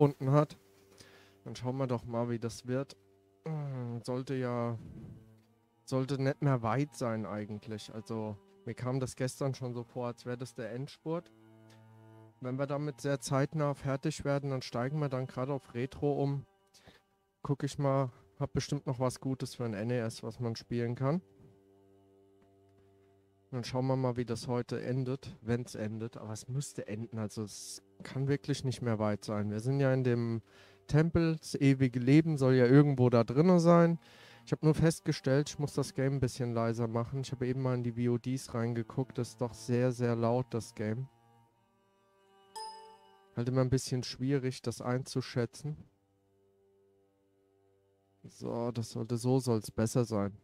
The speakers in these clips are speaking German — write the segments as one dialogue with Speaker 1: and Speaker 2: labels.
Speaker 1: unten hat. Dann schauen wir doch mal, wie das wird. Sollte nicht mehr weit sein eigentlich. Also mir kam das gestern schon so vor, als wäre das der Endspurt. Wenn wir damit sehr zeitnah fertig werden, dann steigen wir dann gerade auf Retro um. Guck ich mal, hab bestimmt noch was Gutes für ein NES, was man spielen kann. Dann schauen wir mal, wie das heute endet, wenn es endet. Aber es müsste enden, also es kann wirklich nicht mehr weit sein. Wir sind ja in dem Tempel, das ewige Leben soll ja irgendwo da drinnen sein. Ich habe nur festgestellt, ich muss das Game ein bisschen leiser machen. Ich habe eben mal in die VODs reingeguckt, das ist doch sehr, sehr laut, das Game. Halt immer ein bisschen schwierig, das einzuschätzen. So, so soll es besser sein.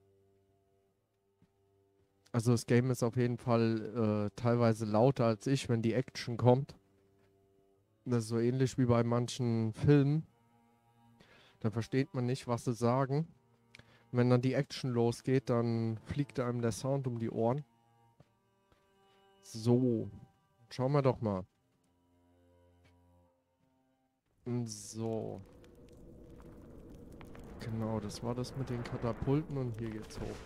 Speaker 1: Also das Game ist auf jeden Fall teilweise lauter als ich, wenn die Action kommt. Das ist so ähnlich wie bei manchen Filmen. Da versteht man nicht, was sie sagen. Und wenn dann die Action losgeht, dann fliegt einem der Sound um die Ohren. So, schauen wir doch mal. So. Genau, das war das mit den Katapulten und hier geht's hoch.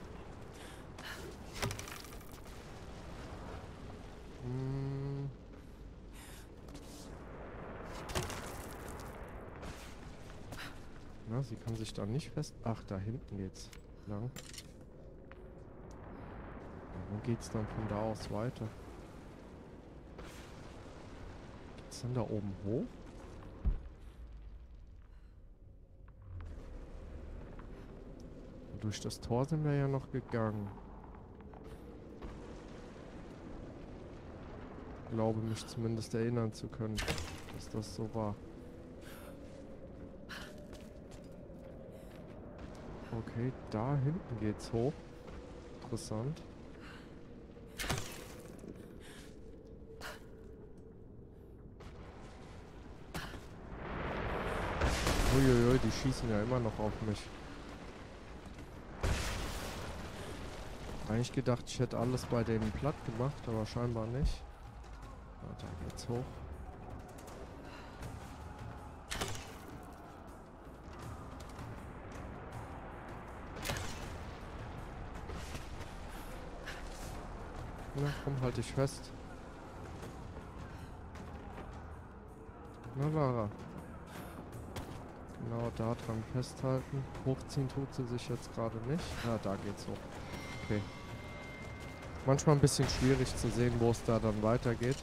Speaker 1: Na, sie kann sich da nicht fest... Ach, da hinten geht's lang. Wo geht's dann von da aus weiter? Geht's dann da oben hoch? Und durch das Tor sind wir ja noch gegangen. Ich glaube, mich zumindest erinnern zu können, dass das so war. Okay, da hinten geht's hoch. Interessant. Uiuiui, die schießen ja immer noch auf mich. Eigentlich gedacht, ich hätte alles bei denen platt gemacht, aber scheinbar nicht. Ah, da geht's hoch. Na, komm, halt dich fest. Na, Lara. Genau, da dran festhalten. Hochziehen tut sie sich jetzt gerade nicht. Ah, da geht's hoch. Okay. Manchmal ein bisschen schwierig zu sehen, wo es da dann weitergeht.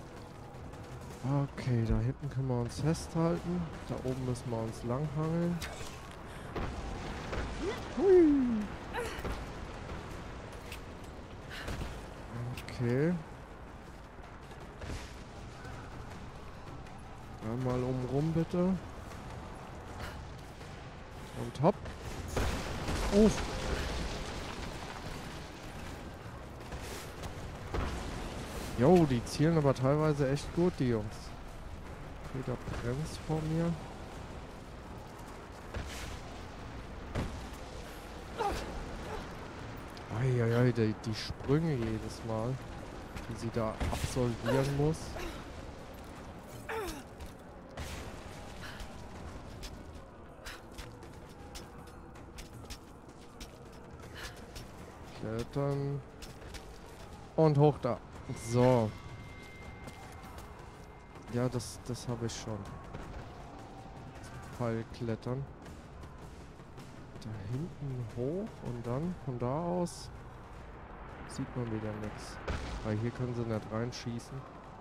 Speaker 1: Okay, da hinten können wir uns festhalten. Da oben müssen wir uns langhangeln. Hui. Okay. Einmal rum bitte. Und hopp. Uff. Jo, die zielen aber teilweise echt gut, die Jungs. Okay, da bremst vor mir. Eieiei, die Sprünge jedes Mal, die sie da absolvieren muss. Klettern. Und hoch da. So. Ja, das habe ich schon. Pfeil klettern. Da hinten hoch und dann von da aus sieht man wieder nichts. Weil hier können sie nicht reinschießen.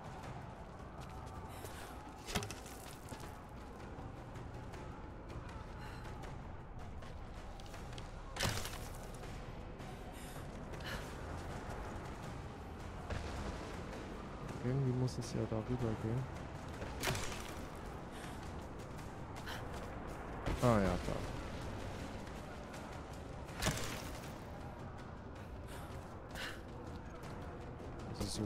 Speaker 1: Irgendwie muss es ja darüber gehen. Ah ja, da. So.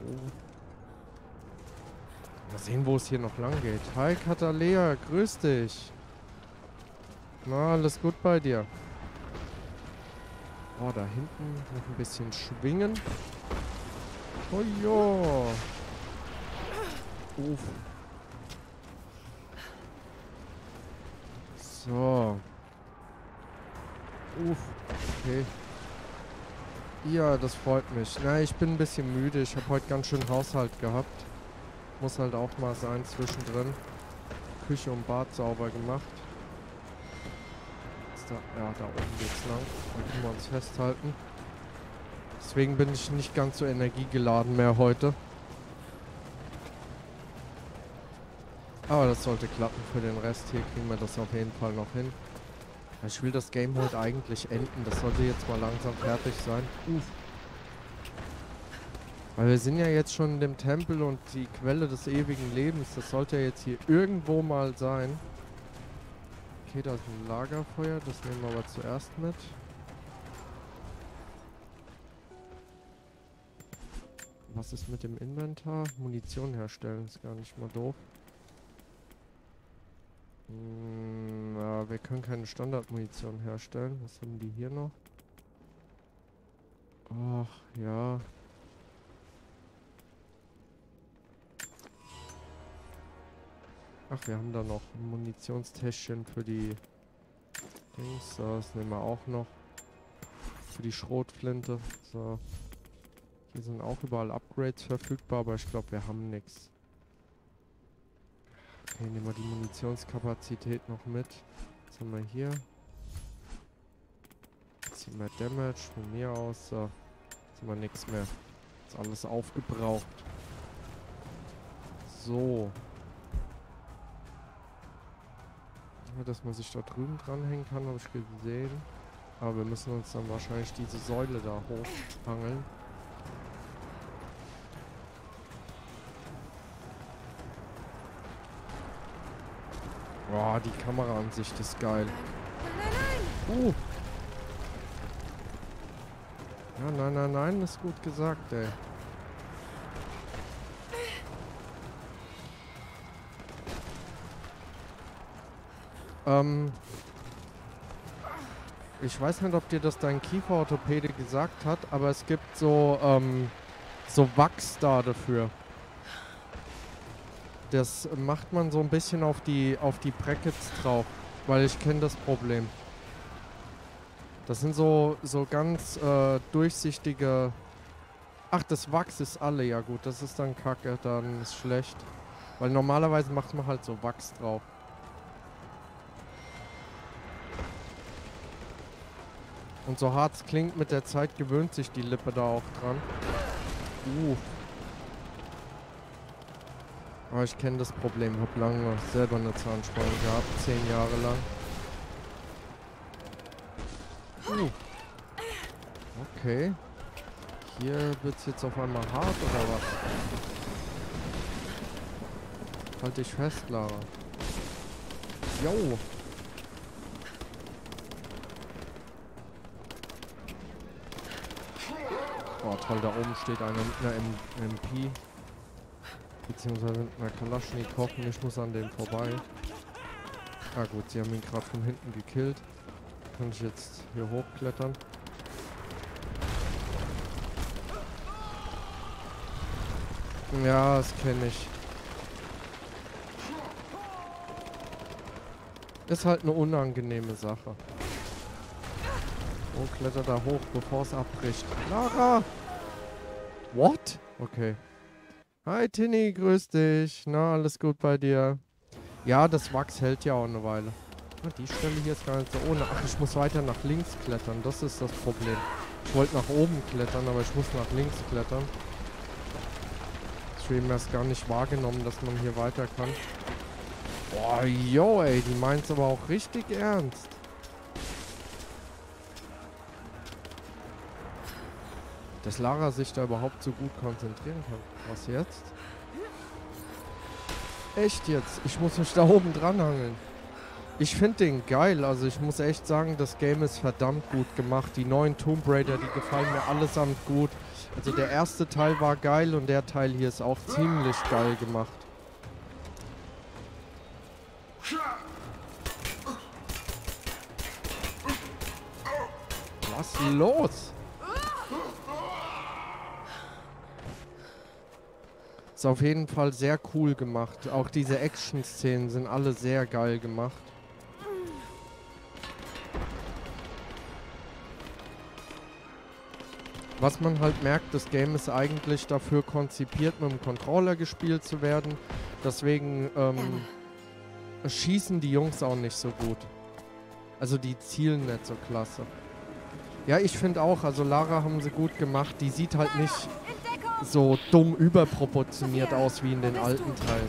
Speaker 1: Mal sehen, wo es hier noch lang geht. Hi Katalea, grüß dich. Na, alles gut bei dir? Oh, da hinten noch ein bisschen schwingen. Oh ja. Uff. So. Uff. Okay. Ja, das freut mich. Na, ich bin ein bisschen müde. Ich habe heute ganz schön Haushalt gehabt. Muss halt auch mal sein zwischendrin. Küche und Bad sauber gemacht. Da oben geht's lang. Da können wir uns festhalten. Deswegen bin ich nicht ganz so energiegeladen mehr heute. Aber das sollte klappen für den Rest. Hier kriegen wir das auf jeden Fall noch hin. Ich will das Game heute eigentlich enden. Das sollte jetzt mal langsam fertig sein. Weil wir sind ja jetzt schon in dem Tempel und die Quelle des ewigen Lebens. Das sollte ja jetzt hier irgendwo mal sein. Okay, da ist ein Lagerfeuer. Das nehmen wir aber zuerst mit. Was ist mit dem Inventar? Munition herstellen ist gar nicht mal doof. Ja, wir können keine Standardmunition herstellen. Was haben die hier noch? Ach, ja. Ach, wir haben da noch ein Munitionstäschchen für die Dings. So, das nehmen wir auch noch. Für die Schrotflinte. So. Hier sind auch überall Upgrades verfügbar, aber ich glaube, wir haben nichts. Okay, nehmen wir die Munitionskapazität noch mit. Was haben wir hier? Ziehen wir Damage von mir aus. So. Jetzt haben wir nichts mehr. Ist alles aufgebraucht. So. Dass man sich da drüben dranhängen kann, habe ich gesehen. Aber wir müssen uns dann wahrscheinlich diese Säule da hochhangeln. Boah, die Kameraansicht ist geil. Ja, nein, nein, nein, ist gut gesagt, ey. Ich weiß nicht, ob dir das dein Kieferorthopäde gesagt hat, aber es gibt so Wachs da dafür. Das macht man so ein bisschen auf die Brackets drauf, weil ich kenne das Problem. Das sind so ganz durchsichtige... Ach, das Wachs ist alle, ja gut, das ist dann kacke, dann ist schlecht. Weil normalerweise macht man halt so Wachs drauf. Und so hart es klingt, mit der Zeit gewöhnt sich die Lippe da auch dran. Aber ich kenne das Problem. Ich habe lange selber eine Zahnspange gehabt. 10 Jahre lang. Okay. Hier wird es jetzt auf einmal hart, oder was? Halt dich fest, Lara. Jo. Oh, toll, da oben steht einer mit einer MP. Beziehungsweise mit einer Kalaschnikow und ich muss an dem vorbei. Ah gut, sie haben ihn gerade von hinten gekillt. Kann ich jetzt hier hochklettern. Ja, das kenne ich. Ist halt eine unangenehme Sache. Oh, kletter da hoch, bevor es abbricht. Lara! What? Okay. Hi Tini, grüß dich. Na, alles gut bei dir? Ja, das Wachs hält ja auch eine Weile. Ah, die Stelle hier ist gar nicht so ohne. Ach, ich muss weiter nach links klettern. Das ist das Problem. Ich wollte nach oben klettern, aber ich muss nach links klettern. Ich habe eben erst gar nicht wahrgenommen, dass man hier weiter kann. Boah, yo, ey, die meint's aber auch richtig ernst. Dass Lara sich da überhaupt so gut konzentrieren kann. Was jetzt? Echt jetzt? Ich muss mich da oben dran hangeln. Ich finde den geil. Also ich muss echt sagen, das Game ist verdammt gut gemacht. Die neuen Tomb Raider, die gefallen mir allesamt gut. Also der erste Teil war geil und der Teil hier ist auch ziemlich geil gemacht. Was ist los? Ist auf jeden Fall sehr cool gemacht. Auch diese Action-Szenen sind alle sehr geil gemacht. Was man halt merkt, das Game ist eigentlich dafür konzipiert, mit dem Controller gespielt zu werden. Deswegen schießen die Jungs auch nicht so gut. Also die zielen nicht so klasse. Ja, ich finde auch, also Lara haben sie gut gemacht. Die sieht halt nicht so dumm überproportioniert aus wie in den alten Teilen.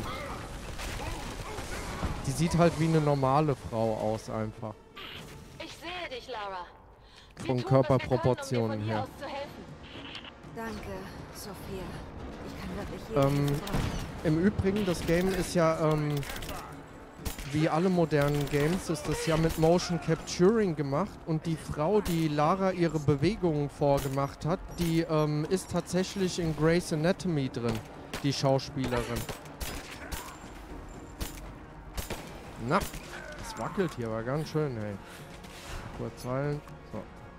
Speaker 1: Die sieht halt wie eine normale Frau aus einfach.
Speaker 2: Ich sehe dich, Lara.
Speaker 1: Von Körperproportionen her.
Speaker 3: Danke, Sophia. Ich kann wirklich jeden
Speaker 1: Im Übrigen, das Game ist ja, wie alle modernen Games, ist das ja mit Motion Capturing gemacht. Und die Frau, die Lara ihre Bewegungen vorgemacht hat, die ist tatsächlich in Grey's Anatomy drin, die Schauspielerin. Na, das wackelt hier aber ganz schön, hey. Kurz heilen. So.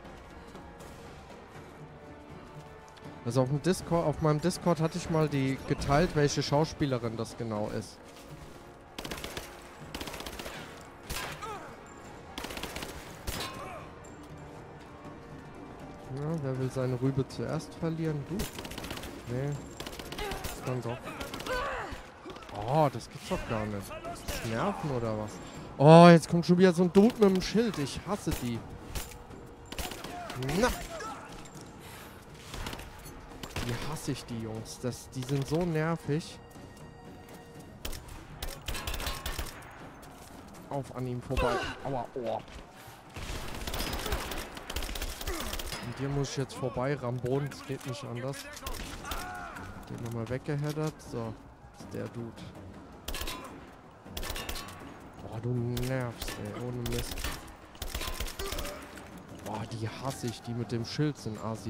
Speaker 1: Also auf dem Discord, auf meinem Discord hatte ich mal die geteilt, welche Schauspielerin das genau ist. Ja, wer will seine Rübe zuerst verlieren? Du. Nee. Dann doch. Oh, das gibt's doch gar nicht. Nerven oder was? Oh, jetzt kommt schon wieder so ein Dude mit dem Schild. Ich hasse die. Na. Die hasse ich, die Jungs. Die sind so nervig. Auf an ihm vorbei. Aua, oh. Und hier muss ich jetzt vorbei. Rambonen, es geht nicht anders. Den nochmal weggeheddert. So, ist der Dude. Boah, du nervst, ey. Ohne Mist. Boah, die hasse ich. Die mit dem Schild sind assi.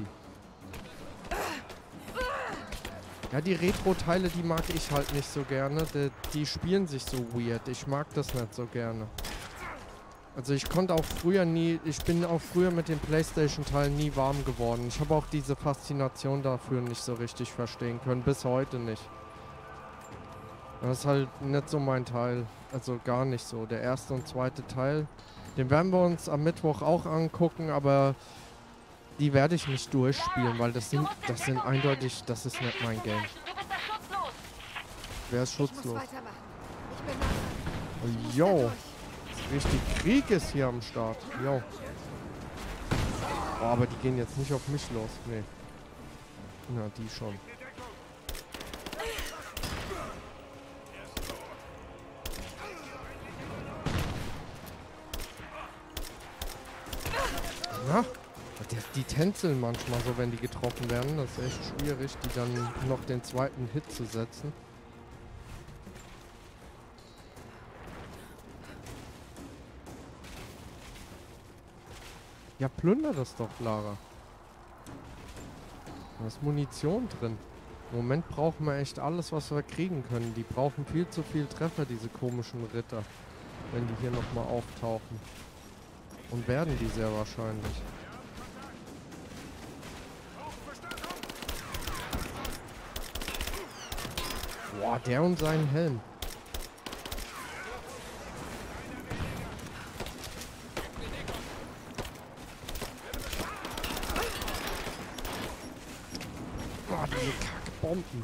Speaker 1: Ja, die Retro-Teile, die mag ich halt nicht so gerne. Die spielen sich so weird. Ich mag das nicht so gerne. Also ich konnte auch früher nie... Ich bin auch früher mit den PlayStation-Teilen nie warm geworden. Ich habe auch diese Faszination dafür nicht so richtig verstehen können. Bis heute nicht. Das ist halt nicht so mein Teil. Also gar nicht so. Der erste und zweite Teil, den werden wir uns am Mittwoch auch angucken, aber die werde ich nicht durchspielen, weil das sind eindeutig, das ist nicht mein Game. Wer ist schutzlos? Oh, yo. Richtig Krieg ist hier am Start. Yo. Oh, aber die gehen jetzt nicht auf mich los. Nee. Na, die schon. Na? Die tänzeln manchmal so, wenn die getroffen werden. Das ist echt schwierig, die dann noch den zweiten Hit zu setzen. Ja, plünder das doch, Lara. Da ist Munition drin. Im Moment brauchen wir echt alles, was wir kriegen können. Die brauchen viel zu viel Treffer, diese komischen Ritter. Wenn die hier nochmal auftauchen. Und werden die sehr wahrscheinlich. Boah, der und sein Helm. Boah, diese Kackbomben.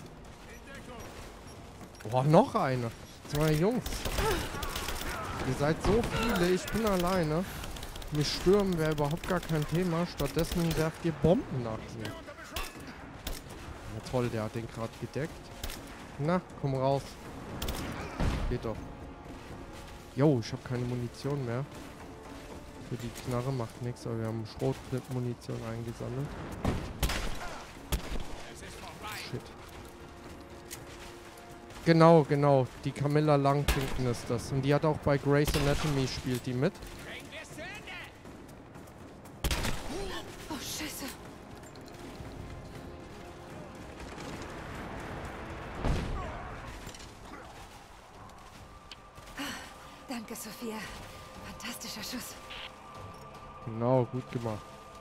Speaker 1: Boah, noch eine. Zwei Jungs. Ihr seid so viele, ich bin alleine. Mich stürmen wäre überhaupt gar kein Thema. Stattdessen werft ihr Bomben nach mir. Ja, toll, der hat den gerade gedeckt. Na, komm raus. Geht doch. Jo, ich habe keine Munition mehr. Für die Knarre macht nichts, aber wir haben Schrotflint-Munition eingesammelt. Shit. Genau. Die Camilla Langpinken ist das. Und die hat auch bei Grey's Anatomy spielt die mit.
Speaker 3: Oh, Scheiße. Danke, Sophia. Fantastischer Schuss.
Speaker 1: Genau, gut gemacht.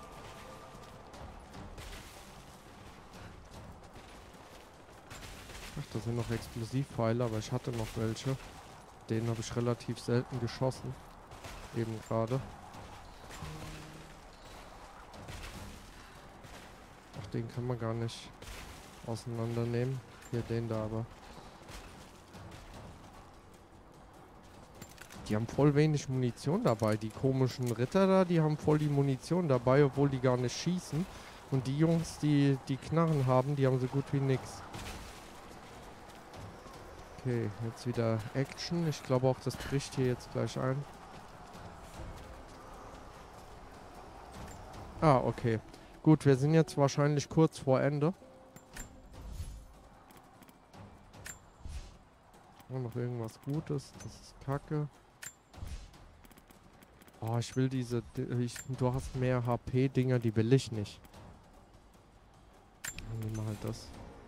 Speaker 1: Ach, da sind noch Explosivpfeile, aber ich hatte noch welche. Den habe ich relativ selten geschossen. Eben gerade. den kann man gar nicht auseinandernehmen. Hier, den da aber. Die haben voll wenig Munition dabei. Die komischen Ritter da, die haben voll die Munition dabei, obwohl die gar nicht schießen. Und die Jungs, die Knarren haben, die haben so gut wie nix. Okay, jetzt wieder Action. Ich glaube auch, das bricht hier jetzt gleich ein. Ah, okay. Gut, wir sind jetzt wahrscheinlich kurz vor Ende. Oh, noch irgendwas Gutes. Das ist Kacke. Oh, ich will diese... du hast mehr HP-Dinger, die will ich nicht. Dann nehmen wir halt das.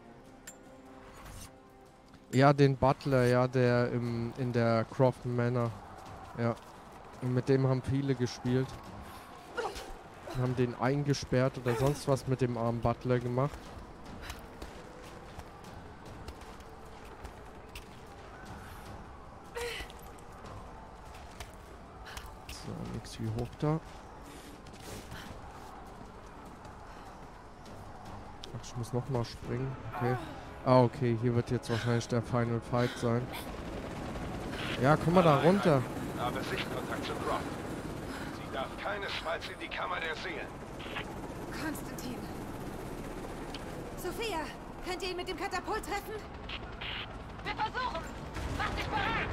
Speaker 1: Ja, den Butler, ja, der in der Crofton Manor. Ja. Und mit dem haben viele gespielt. Haben den eingesperrt oder sonst was mit dem armen Butler gemacht. So, nix wie hoch da. Ach, ich muss nochmal springen. Okay. Ah, okay, hier wird jetzt wahrscheinlich der Final Fight sein. Ja, komm mal da runter.
Speaker 4: Aber Sichtkontakt zu Croft. Sie darf keinesfalls in die Kammer der Seelen.
Speaker 3: Konstantin. Sophia, könnt ihr ihn mit dem Katapult treffen?
Speaker 2: Wir versuchen. Mach dich bereit.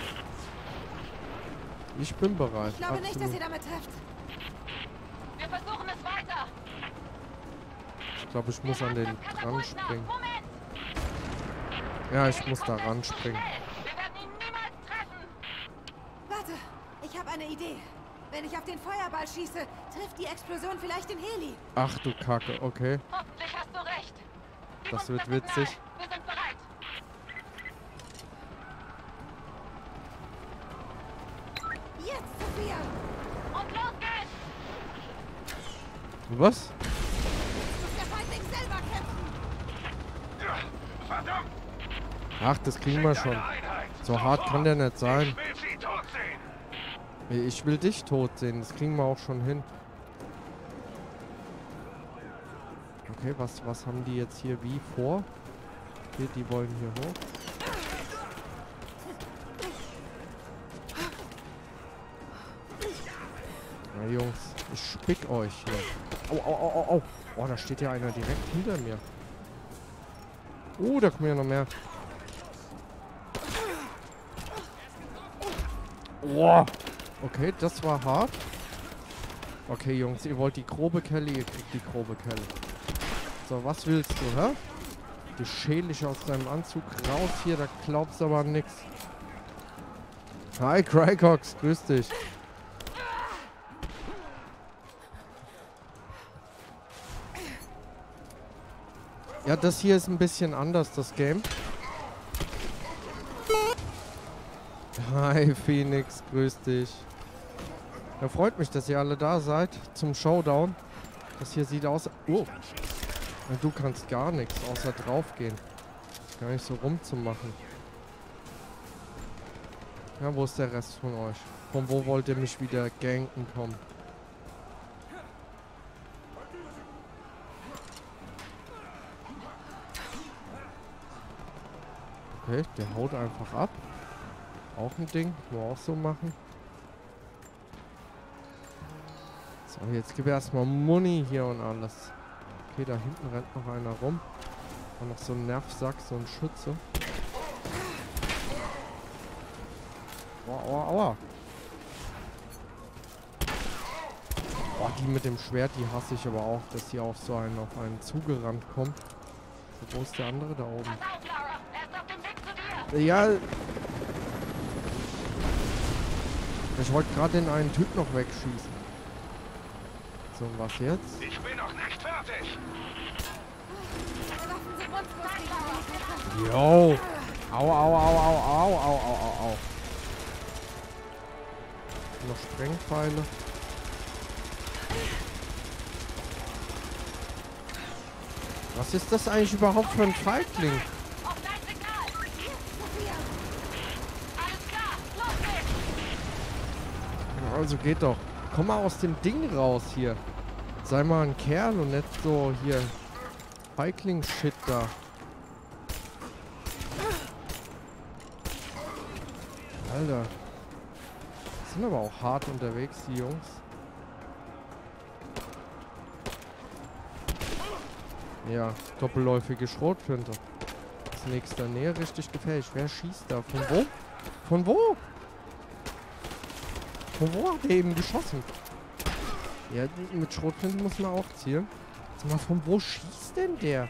Speaker 1: Ich bin bereit.
Speaker 3: Ich glaube nicht, dass ihr damit trefft.
Speaker 2: Wir versuchen es weiter.
Speaker 1: Ich glaube, ich muss an den
Speaker 2: das
Speaker 1: dran
Speaker 2: Katapult
Speaker 1: springen.
Speaker 2: nach. Moment.
Speaker 1: Ja, ich muss da ran springen.
Speaker 2: Wir werden ihn niemals treffen.
Speaker 3: Warte, ich habe eine Idee. Wenn ich auf den Feuerball schieße, trifft die Explosion vielleicht den Heli.
Speaker 1: Ach du Kacke, okay.
Speaker 2: Hoffentlich hast du recht. Gib
Speaker 1: Das
Speaker 2: uns
Speaker 1: wird
Speaker 2: Signal.
Speaker 1: witzig.
Speaker 2: Wir sind bereit.
Speaker 3: Jetzt, Sophia!
Speaker 2: Und los geht's.
Speaker 1: Was?
Speaker 3: Muss der Feindling selber kämpfen!
Speaker 4: Ja, verdammt!
Speaker 1: Ach, das kriegen wir schon.
Speaker 4: Eine Einheit.
Speaker 1: So hart kann der nicht sein.
Speaker 4: Ich will sie tot sehen.
Speaker 1: Ich will dich tot sehen. Das kriegen wir auch schon hin. Okay, was haben die jetzt hier wie vor? Okay, die wollen hier hoch. Na Jungs, ich spick euch hier. Au, au, au, au, au. Oh, da steht ja einer direkt hinter mir. Da kommen ja noch mehr. Oh. Okay, das war hart. Okay, Jungs, ihr wollt die grobe Kelle, ihr kriegt die grobe Kelle. So, was willst du, hä? Die schäle ich aus deinem Anzug raus hier, da glaubst du aber nix. Hi, Crycox, grüß dich. Ja, das hier ist ein bisschen anders, das Game. Hi, Phoenix, grüß dich. Ja, freut mich, dass ihr alle da seid zum Showdown. Das hier sieht aus... Oh. Ja, du kannst gar nichts, außer draufgehen. Gar nicht so rumzumachen. Ja, wo ist der Rest von euch? Von wo wollt ihr mich wieder ganken kommen? Okay, der haut einfach ab. Auch ein Ding, nur auch so machen. So, jetzt gib erstmal Money hier und alles. Okay, da hinten rennt noch einer rum. Und noch so ein Nervsack, so ein Schütze. Aua, aua, aua. Boah, die mit dem Schwert, die hasse ich aber auch, dass die auf so einen, auf einen zugerannt kommt. So, wo ist der andere? Da oben.
Speaker 2: Pass auf, Lara. Er ist auf dem Weg zu dir.
Speaker 1: Ja. Ich wollte gerade den einen Typ noch wegschießen. So, was jetzt?
Speaker 4: Ich bin noch nicht fertig.
Speaker 3: Meine Waffen sind nutzlos gegen Helikopter.
Speaker 1: Yo. Au, au, au, au, au, au, au, au, au. Noch Sprengpfeile. Was ist das eigentlich überhaupt für ein Feigling?
Speaker 2: Auf dein Signal.
Speaker 3: Sophia!
Speaker 2: Alles klar. Los geht's.
Speaker 1: Also geht doch. Komm mal aus dem Ding raus hier. Sei mal ein Kerl und nicht so hier Feigling-Shit da. Alter. Sind aber auch hart unterwegs, die Jungs. Ja, doppelläufige Schrotflinte. Das nächste Nähe richtig gefährlich. Wer schießt da? Von wo? Von wo? Von wo hat der eben geschossen? Ja, mit Schrotflinten muss man auch zielen. Sag mal, von wo schießt denn der?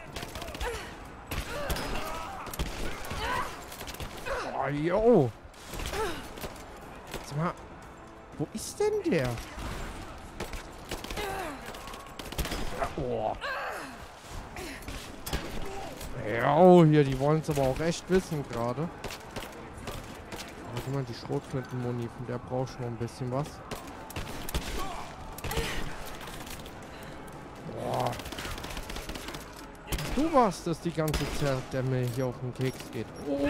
Speaker 1: Oh, yo. Sag mal, wo ist denn der? Oh. Ja, hier, die wollen es aber auch echt wissen gerade. Aber guck mal, die Schrotflinten-Muni, von der brauchst du noch ein bisschen was. Boah. Du warst das die ganze Zeit, der mir hier auf den Keks geht. Oh.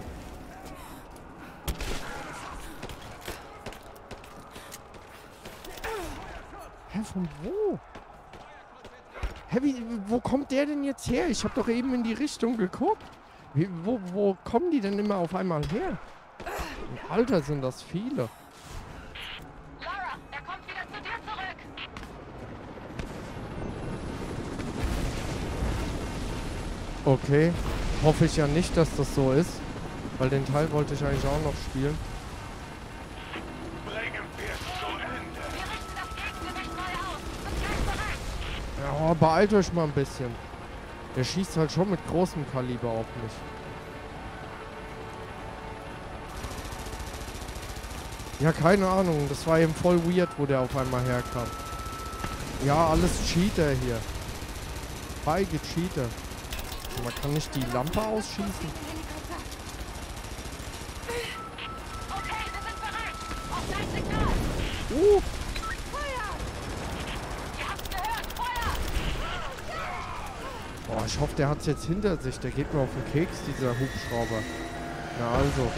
Speaker 1: Hä, von wo? Hä, wo kommt der denn jetzt her? Ich hab doch eben in die Richtung geguckt. Wo kommen die denn immer auf einmal her? Alter, sind das viele.
Speaker 2: Lara, er kommt wieder zu dir zurück.
Speaker 1: Okay. Hoffe ich ja nicht, dass das so ist. Weil den Teil wollte ich eigentlich auch noch spielen.
Speaker 4: Bringen wir es zu Ende.
Speaker 2: Wir richten das Gegengewicht neu aus. Sind gleich bereit.
Speaker 1: Ja, beeilt euch mal ein bisschen. Der schießt halt schon mit großem Kaliber auf mich. Ja, keine Ahnung. Das war eben voll weird, wo der auf einmal herkam. Ja, alles Cheater hier. Feige Cheater. Man kann nicht die Lampe ausschießen.
Speaker 2: Okay, wir sind bereit. Auf dein Signal. Feuer! Ihr habt's gehört. Feuer!
Speaker 1: Boah, ich hoffe, der hat's jetzt hinter sich. Der geht mir auf den Keks, dieser Hubschrauber. Na also.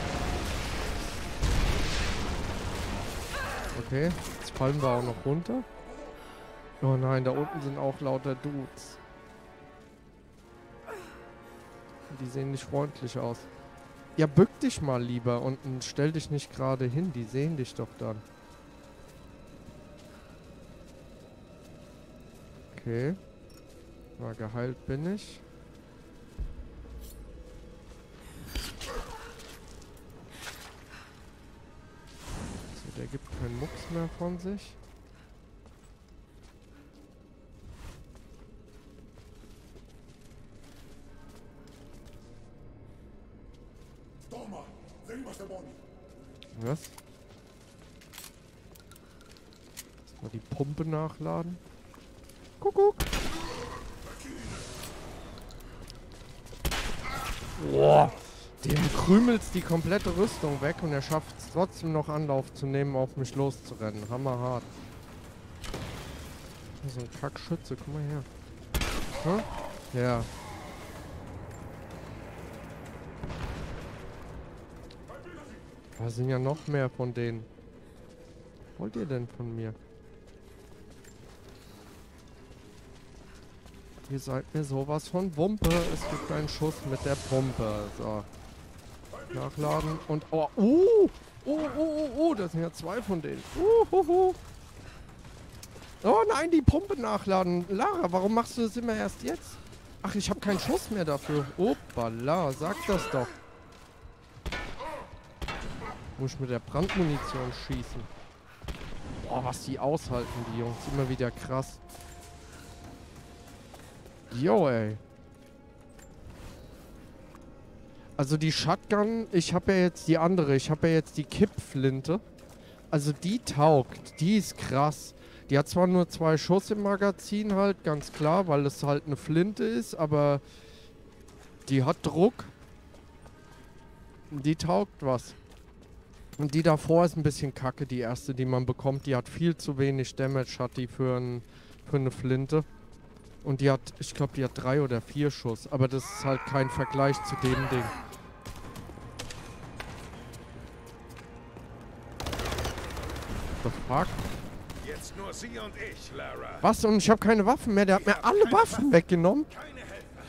Speaker 1: Okay, jetzt fallen wir auch noch runter. Oh nein, da unten sind auch lauter Dudes. Die sehen nicht freundlich aus. Ja, bück dich mal lieber und stell dich nicht gerade hin. Die sehen dich doch dann. Okay. Na, geheilt bin ich. So, der gibt keinen Mucks mehr von sich. Was? Mal die Pumpe nachladen. Kuckuck. Boah. Dem krümelt's die komplette Rüstung weg und er schafft es trotzdem noch Anlauf zu nehmen, auf mich loszurennen. Hammerhart. So ein Kackschütze, guck mal her. Huh? Ja. Da sind ja noch mehr von denen. Was wollt ihr denn von mir? Ihr seid mir sowas von Wumpe. Es gibt einen Schuss mit der Pumpe. So. Nachladen und... Oh, das sind ja zwei von denen. Oh nein, die Pumpe nachladen. Lara, warum machst du das immer erst jetzt? Ach, ich habe keinen Schuss mehr dafür. Opala, sag das doch. Muss ich mit der Brandmunition schießen. Boah, was die aushalten, die Jungs. Immer wieder krass. Jo, ey. Also die Shotgun, ich habe ja jetzt die andere. Ich habe ja jetzt die Kippflinte. Also die taugt. Die ist krass. Die hat zwar nur 2 Schuss im Magazin halt, ganz klar, weil es halt eine Flinte ist, aber die hat Druck. Die taugt was. Und die davor ist ein bisschen kacke, die erste, die man bekommt. Die hat viel zu wenig Damage, hat die für eine Flinte. Und die hat, ich glaube, die hat 3 oder 4 Schuss. Aber das ist halt kein Vergleich zu dem Ding. The fuck?
Speaker 4: Jetzt nur Sie und ich, Lara.
Speaker 1: Was? Und ich habe keine Waffen mehr. Der hat mir alle Waffen weggenommen.
Speaker 4: Keine Helfer.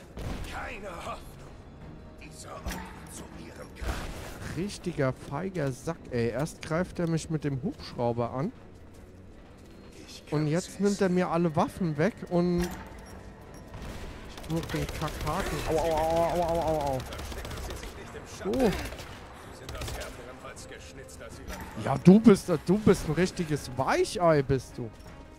Speaker 1: richtiger feiger Sack, ey. Erst greift er mich mit dem Hubschrauber an. Und jetzt nimmt er mir alle Waffen weg und... Ich nur den Kackhaken. Au, au, au, au, au, au, au. So. Ja, du bist ein richtiges Weichei, bist du.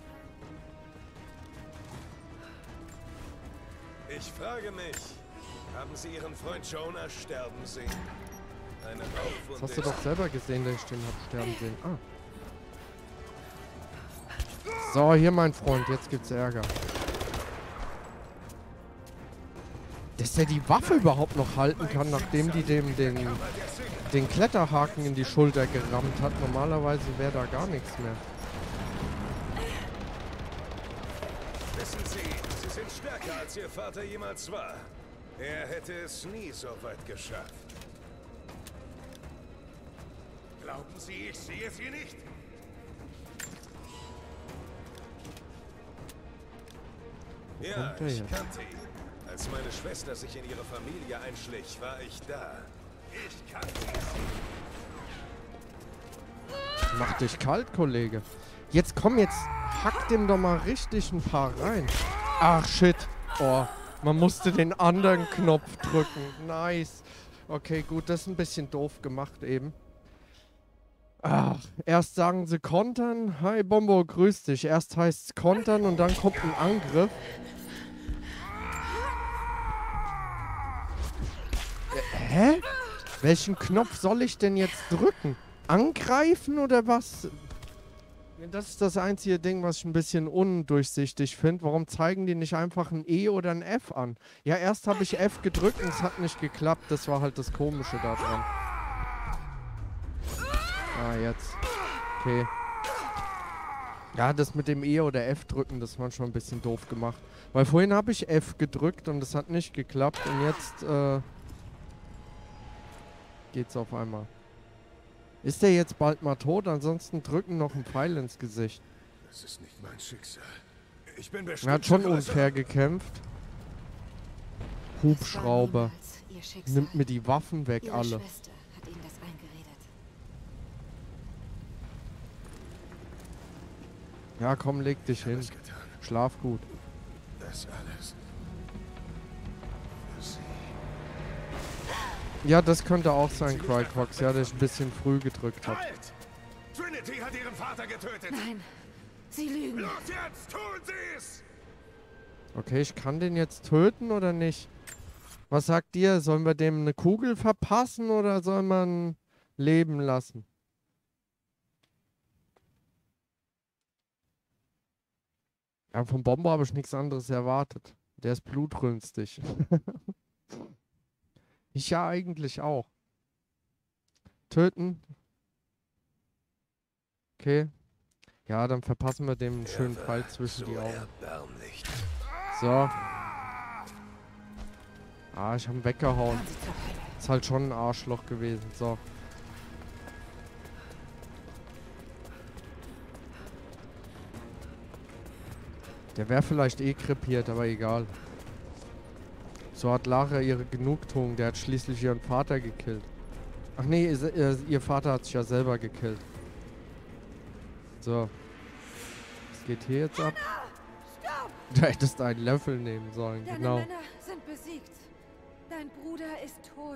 Speaker 4: Ich frage mich, haben Sie Ihren Freund Jonah sterben sehen? Eine Auf- und
Speaker 1: Das hast du doch selber gesehen, dass ich den hab sterben sehen. Ah. So, hier mein Freund, jetzt gibt's Ärger. Dass der die Waffe überhaupt noch halten kann, nachdem die dem den Kletterhaken in die Schulter gerammt hat. Normalerweise wäre da gar nichts mehr.
Speaker 4: Wissen Sie, Sie sind stärker als Ihr Vater jemals war. Er hätte es nie so weit geschafft. Glauben Sie, ich sehe Sie nicht? Ja,
Speaker 1: kommt der
Speaker 4: ich
Speaker 1: jetzt?
Speaker 4: kannte ihn. Als meine Schwester sich in ihre Familie einschlich, war ich da. Ich kannte sie.
Speaker 1: Mach dich kalt, Kollege. Jetzt komm, jetzt hack dem doch mal richtig ein paar rein. Ach, shit. Oh, man musste den anderen Knopf drücken. Nice. Okay, gut, das ist ein bisschen doof gemacht eben. Ach, erst sagen sie kontern. Hi, Bombo, grüß dich. Erst heißt es kontern und dann kommt ein Angriff. Hä? Welchen Knopf soll ich denn jetzt drücken? Angreifen oder was? Das ist das einzige Ding, was ich ein bisschen undurchsichtig finde. Warum zeigen die nicht einfach ein E oder ein F an? Ja, erst habe ich F gedrückt und es hat nicht geklappt. Das war halt das Komische da dran. Ah, jetzt. Okay. Ja, das mit dem E oder F drücken, das war schon ein bisschen doof gemacht. Weil vorhin habe ich F gedrückt und es hat nicht geklappt und jetzt, geht's auf einmal. Ist der jetzt bald mal tot? Ansonsten drücken noch ein Pfeil ins Gesicht.
Speaker 4: Das ist nicht mein Schicksal. Ich bin bestimmt.
Speaker 1: Er hat schon
Speaker 4: größer.
Speaker 1: unfair gekämpft. Hubschrauber. Nimmt mir die Waffen weg,
Speaker 3: Ihre
Speaker 1: alle.
Speaker 3: Schwester hat Ihnen das eingeredet.
Speaker 1: Ja, komm, leg dich hin.
Speaker 4: Alles getan.
Speaker 1: Schlaf gut.
Speaker 4: Das alles. Für Sie.
Speaker 1: Ja, das könnte auch sein, Crycox. Ja, dass ich ein bisschen früh gedrückt habe.
Speaker 4: Halt! Trinity hat Ihren Vater getötet.
Speaker 3: Nein, Sie lügen.
Speaker 4: Los jetzt, tun Sie es!
Speaker 1: Okay, ich kann den jetzt töten oder nicht? Was sagt ihr? Sollen wir dem eine Kugel verpassen oder soll man leben lassen? Ja, vom Bomber habe ich nichts anderes erwartet. Der ist blutrünstig. Ich ja eigentlich auch. Töten. Okay. Ja, dann verpassen wir dem einen schönen Pfeil zwischen die Augen.
Speaker 4: Erbärmlich.
Speaker 1: So. Ah, ich habe ihn weggehauen.
Speaker 3: Fahren Sie zur Hölle.
Speaker 1: Ist halt schon ein Arschloch gewesen. So. Der wäre vielleicht eh krepiert, aber egal. So hat Lara ihre Genugtuung. Der hat schließlich ihren Vater gekillt. Ach nee, ihr Vater hat sich ja selber gekillt. So. Was geht hier jetzt ab? Du hättest einen Löffel nehmen sollen,
Speaker 3: Deine
Speaker 1: genau.
Speaker 3: Männer sind besiegt. Dein Bruder ist tot.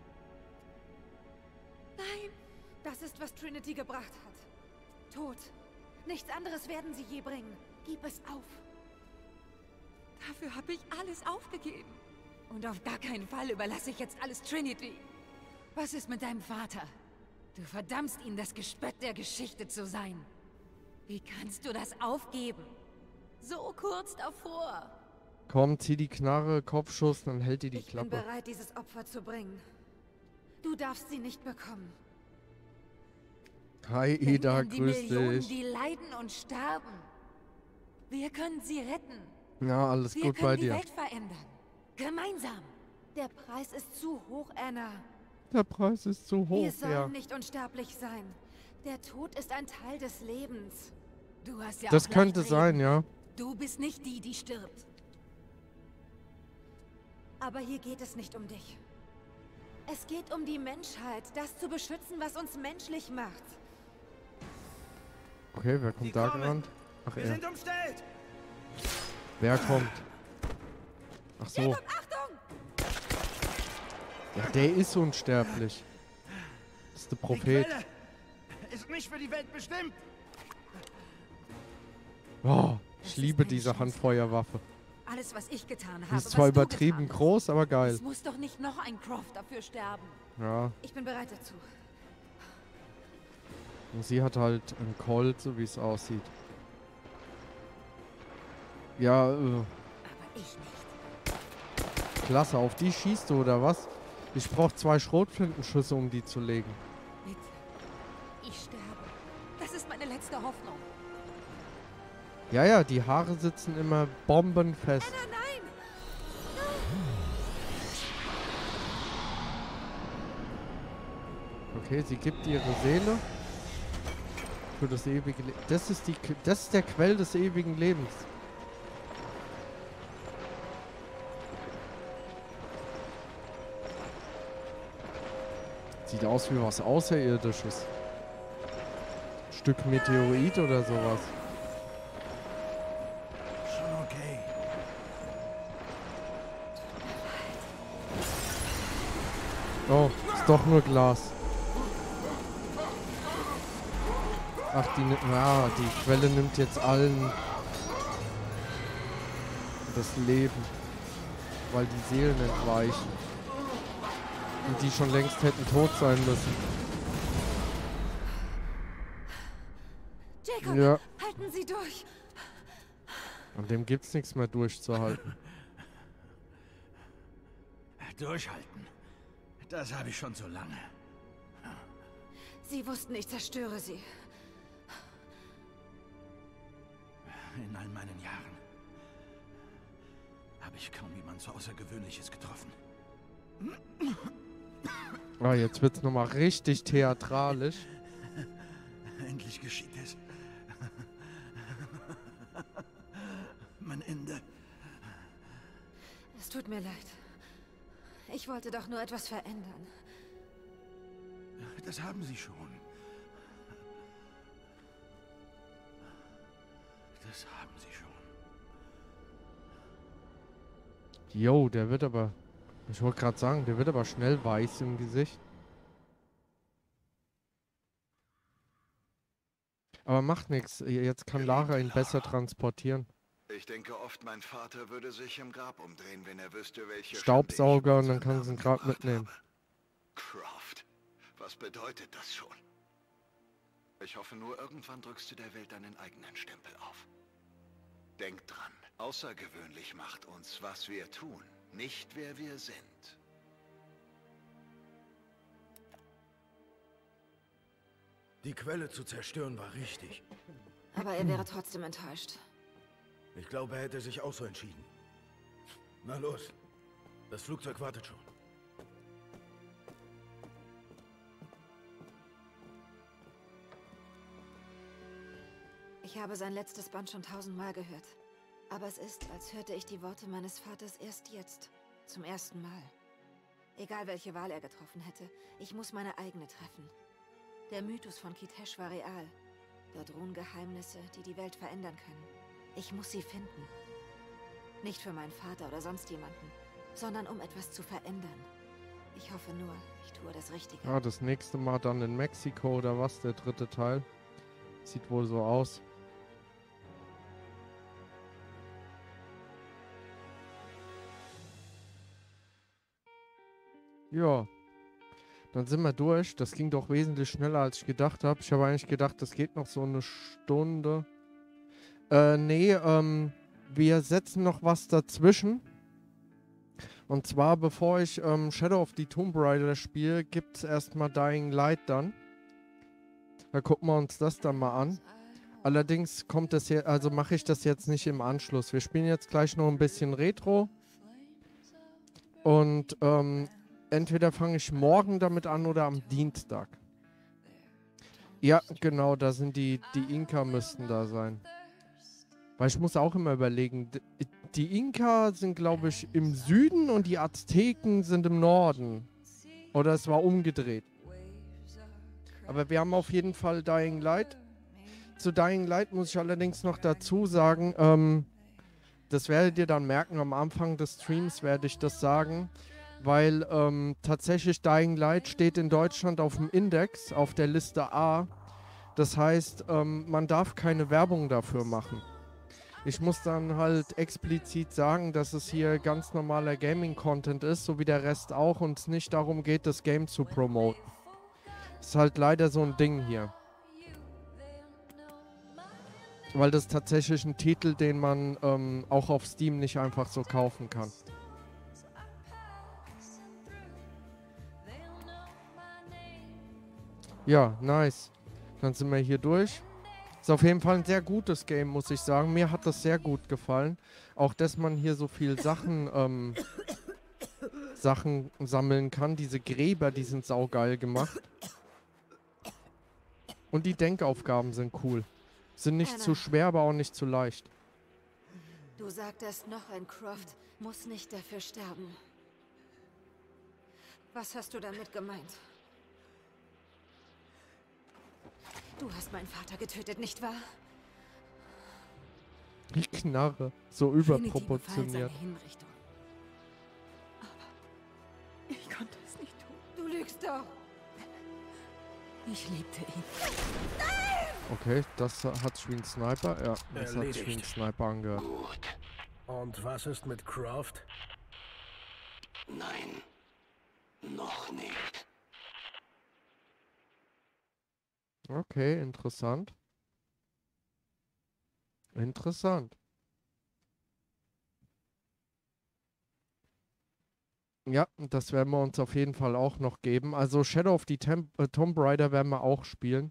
Speaker 3: Nein. Das ist, was Trinity gebracht hat. Tod. Nichts anderes werden sie je bringen. Gib es auf.
Speaker 5: Dafür habe ich alles aufgegeben. Und auf gar keinen Fall überlasse ich jetzt alles Trinity. Was ist mit deinem Vater? Du verdammst ihn, das Gespött der Geschichte zu sein. Wie kannst du das aufgeben? So kurz davor.
Speaker 1: Komm, zieh die Knarre, Kopfschuss, dann hält die
Speaker 3: Ich bin
Speaker 1: Klappe.
Speaker 3: bereit, dieses Opfer zu bringen. Du darfst sie nicht bekommen.
Speaker 1: Hi
Speaker 5: Denk
Speaker 1: Ida,
Speaker 5: an die
Speaker 1: grüß
Speaker 5: Millionen,
Speaker 1: dich.
Speaker 5: die leiden und sterben. Wir können sie retten.
Speaker 1: Ja, alles
Speaker 5: Wir
Speaker 1: gut
Speaker 5: können
Speaker 1: bei
Speaker 5: die
Speaker 1: dir.
Speaker 5: Welt verändern. Gemeinsam.
Speaker 3: Der Preis ist zu hoch, Anna.
Speaker 1: Der Preis ist zu hoch,
Speaker 3: Wir sollen
Speaker 1: ja.
Speaker 3: nicht unsterblich sein. Der Tod ist ein Teil des Lebens.
Speaker 5: Du hast ja
Speaker 1: Das
Speaker 5: auch
Speaker 1: könnte
Speaker 5: leicht
Speaker 1: sein,
Speaker 5: reden.
Speaker 1: ja.
Speaker 5: Du bist nicht die, die stirbt.
Speaker 3: Aber hier geht es nicht um dich. Es geht um die Menschheit, das zu beschützen, was uns menschlich macht.
Speaker 1: Okay, wer kommt da gerannt? Ach,
Speaker 4: Wir
Speaker 1: er.
Speaker 4: sind umstellt!
Speaker 1: Wer kommt? Ach so.
Speaker 3: Jacob, Achtung!
Speaker 1: Ja, der ist unsterblich. Das ist der Prophet.
Speaker 6: Die Quelle ist nicht für die Welt bestimmt.
Speaker 1: Oh, ich liebe diese Handfeuerwaffe.
Speaker 5: Alles, was ich getan habe,
Speaker 1: Die ist
Speaker 5: was
Speaker 1: zwar
Speaker 5: du
Speaker 1: übertrieben
Speaker 5: getan hast.
Speaker 1: groß, aber geil.
Speaker 5: Es muss doch nicht noch ein Croft dafür sterben.
Speaker 1: Ja,
Speaker 3: Ich bin bereit dazu.
Speaker 1: und sie hat halt einen Colt, so wie es aussieht. Ja,
Speaker 5: Aber ich nicht.
Speaker 1: klasse. Auf die schießt du, oder was? Ich brauche 2 Schrotflintenschüsse, um die zu legen.
Speaker 5: Bitte. Ich sterbe. Das ist meine letzte Hoffnung.
Speaker 1: Ja, ja, die Haare sitzen immer bombenfest.
Speaker 3: Nein!
Speaker 1: Okay, sie gibt ihre Seele für das ewige Leben. Das ist der Quell des ewigen Lebens. Sieht aus wie was Außerirdisches. Stück Meteorit oder sowas.
Speaker 6: Schon okay.
Speaker 1: Oh, ist doch nur Glas. Ach, die Quelle nimmt jetzt allen das Leben, weil die Seelen entweichen. Und die schon längst hätten tot sein müssen.
Speaker 3: Jacob,
Speaker 1: Ja,
Speaker 3: halten Sie durch!
Speaker 1: an dem gibt's nichts mehr durchzuhalten.
Speaker 6: Durchhalten. Das habe ich schon so lange.
Speaker 3: Sie wussten, ich zerstöre Sie.
Speaker 6: In all meinen Jahren habe ich kaum jemand so Außergewöhnliches getroffen.
Speaker 1: Ah, jetzt wird's nochmal richtig theatralisch.
Speaker 6: Endlich geschieht es. Mein Ende.
Speaker 3: Es tut mir leid. Ich wollte doch nur etwas verändern.
Speaker 6: Das haben Sie schon. Das haben Sie schon.
Speaker 1: Jo, der wird aber... Ich wollte gerade sagen, der wird aber schnell weiß im Gesicht. Aber macht nichts. Jetzt kann Lara ihn besser transportieren.
Speaker 7: Ich denke oft, mein Vater würde sich im Grab umdrehen, wenn er wüsste, welche
Speaker 1: Staubsauger und
Speaker 7: Schande
Speaker 1: dann
Speaker 7: ich
Speaker 1: kann sie ihn
Speaker 7: mit
Speaker 1: gerade
Speaker 7: seinem Namen
Speaker 1: mitnehmen.
Speaker 7: gebracht habe. Croft, was bedeutet das schon? Ich hoffe nur, irgendwann drückst du der Welt deinen eigenen Stempel auf. Denk dran, außergewöhnlich macht uns, was wir tun, nicht wer wir sind.
Speaker 4: Die Quelle zu zerstören war richtig.
Speaker 3: Aber er wäre trotzdem enttäuscht.
Speaker 4: Ich glaube, er hätte sich auch so entschieden. Na los, das Flugzeug wartet schon.
Speaker 3: Ich habe sein letztes Band schon 1000-mal gehört. Aber es ist, als hörte ich die Worte meines Vaters erst jetzt. Zum ersten Mal. Egal welche Wahl er getroffen hätte, ich muss meine eigene treffen. Der Mythos von Kitesh war real. Dort ruhen Geheimnisse, die die Welt verändern können. Ich muss sie finden. Nicht für meinen Vater oder sonst jemanden, sondern um etwas zu verändern. Ich hoffe nur, ich tue das Richtige.
Speaker 1: Ja, das nächste Mal dann in Mexiko oder was, der 3. Teil. Sieht wohl so aus. Ja. Dann sind wir durch. Das ging doch wesentlich schneller, als ich gedacht habe. Ich habe eigentlich gedacht, das geht noch so eine Stunde. Nee, wir setzen noch was dazwischen. Und zwar, bevor ich Shadow of the Tomb Raider spiele, gibt es erstmal Dying Light dann. Da gucken wir uns das dann mal an. Allerdings kommt das hier, also mache ich das jetzt nicht im Anschluss. Wir spielen jetzt gleich noch ein bisschen Retro. Und entweder fange ich morgen damit an oder am Dienstag. Ja, genau, da sind die Inka müssten da sein. Weil ich muss auch immer überlegen, die Inka sind, glaube ich, im Süden und die Azteken sind im Norden. Oder es war umgedreht. Aber wir haben auf jeden Fall Dying Light. Zu Dying Light muss ich allerdings noch dazu sagen, das werdet ihr dann merken, am Anfang des Streams werde ich das sagen, weil tatsächlich Dying Light steht in Deutschland auf dem Index, auf der Liste A. Das heißt, man darf keine Werbung dafür machen. Ich muss dann halt explizit sagen, dass es hier ganz normaler Gaming-Content ist, so wie der Rest auch, und es nicht darum geht, das Game zu promoten. Ist halt leider so ein Ding hier. Weil das ist tatsächlich ein Titel, den man auch auf Steam nicht einfach so kaufen kann. Ja, nice. Dann sind wir hier durch. Ist auf jeden Fall ein sehr gutes Game, muss ich sagen. Mir hat das sehr gut gefallen. Auch, dass man hier so viel Sachen sammeln kann. Diese Gräber, die sind saugeil gemacht. Und die Denkaufgaben sind cool. Sind nicht zu schwer, aber auch nicht zu leicht.
Speaker 3: Du sagtest, noch ein Croft muss nicht dafür sterben. Was hast du damit gemeint? Du hast meinen Vater getötet, nicht wahr?
Speaker 1: Ich knarre. So überproportioniert.
Speaker 5: Hinrichtung. Aber ich konnte es nicht tun.
Speaker 3: Du lügst doch!
Speaker 5: Ich liebte ihn.
Speaker 1: Okay, das hat sich wie ein Sniper. Ja, das hat sich wie ein
Speaker 4: Erledigt.
Speaker 1: Sniper angehört.
Speaker 8: Gut.
Speaker 4: Und was ist mit Croft?
Speaker 8: Nein. Noch nicht.
Speaker 1: Okay, interessant. Interessant. Ja, das werden wir uns auf jeden Fall auch noch geben. Also Shadow of the Tomb Raider werden wir auch spielen.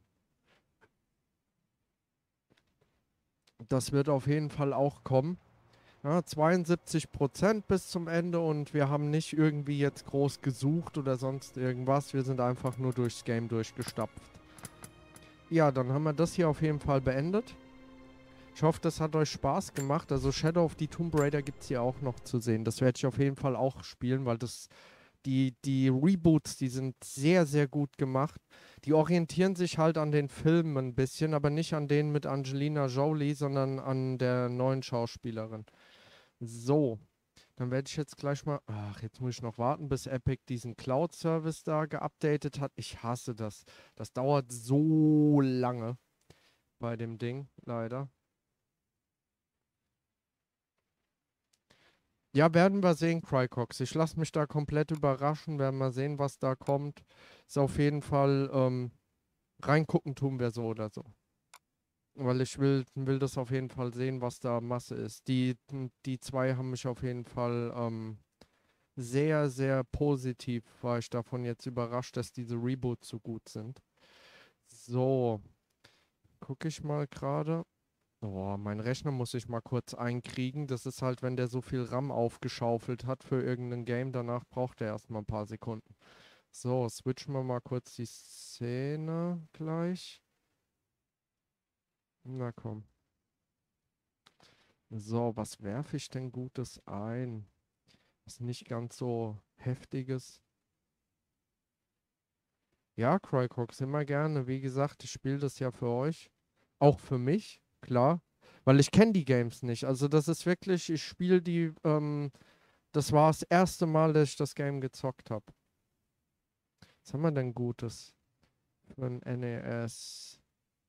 Speaker 1: Das wird auf jeden Fall auch kommen. Ja, 72% bis zum Ende und wir haben nicht irgendwie jetzt groß gesucht oder sonst irgendwas. Wir sind einfach nur durchs Game durchgestapft. Ja, dann haben wir das hier auf jeden Fall beendet. Ich hoffe, das hat euch Spaß gemacht. Also Shadow of the Tomb Raider gibt es hier auch noch zu sehen. Das werde ich auf jeden Fall auch spielen, weil die Reboots, die sind sehr, sehr gut gemacht. Die orientieren sich halt an den Filmen ein bisschen, aber nicht an denen mit Angelina Jolie, sondern an der neuen Schauspielerin. So, dann werde ich jetzt gleich mal... Ach, jetzt muss ich noch warten, bis Epic diesen Cloud-Service da geupdatet hat. Ich hasse das. Das dauert so lange bei dem Ding, leider. Ja, werden wir sehen, Crycox. Ich lasse mich da komplett überraschen. Werden wir sehen, was da kommt. Ist auf jeden Fall reingucken tun wir so oder so. Weil ich will das auf jeden Fall sehen, was da Masse ist. Die zwei haben mich auf jeden Fall sehr, sehr positiv, war ich davon jetzt überrascht, dass diese Reboots so gut sind. So, gucke ich mal gerade. Oh, mein Rechner muss ich mal kurz einkriegen. Das ist halt, wenn der so viel RAM aufgeschaufelt hat für irgendein Game, danach braucht er erstmal ein paar Sekunden. So, switchen wir mal kurz die Szene gleich. Na komm. So, was werfe ich denn Gutes ein? Was nicht ganz so heftiges. Ja, Crycox, immer gerne. Wie gesagt, ich spiele das ja für euch. Auch für mich, klar. Weil ich kenne die Games nicht. Also das ist wirklich, ich spiele die, das war das erste Mal, dass ich das Game gezockt habe. Was haben wir denn Gutes für ein NES?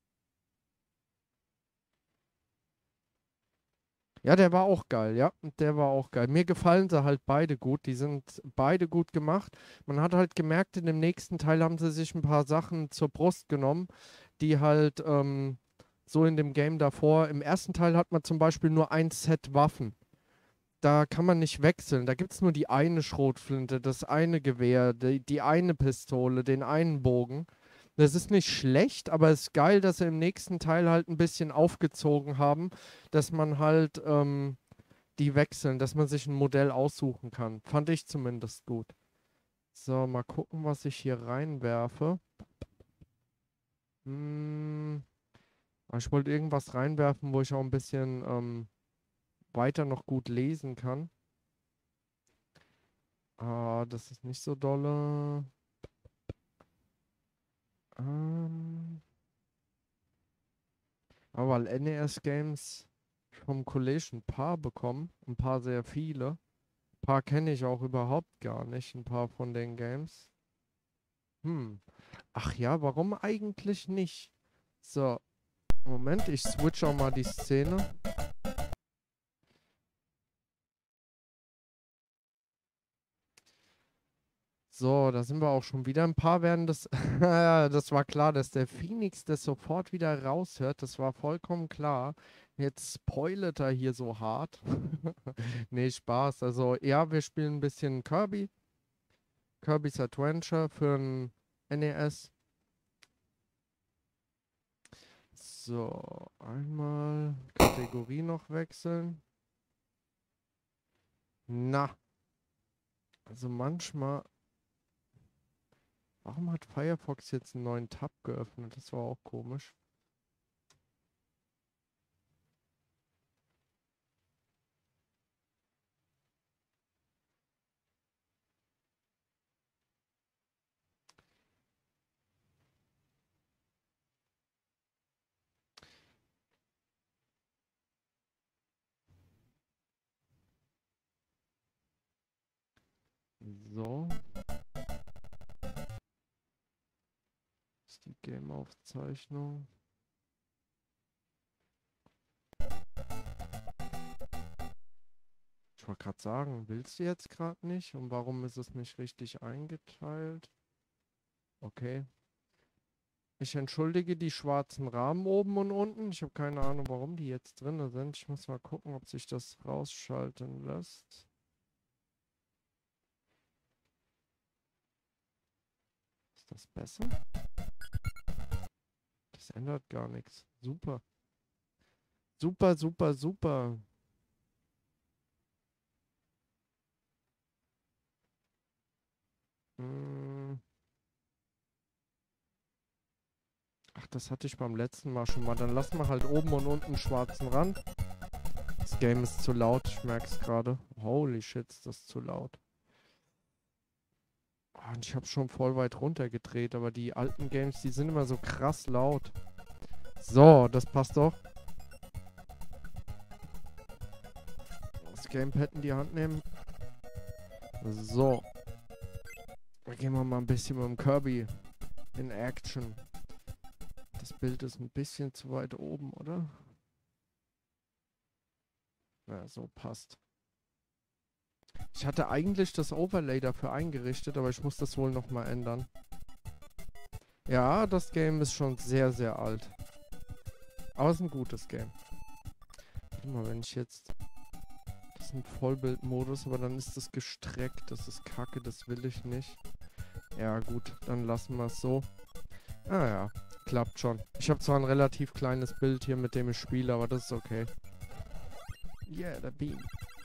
Speaker 1: Ja, der war auch geil, ja, der war auch geil. Mir gefallen sie halt beide gut, die sind beide gut gemacht. Man hat halt gemerkt, in dem nächsten Teil haben sie sich ein paar Sachen zur Brust genommen, die halt so in dem Game davor, im ersten Teil hat man zum Beispiel nur ein Set Waffen. Da kann man nicht wechseln, da gibt es nur die eine Schrotflinte, das eine Gewehr, die eine Pistole, den einen Bogen. Das ist nicht schlecht, aber es ist geil, dass sie im nächsten Teil halt ein bisschen aufgezogen haben, dass man halt die wechseln, dass man sich ein Modell aussuchen kann. Fand ich zumindest gut. So, mal gucken, was ich hier reinwerfe. Ich wollte irgendwas reinwerfen, wo ich auch ein bisschen weiter noch gut lesen kann. Ah, das ist nicht so dolle. Aber weil NES-Games vom Kollege ein paar bekommen, ein paar sehr viele. Ein paar kenne ich auch überhaupt gar nicht, ein paar von den Games. Ach ja, warum eigentlich nicht? So, Moment, ich switch auch mal die Szene. So, da sind wir auch schon wieder. Ein paar werden das. Das war klar, dass der Phoenix das sofort wieder raushört. Das war vollkommen klar. Jetzt spoilert er hier so hart. Nee, Spaß. Also, ja, wir spielen ein bisschen Kirby. Kirby's Adventure für ein NES. So, einmal Kategorie noch wechseln. Na, also manchmal. Warum hat Firefox jetzt einen neuen Tab geöffnet? Das war auch komisch. So. Das ist die Game-Aufzeichnung. Ich wollte gerade sagen, willst du jetzt gerade nicht? Und warum ist es nicht richtig eingeteilt? Okay. Ich entschuldige die schwarzen Rahmen oben und unten. Ich habe keine Ahnung, warum die jetzt drin sind. Ich muss mal gucken, ob sich das rausschalten lässt. Ist das besser? Das ändert gar nichts. Super. Super, super, super. Ach, das hatte ich beim letzten Mal schon mal. Dann lassen wir halt oben und unten einen schwarzen Rand. Das Game ist zu laut, ich merke es gerade. Holy shit, ist das zu laut. Oh, und ich habe schon voll weit runtergedreht, aber die alten Games, die sind immer so krass laut. So, das passt doch. Das Gamepad in die Hand nehmen. So. Dann gehen wir mal ein bisschen mit dem Kirby in Action. Das Bild ist ein bisschen zu weit oben, oder? Ja, so passt. Ich hatte eigentlich das Overlay dafür eingerichtet, aber ich muss das wohl nochmal ändern. Ja, das Game ist schon sehr, sehr alt. Aber es ist ein gutes Game. Warte mal, wenn ich jetzt... Das ist ein Vollbildmodus, aber dann ist das gestreckt. Das ist kacke, das will ich nicht. Ja gut, dann lassen wir es so. Ah ja, klappt schon. Ich habe zwar ein relativ kleines Bild hier, mit dem ich spiele, aber das ist okay. Yeah, der Beam.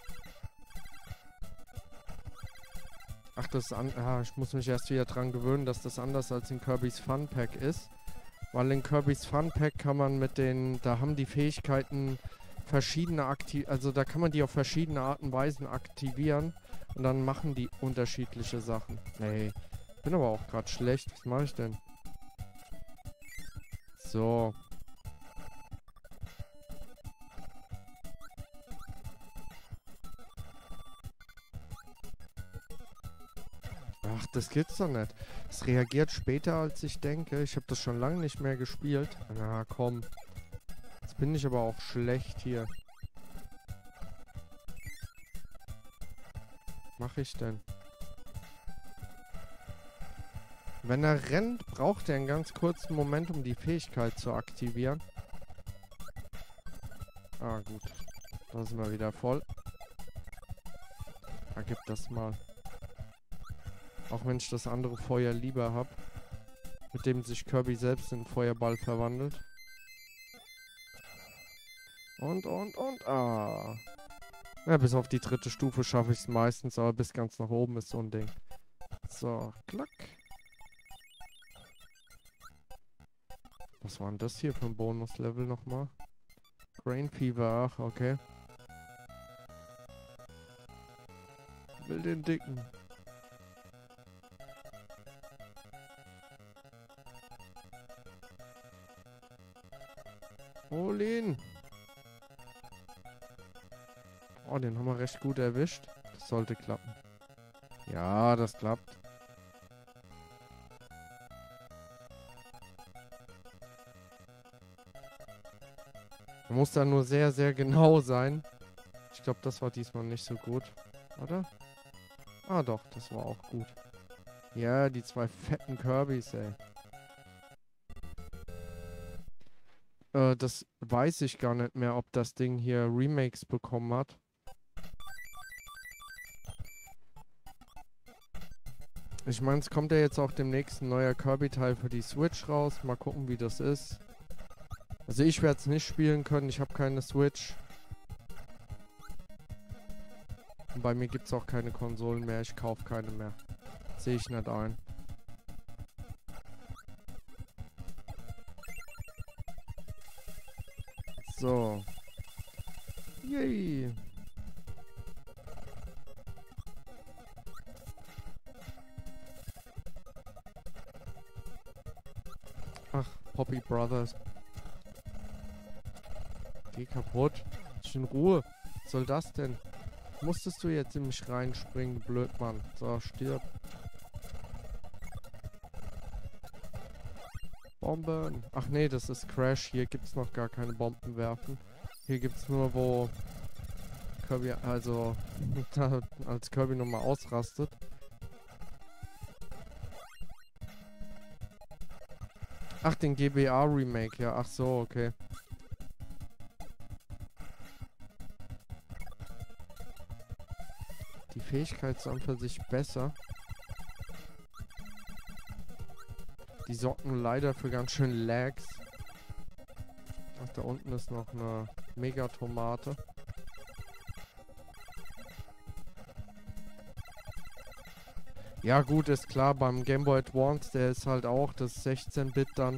Speaker 1: Ach, das ist ich muss mich erst wieder dran gewöhnen, dass das anders als in Kirby's Fun Pack ist. Weil in Kirby's Fun Pack kann man mit den, da haben die Fähigkeiten verschiedene also da kann man die auf verschiedene Arten und Weisen aktivieren und dann machen die unterschiedliche Sachen. Nee, bin aber auch gerade schlecht. Was mache ich denn? So. Ach, das gibt's doch nicht. Es reagiert später, als ich denke. Ich habe das schon lange nicht mehr gespielt. Na komm. Jetzt bin ich aber auch schlecht hier. Was mache ich denn? Wenn er rennt, braucht er einen ganz kurzen Moment, um die Fähigkeit zu aktivieren. Ah, gut. Da sind wir wieder voll. Da gib das mal. Auch wenn ich das andere Feuer lieber habe. Mit dem sich Kirby selbst in einen Feuerball verwandelt. Und. Ah. Ja, bis auf die dritte Stufe schaffe ich es meistens, aber bis ganz nach oben ist so ein Ding. So, klack. Was war denn das hier für ein Bonuslevel nochmal? Brain Fever, ach, okay. Will den Dicken. Hol ihn. Oh, den haben wir recht gut erwischt. Das sollte klappen. Ja, das klappt. Man muss da nur sehr, sehr genau sein. Ich glaube, das war diesmal nicht so gut. Oder? Ah doch, das war auch gut. Ja, die zwei fetten Kirbys, ey. Das weiß ich gar nicht mehr, ob das Ding hier Remakes bekommen hat. Ich meine, es kommt ja jetzt auch demnächst ein neuer Kirby-Teil für die Switch raus. Mal gucken, wie das ist. Also ich werde es nicht spielen können. Ich habe keine Switch. Und bei mir gibt es auch keine Konsolen mehr. Ich kaufe keine mehr. Sehe ich nicht ein. So. Yay. Ach, Poppy Brothers. Geh kaputt. Ist in Ruhe. Was soll das denn? Musstest du jetzt in mich reinspringen, Blödmann. So, stirb. Bomben. Ach nee, das ist Crash. Hier gibt es noch gar keine Bomben werfen. Hier gibt es nur, wo Kirby, also als Kirby nochmal ausrastet. Ach, den GBA Remake, ja. Ach so, okay. Die Fähigkeit ist an für sich besser. Die sorgen leider für ganz schön Lags. Ach, da unten ist noch eine Megatomate. Ja gut, ist klar, beim Game Boy Advance, der ist halt auch das 16-Bit dann.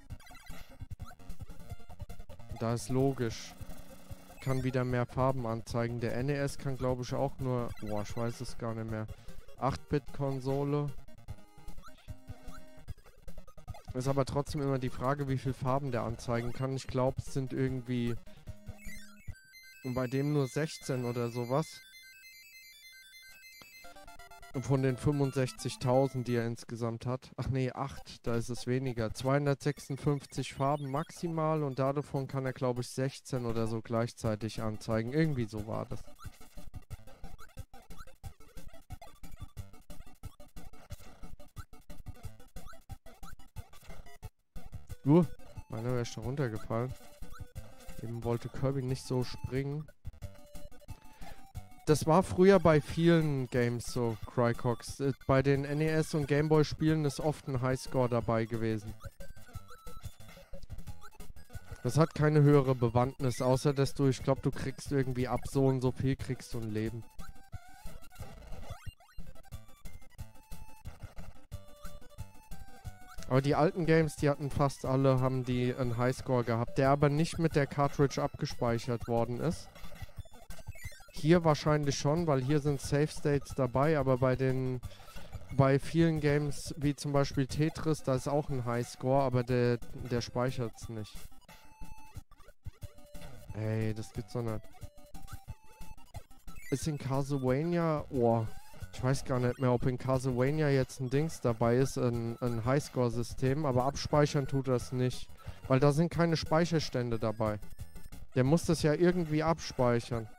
Speaker 1: Da ist logisch. Kann wieder mehr Farben anzeigen. Der NES kann glaube ich auch nur, boah, ich weiß es gar nicht mehr. 8-Bit-Konsole. Ist aber trotzdem immer die Frage, wie viel Farben der anzeigen kann. Ich glaube, es sind irgendwie bei dem nur 16 oder sowas. Und von den 65.000, die er insgesamt hat. Ach nee, 8, da ist es weniger. 256 Farben maximal und davon kann er, glaube ich, 16 oder so gleichzeitig anzeigen. Irgendwie so war das. Meiner wäre schon runtergefallen. Eben wollte Kirby nicht so springen. Das war früher bei vielen Games so, Crycox. Bei den NES und Gameboy Spielen ist oft ein Highscore dabei gewesen. Das hat keine höhere Bewandtnis, außer dass du, ich glaube, du kriegst irgendwie ab so und so viel kriegst du ein Leben. Aber die alten Games, die hatten fast alle, haben die einen Highscore gehabt, der aber nicht mit der Cartridge abgespeichert worden ist. Hier wahrscheinlich schon, weil hier sind Save States dabei, aber bei vielen Games, wie zum Beispiel Tetris, da ist auch ein Highscore, aber der speichert es nicht. Ey, das gibt's doch nicht. Ist in Castlevania, ich weiß gar nicht mehr, ob in Castlevania jetzt ein Dings dabei ist, ein Highscore-System, aber abspeichern tut das nicht. Weil da sind keine Speicherstände dabei. Der muss das ja irgendwie abspeichern.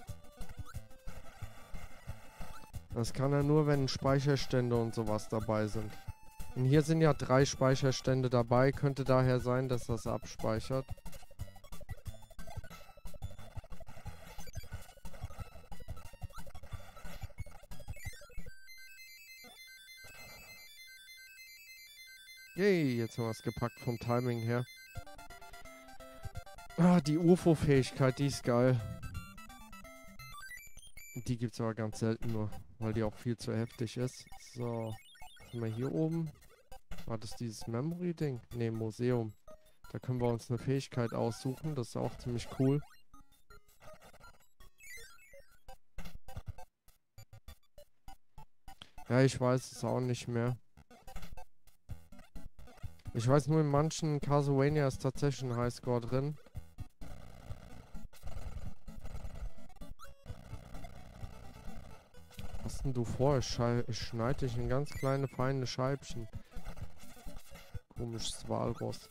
Speaker 1: Das kann er nur, wenn Speicherstände und sowas dabei sind. Und hier sind ja 3 Speicherstände dabei, könnte daher sein, dass das abspeichert. Yay, jetzt haben wir es gepackt vom Timing her. Ah, die UFO-Fähigkeit, die ist geil. Die gibt es aber ganz selten nur, weil die auch viel zu heftig ist. So, sind wir hier oben. War das dieses Memory-Ding? Ne, Museum. Da können wir uns eine Fähigkeit aussuchen, das ist auch ziemlich cool. Ja, ich weiß es auch nicht mehr. Ich weiß nur, in manchen Castlevania ist tatsächlich ein Highscore drin. hast denn du vor? Ich schneide dich in ganz kleine, feine Scheibchen. Komisches Walross.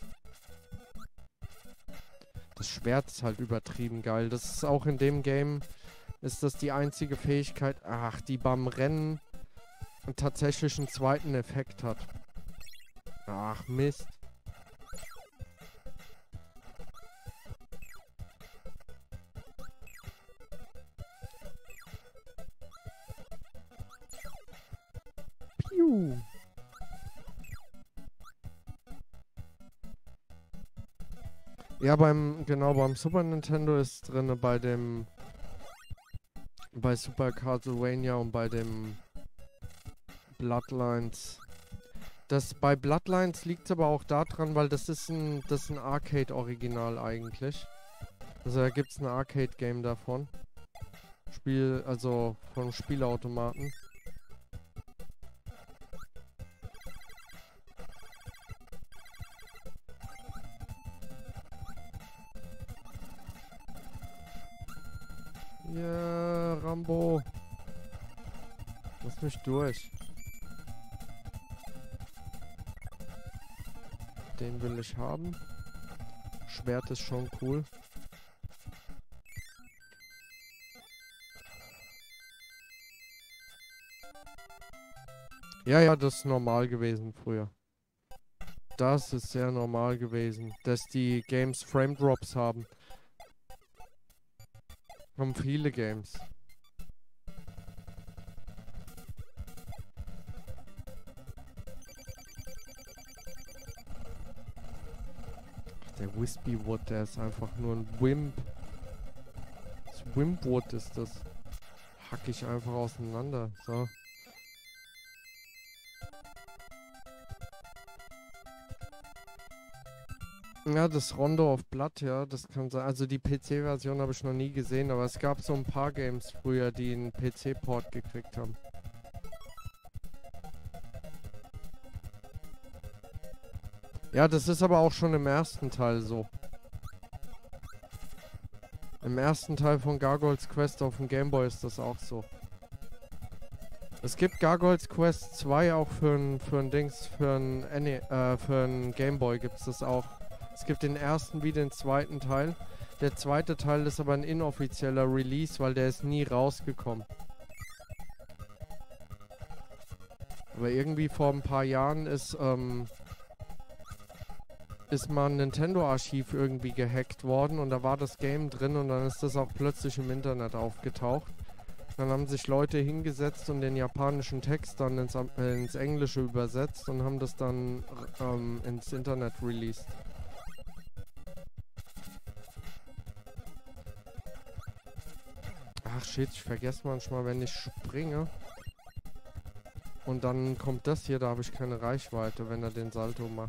Speaker 1: Das Schwert ist halt übertrieben geil. Das ist auch in dem Game, ist das die einzige Fähigkeit, ach, die beim Rennen tatsächlich einen zweiten Effekt hat. Ach, Mist. Piu. Ja, beim Super Nintendo ist drin bei Super Castlevania und bei dem Bloodlines. Bei Bloodlines liegt es aber auch daran, weil das ist ein Arcade-Original eigentlich. Also da gibt es ein Arcade-Game davon. Also von Spielautomaten. Ja, Rambo. Lass mich durch. Den will ich haben. Schwert ist schon cool. Ja, das ist normal gewesen früher. Das ist sehr normal gewesen, dass die Games Frame Drops haben. Haben viele Games. Der Wispy Wood, der ist einfach nur ein Wimp. Das Wimpwood ist das. Hack ich einfach auseinander. So. Ja, das Rondo of Blood, ja, das kann sein. Also die PC-Version habe ich noch nie gesehen, aber es gab so ein paar Games früher, die einen PC-Port gekriegt haben. Ja, das ist aber auch schon im ersten Teil so. Im ersten Teil von Gargoyles Quest auf dem Game Boy ist das auch so. Es gibt Gargoyles Quest 2 auch für ein Game Boy gibt es das auch. Es gibt den ersten wie den zweiten Teil. Der zweite Teil ist aber ein inoffizieller Release, weil der ist nie rausgekommen. Aber irgendwie vor ein paar Jahren ist mal ein Nintendo-Archiv irgendwie gehackt worden und da war das Game drin und dann ist das auch plötzlich im Internet aufgetaucht. Dann haben sich Leute hingesetzt und den japanischen Text dann ins Englische übersetzt und haben das dann ins Internet released. Ach shit, ich vergesse manchmal, wenn ich springe. Und dann kommt das hier, da habe ich keine Reichweite, wenn er den Salto macht.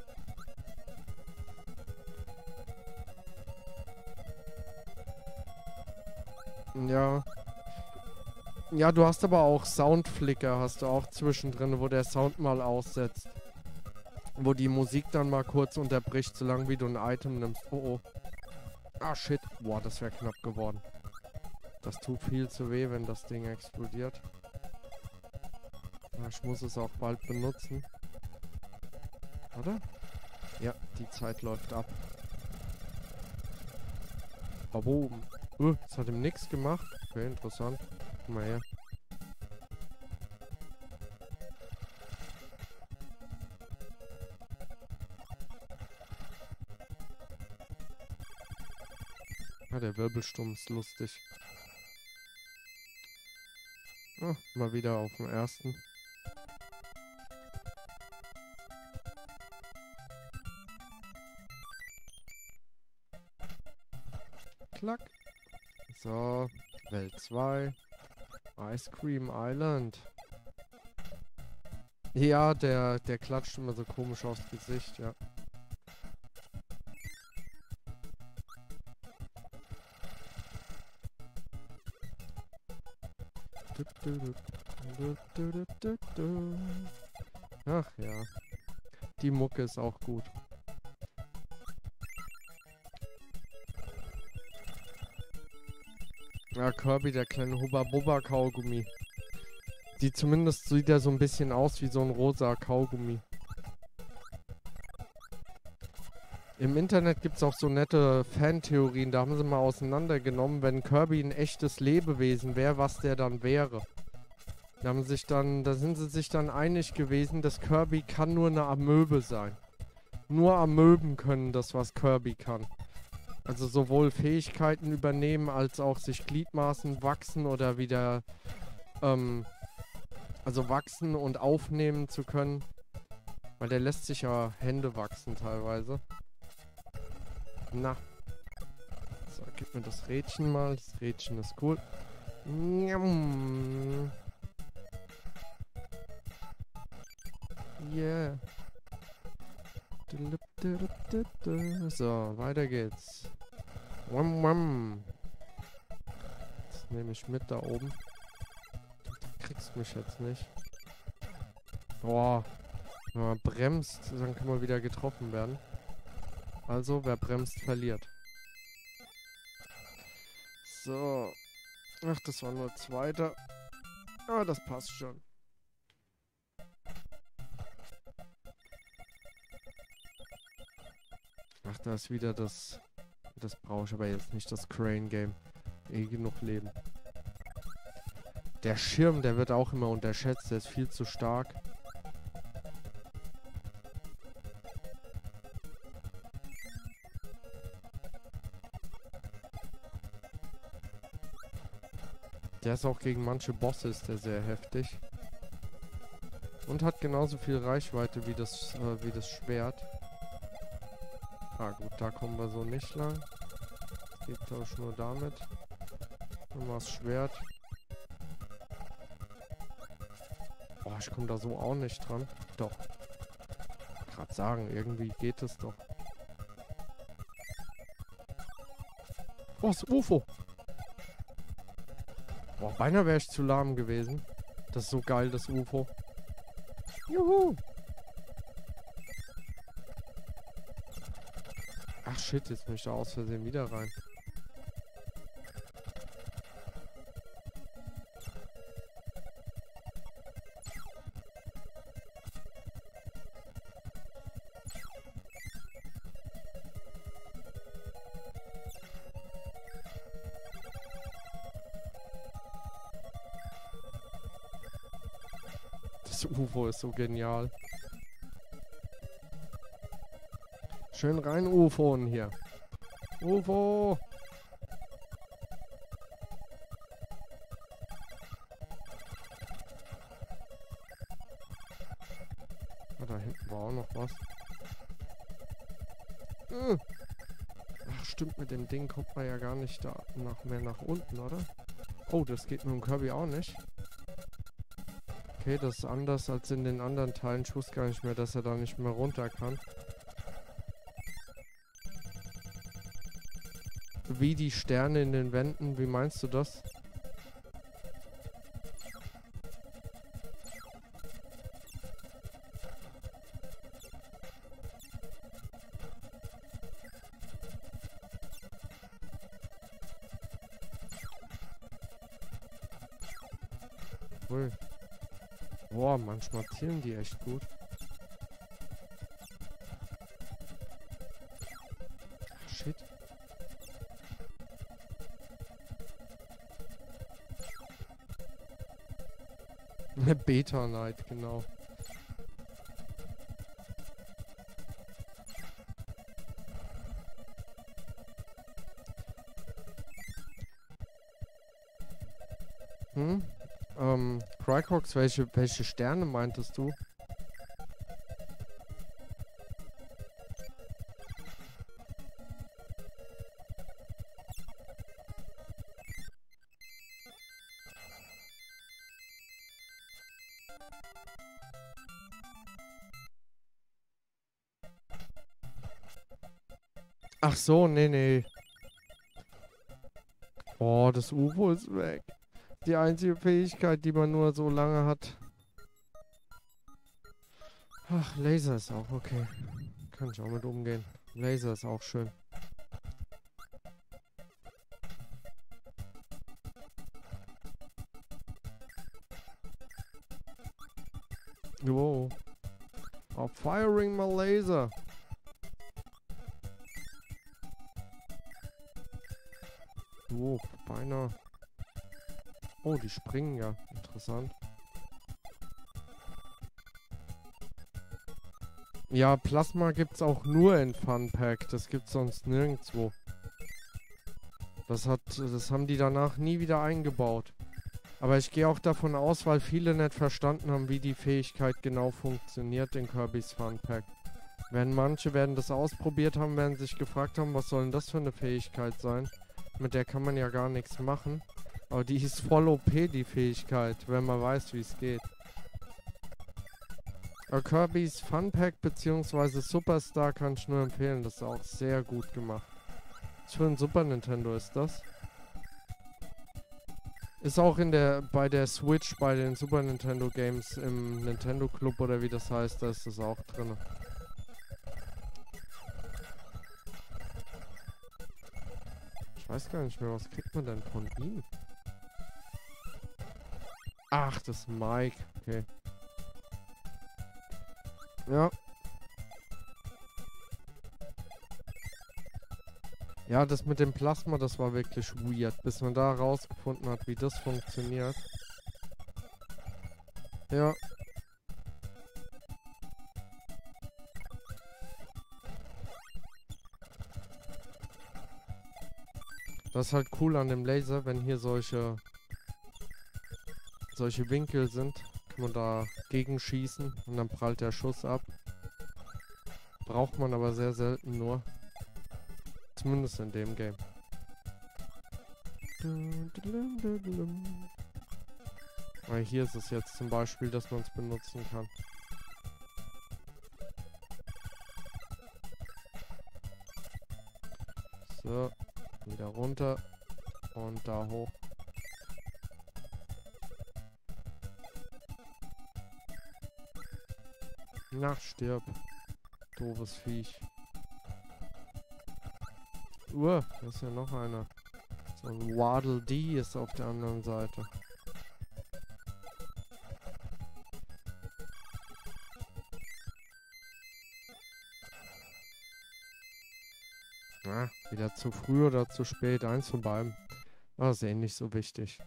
Speaker 1: Ja. Ja, du hast aber auch Soundflicker, hast du auch zwischendrin, wo der Sound mal aussetzt. Wo die Musik dann mal kurz unterbricht, solange wie du ein Item nimmst. Oh oh. Ah shit. Boah, das wäre knapp geworden. Das tut viel zu weh, wenn das Ding explodiert. Ich muss es auch bald benutzen. Oder? Ja, die Zeit läuft ab. Aber das hat ihm nichts gemacht. Okay, interessant. Guck mal her. Ah, der Wirbelsturm ist lustig. Ah, mal wieder auf dem ersten. Klack. So, Welt 2. Ice Cream Island. Ja, der klatscht immer so komisch aufs Gesicht, ja. Ach ja. Die Mucke ist auch gut. Ja, Kirby, der kleine Hubba-Bubba-Kaugummi. Zumindest sieht er so ein bisschen aus wie so ein rosa Kaugummi. Im Internet gibt es auch so nette Fantheorien, da haben sie mal auseinandergenommen, wenn Kirby ein echtes Lebewesen wäre, was der dann wäre. Da sind sie sich dann einig gewesen, dass Kirby kann nur eine Amöbe sein. Nur Amöben können das, was Kirby kann. Also sowohl Fähigkeiten übernehmen, als auch sich Gliedmaßen wachsen oder wieder, also wachsen und aufnehmen zu können. Weil der lässt sich ja Hände wachsen teilweise. Na. So, gib mir das Rädchen mal. Das Rädchen ist cool. Yeah. So, weiter geht's. Das nehme ich mit da oben. Du kriegst mich jetzt nicht. Boah. Wenn man bremst, dann kann man wieder getroffen werden. Also, wer bremst, verliert. So. Ach, das war nur zweiter. Aber das passt schon. Ach, da ist wieder das... Das brauche ich aber jetzt nicht, das Crane-Game. Eh genug Leben. Der Schirm, der wird auch immer unterschätzt. Der ist viel zu stark. Der ist auch gegen manche Bosse ist der sehr heftig. Und hat genauso viel Reichweite wie das Schwert. Ah gut, da kommen wir so nicht lang. Das geht glaube ich nur damit. Nochmal das Schwert. Oh, ich komme da so auch nicht dran. Doch. Gerade sagen, irgendwie geht es doch. Oh, das UFO. Boah, beinahe wäre ich zu lahm gewesen. Das ist so geil, das UFO. Juhu. Ach shit, jetzt bin ich da aus Versehen wieder rein. Das UFO ist so genial. Schön rein UFO hier. UFO! Ah, da hinten war auch noch was. Ach, stimmt, mit dem Ding kommt man ja gar nicht da mehr nach unten, oder? Oh, das geht mit dem Kirby auch nicht. Okay, das ist anders als in den anderen Teilen. Ich wusste gar nicht mehr, dass er da nicht mehr runter kann. Wie die Sterne in den Wänden, wie meinst du das? Ui. Boah, manchmal zielen die echt gut. Shit. Eine Beta Knight, genau. Crycox, welche Sterne meintest du? Ach so, nee. Oh, das UFO ist weg. Die einzige Fähigkeit, die man nur so lange hat. Ach, Laser ist auch okay. Kann ich auch mit umgehen. Laser ist auch schön. Wow. Oh, firing my laser. Oh, beinahe. Oh, die springen ja. Interessant. Ja, Plasma gibt's auch nur in Fun Pack. Das gibt's sonst nirgendwo. Das haben die danach nie wieder eingebaut. Aber ich gehe auch davon aus, weil viele nicht verstanden haben, wie die Fähigkeit genau funktioniert in Kirby's Fun Pack. Wenn manche das ausprobiert haben, werden sich gefragt haben, was soll denn das für eine Fähigkeit sein? Mit der kann man ja gar nichts machen. Aber die ist voll OP, die Fähigkeit, wenn man weiß, wie es geht. Aber Kirby's Fun Pack bzw. Superstar kann ich nur empfehlen. Das ist auch sehr gut gemacht. Was für ein Super Nintendo ist das? Ist auch bei der Switch, bei den Super Nintendo Games im Nintendo Club oder wie das heißt, da ist das auch drin. Ich weiß gar nicht mehr, was kriegt man denn von ihm? Ach, das ist Mike. Okay. Ja. Ja, das mit dem Plasma, das war wirklich weird, bis man da rausgefunden hat, wie das funktioniert. Ja. Das ist halt cool an dem Laser, wenn hier solche Winkel sind, kann man da gegenschießen und dann prallt der Schuss ab. Braucht man aber sehr selten nur. Zumindest in dem Game. Weil hier ist es jetzt zum Beispiel, dass man es benutzen kann. So, wieder runter und da hoch. Na, stirb. Doofes Viech. Da ist ja noch einer. So ein Waddle Dee ist auf der anderen Seite. Na, wieder zu früh oder zu spät. Eins von beiden. Das ist eh nicht so wichtig.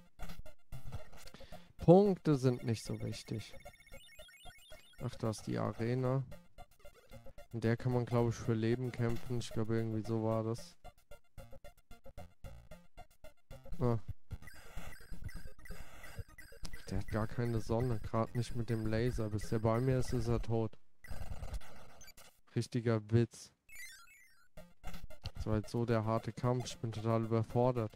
Speaker 1: Punkte sind nicht so wichtig. Ach, da ist die Arena. In der kann man, glaube ich, für Leben kämpfen. Ich glaube, irgendwie so war das. Ah. Der hat gar keine Sonne. Gerade nicht mit dem Laser. Bis der bei mir ist, ist er tot. Richtiger Witz. Das war jetzt so der harte Kampf. Ich bin total überfordert.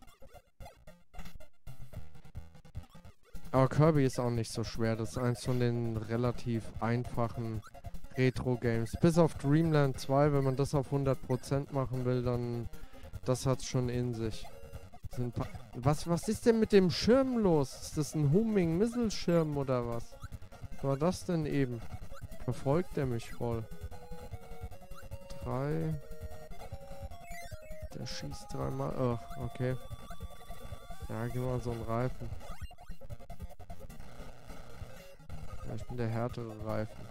Speaker 1: Aber Kirby ist auch nicht so schwer. Das ist eins von den relativ einfachen Retro-Games. Bis auf Dreamland 2, wenn man das auf 100% machen will, dann das hat's schon in sich. Was ist denn mit dem Schirm los? Ist das ein Homing-Missile-Schirm oder was? Was war das denn eben? Verfolgt er mich voll? 3. Der schießt 3-mal. Ach, okay. Ja, gib mal so einen Reifen. Ja, ich bin der härtere Reifen.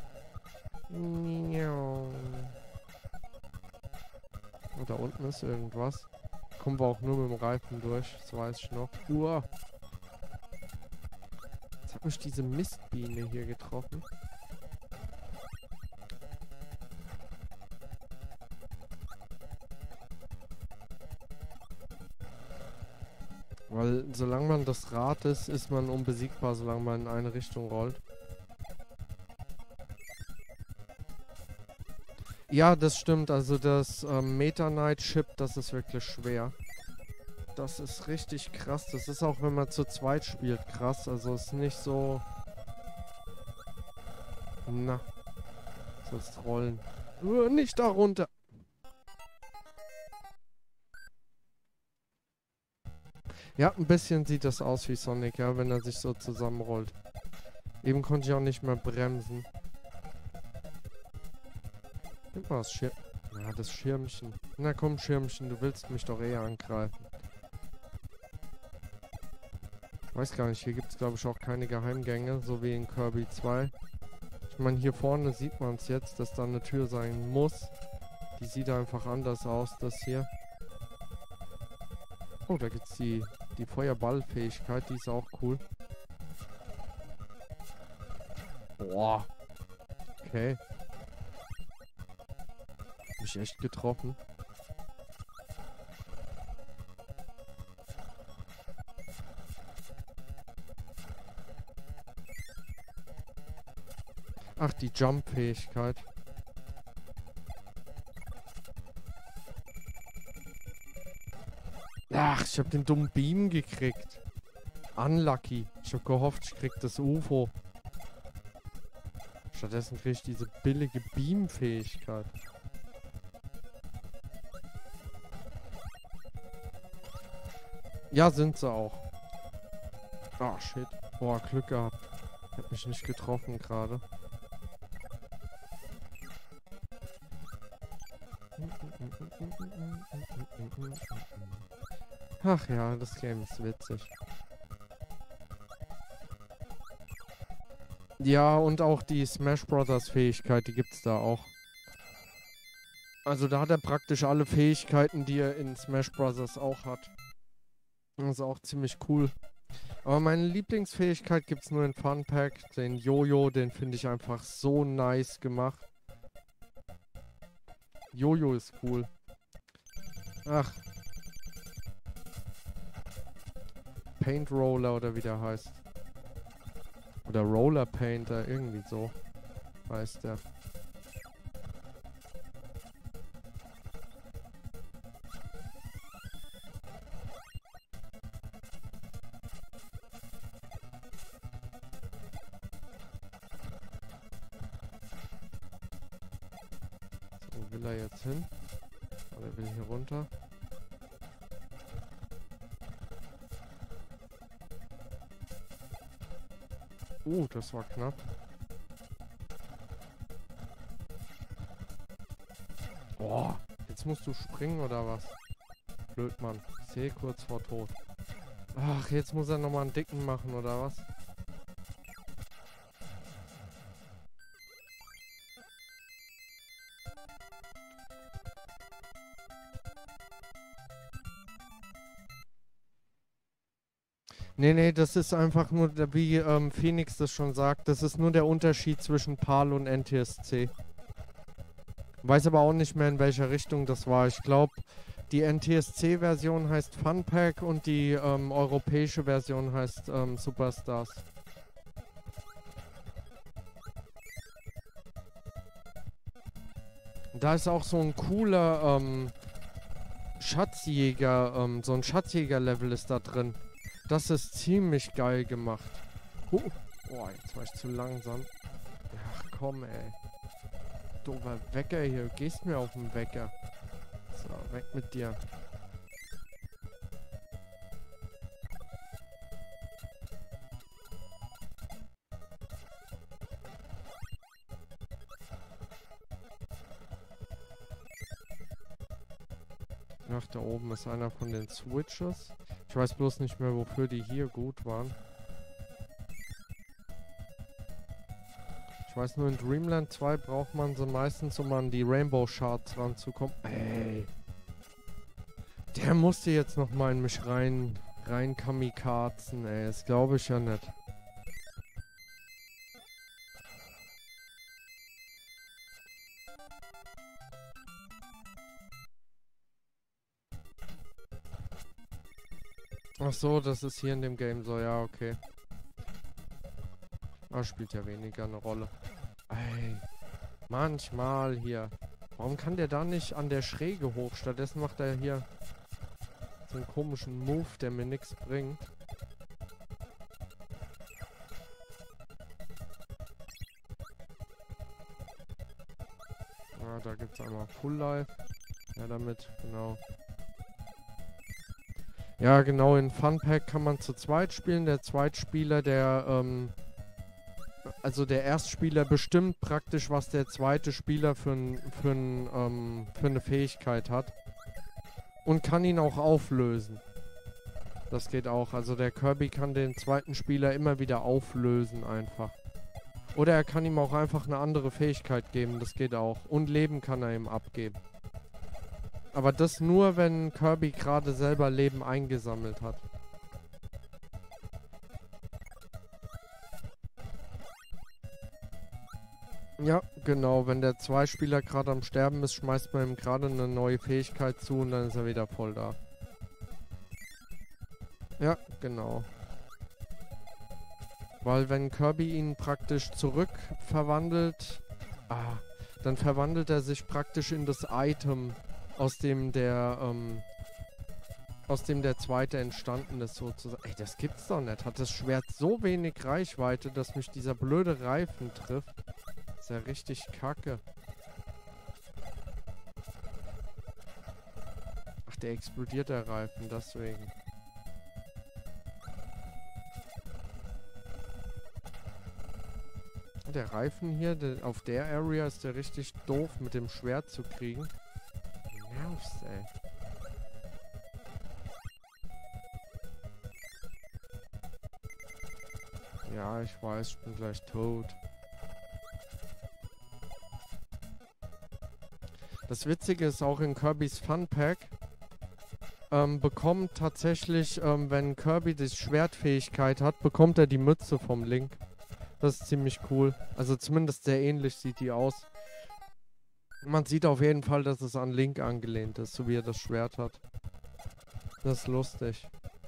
Speaker 1: Oh, da unten ist irgendwas. Kommen wir auch nur mit dem Reifen durch, das weiß ich noch. Jetzt hat mich diese Mistbiene hier getroffen. Weil solange man das Rad ist, ist man unbesiegbar, solange man in eine Richtung rollt. Ja, das stimmt. Also das Meta Knight Chip, das ist wirklich schwer. Das ist richtig krass. Das ist auch, wenn man zu zweit spielt, krass. Also ist nicht so... Na. Sollst rollen. Nicht da runter. Ja, ein bisschen sieht das aus wie Sonic, ja, wenn er sich so zusammenrollt. Eben konnte ich auch nicht mehr bremsen. Gib mal das Schirm. Ja, das Schirmchen. Na komm, Schirmchen, du willst mich doch eher angreifen. Weiß gar nicht, hier gibt es glaube ich auch keine Geheimgänge, so wie in Kirby 2. meine, hier vorne sieht man es jetzt, dass da eine Tür sein muss. Die sieht einfach anders aus, das hier. Oh, da gibt's die Feuerballfähigkeit, die ist auch cool. Boah. Okay. Hab mich echt getroffen. Ach, die Jump-Fähigkeit. Ach, ich hab den dummen Beam gekriegt. Unlucky. Ich hab gehofft, ich krieg das UFO. Stattdessen krieg ich diese billige Beam-Fähigkeit. Ja, sind sie auch. Ah, shit. Boah, Glück gehabt. Ich hab mich nicht getroffen gerade. Ach ja, das Game ist witzig. Ja, und auch die Smash Brothers Fähigkeit, die gibt's da auch. Also da hat er praktisch alle Fähigkeiten, die er in Smash Brothers auch hat. Das ist auch ziemlich cool. Aber meine Lieblingsfähigkeit gibt's nur in Fun Pack. Den Jojo, den finde ich einfach so nice gemacht. Jojo ist cool. Ach. Paint Roller oder wie der heißt. Oder Roller Painter, irgendwie so heißt der. So, wo will er jetzt hin? Oh, er will hier runter. Das war knapp. Boah, jetzt musst du springen oder was? Blöd, Mann. Ich sehe kurz vor Tod. Ach, jetzt muss er nochmal einen dicken machen oder was? Nee, das ist einfach nur, wie Phoenix das schon sagt, das ist nur der Unterschied zwischen PAL und NTSC. Weiß aber auch nicht mehr, in welcher Richtung das war. Ich glaube, die NTSC-Version heißt Fun Pack und die europäische Version heißt Superstars. Da ist auch so ein cooler Schatzjäger, so ein Schatzjäger-Level ist da drin. Das ist ziemlich geil gemacht. Boah, jetzt war ich zu langsam. Ach komm, ey. Doofer Wecker hier. Du gehst mir auf den Wecker. So, weg mit dir. Ach, da oben ist einer von den Switches. Ich weiß bloß nicht mehr, wofür die hier gut waren. Ich weiß nur, in Dreamland 2 braucht man sie meistens, um an die Rainbow Shards ranzukommen. Ey. Der musste jetzt noch mal in mich rein kamikazen, ey. Das glaube ich ja nicht. Ach so, das ist hier in dem Game so, ja, okay. Aber spielt ja weniger eine Rolle. Ey, manchmal hier. Warum kann der da nicht an der Schräge hoch? Stattdessen macht er hier so einen komischen Move, der mir nichts bringt. Ah, da gibt es einmal Full Life. Ja, damit, genau. Ja, genau, in Fun Pack kann man zu zweit spielen. Der Zweitspieler, also der Erstspieler bestimmt praktisch, was der zweite Spieler für eine Fähigkeit hat. Und kann ihn auch auflösen. Das geht auch. Also der Kirby kann den zweiten Spieler immer wieder auflösen einfach. Oder er kann ihm auch einfach eine andere Fähigkeit geben, das geht auch. Und Leben kann er ihm abgeben. Aber das nur, wenn Kirby gerade selber Leben eingesammelt hat. Ja, genau. Wenn der Zweispieler gerade am Sterben ist, schmeißt man ihm gerade eine neue Fähigkeit zu und dann ist er wieder voll da. Ja, genau. Weil wenn Kirby ihn praktisch zurückverwandelt, dann verwandelt er sich praktisch in das Item, aus dem der zweite entstanden ist, sozusagen. Ey, das gibt's doch nicht. Hat das Schwert so wenig Reichweite, dass mich dieser blöde Reifen trifft? Ist ja richtig kacke. Ach, der explodiert, der Reifen, deswegen. Der Reifen hier, auf der Area ist der richtig doof mit dem Schwert zu kriegen. Nervst, ey. Ja, ich weiß, ich bin gleich tot. Das Witzige ist auch in Kirby's Fun Pack, bekommt tatsächlich, wenn Kirby die Schwertfähigkeit hat, bekommt er die Mütze vom Link. Das ist ziemlich cool. Also zumindest sehr ähnlich sieht die aus. Man sieht auf jeden Fall, dass es an Link angelehnt ist, so wie er das Schwert hat. Das ist lustig.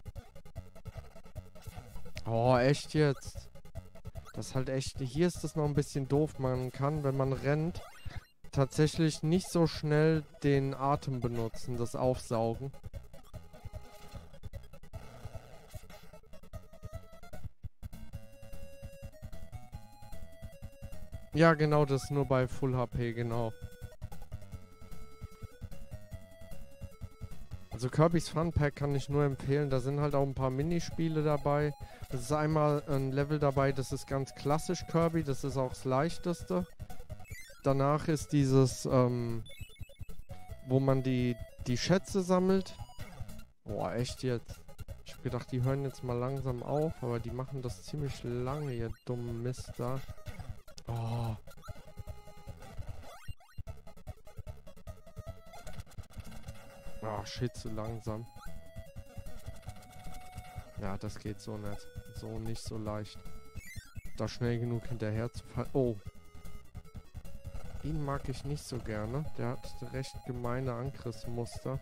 Speaker 1: Oh, echt jetzt? Das ist halt echt... Hier ist das noch ein bisschen doof. Man kann, wenn man rennt, tatsächlich nicht so schnell den Atem benutzen, das Aufsaugen. Ja, genau, das ist nur bei Full HP, genau. Also Kirby's Fun Pack kann ich nur empfehlen. Da sind halt auch ein paar Minispiele dabei. Das ist einmal ein Level dabei, das ist ganz klassisch Kirby. Das ist auch das leichteste. Danach ist dieses, wo man die Schätze sammelt. Boah, echt jetzt? Ich hab gedacht, die hören jetzt mal langsam auf, aber die machen das ziemlich lange, ihr dummen Mister. Oh. Oh, shit, zu langsam. Ja, das geht so nicht. So nicht so leicht. Da schnell genug hinterher zu fallen. Oh. Ihn mag ich nicht so gerne. Der hat recht gemeine Angriffsmuster.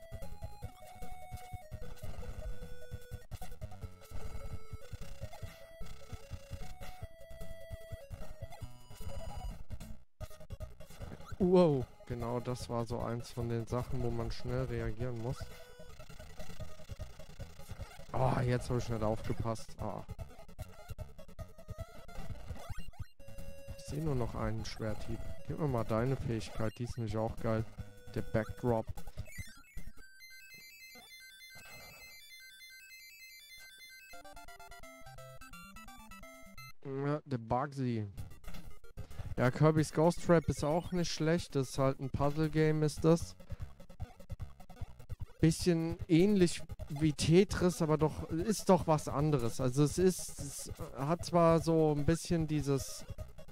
Speaker 1: Wow, genau das war so eins von den Sachen, wo man schnell reagieren muss. Oh, jetzt habe ich nicht aufgepasst. Oh. Ich sehe nur noch einen Schwerthieb. Gib mir mal deine Fähigkeit, die ist nämlich auch geil. Der Backdrop. Ja, der Bugsy. Ja, Kirby's Ghost Trap ist auch nicht schlecht. Das ist halt ein Puzzle-Game, ist das. Bisschen ähnlich wie Tetris, aber doch ist doch was anderes. Also es hat zwar so ein bisschen dieses...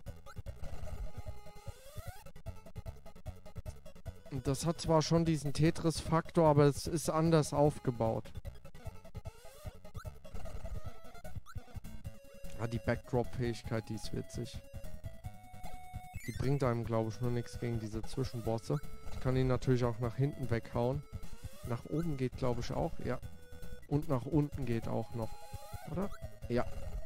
Speaker 1: Das hat zwar schon diesen Tetris-Faktor, aber es ist anders aufgebaut. Ah, die Backdrop-Fähigkeit, die ist witzig. Die bringt einem, glaube ich, nur nichts gegen diese Zwischenbosse. Ich kann ihn natürlich auch nach hinten weghauen. Nach oben geht, glaube ich, auch. Ja. Und nach unten geht auch noch. Oder? Ja.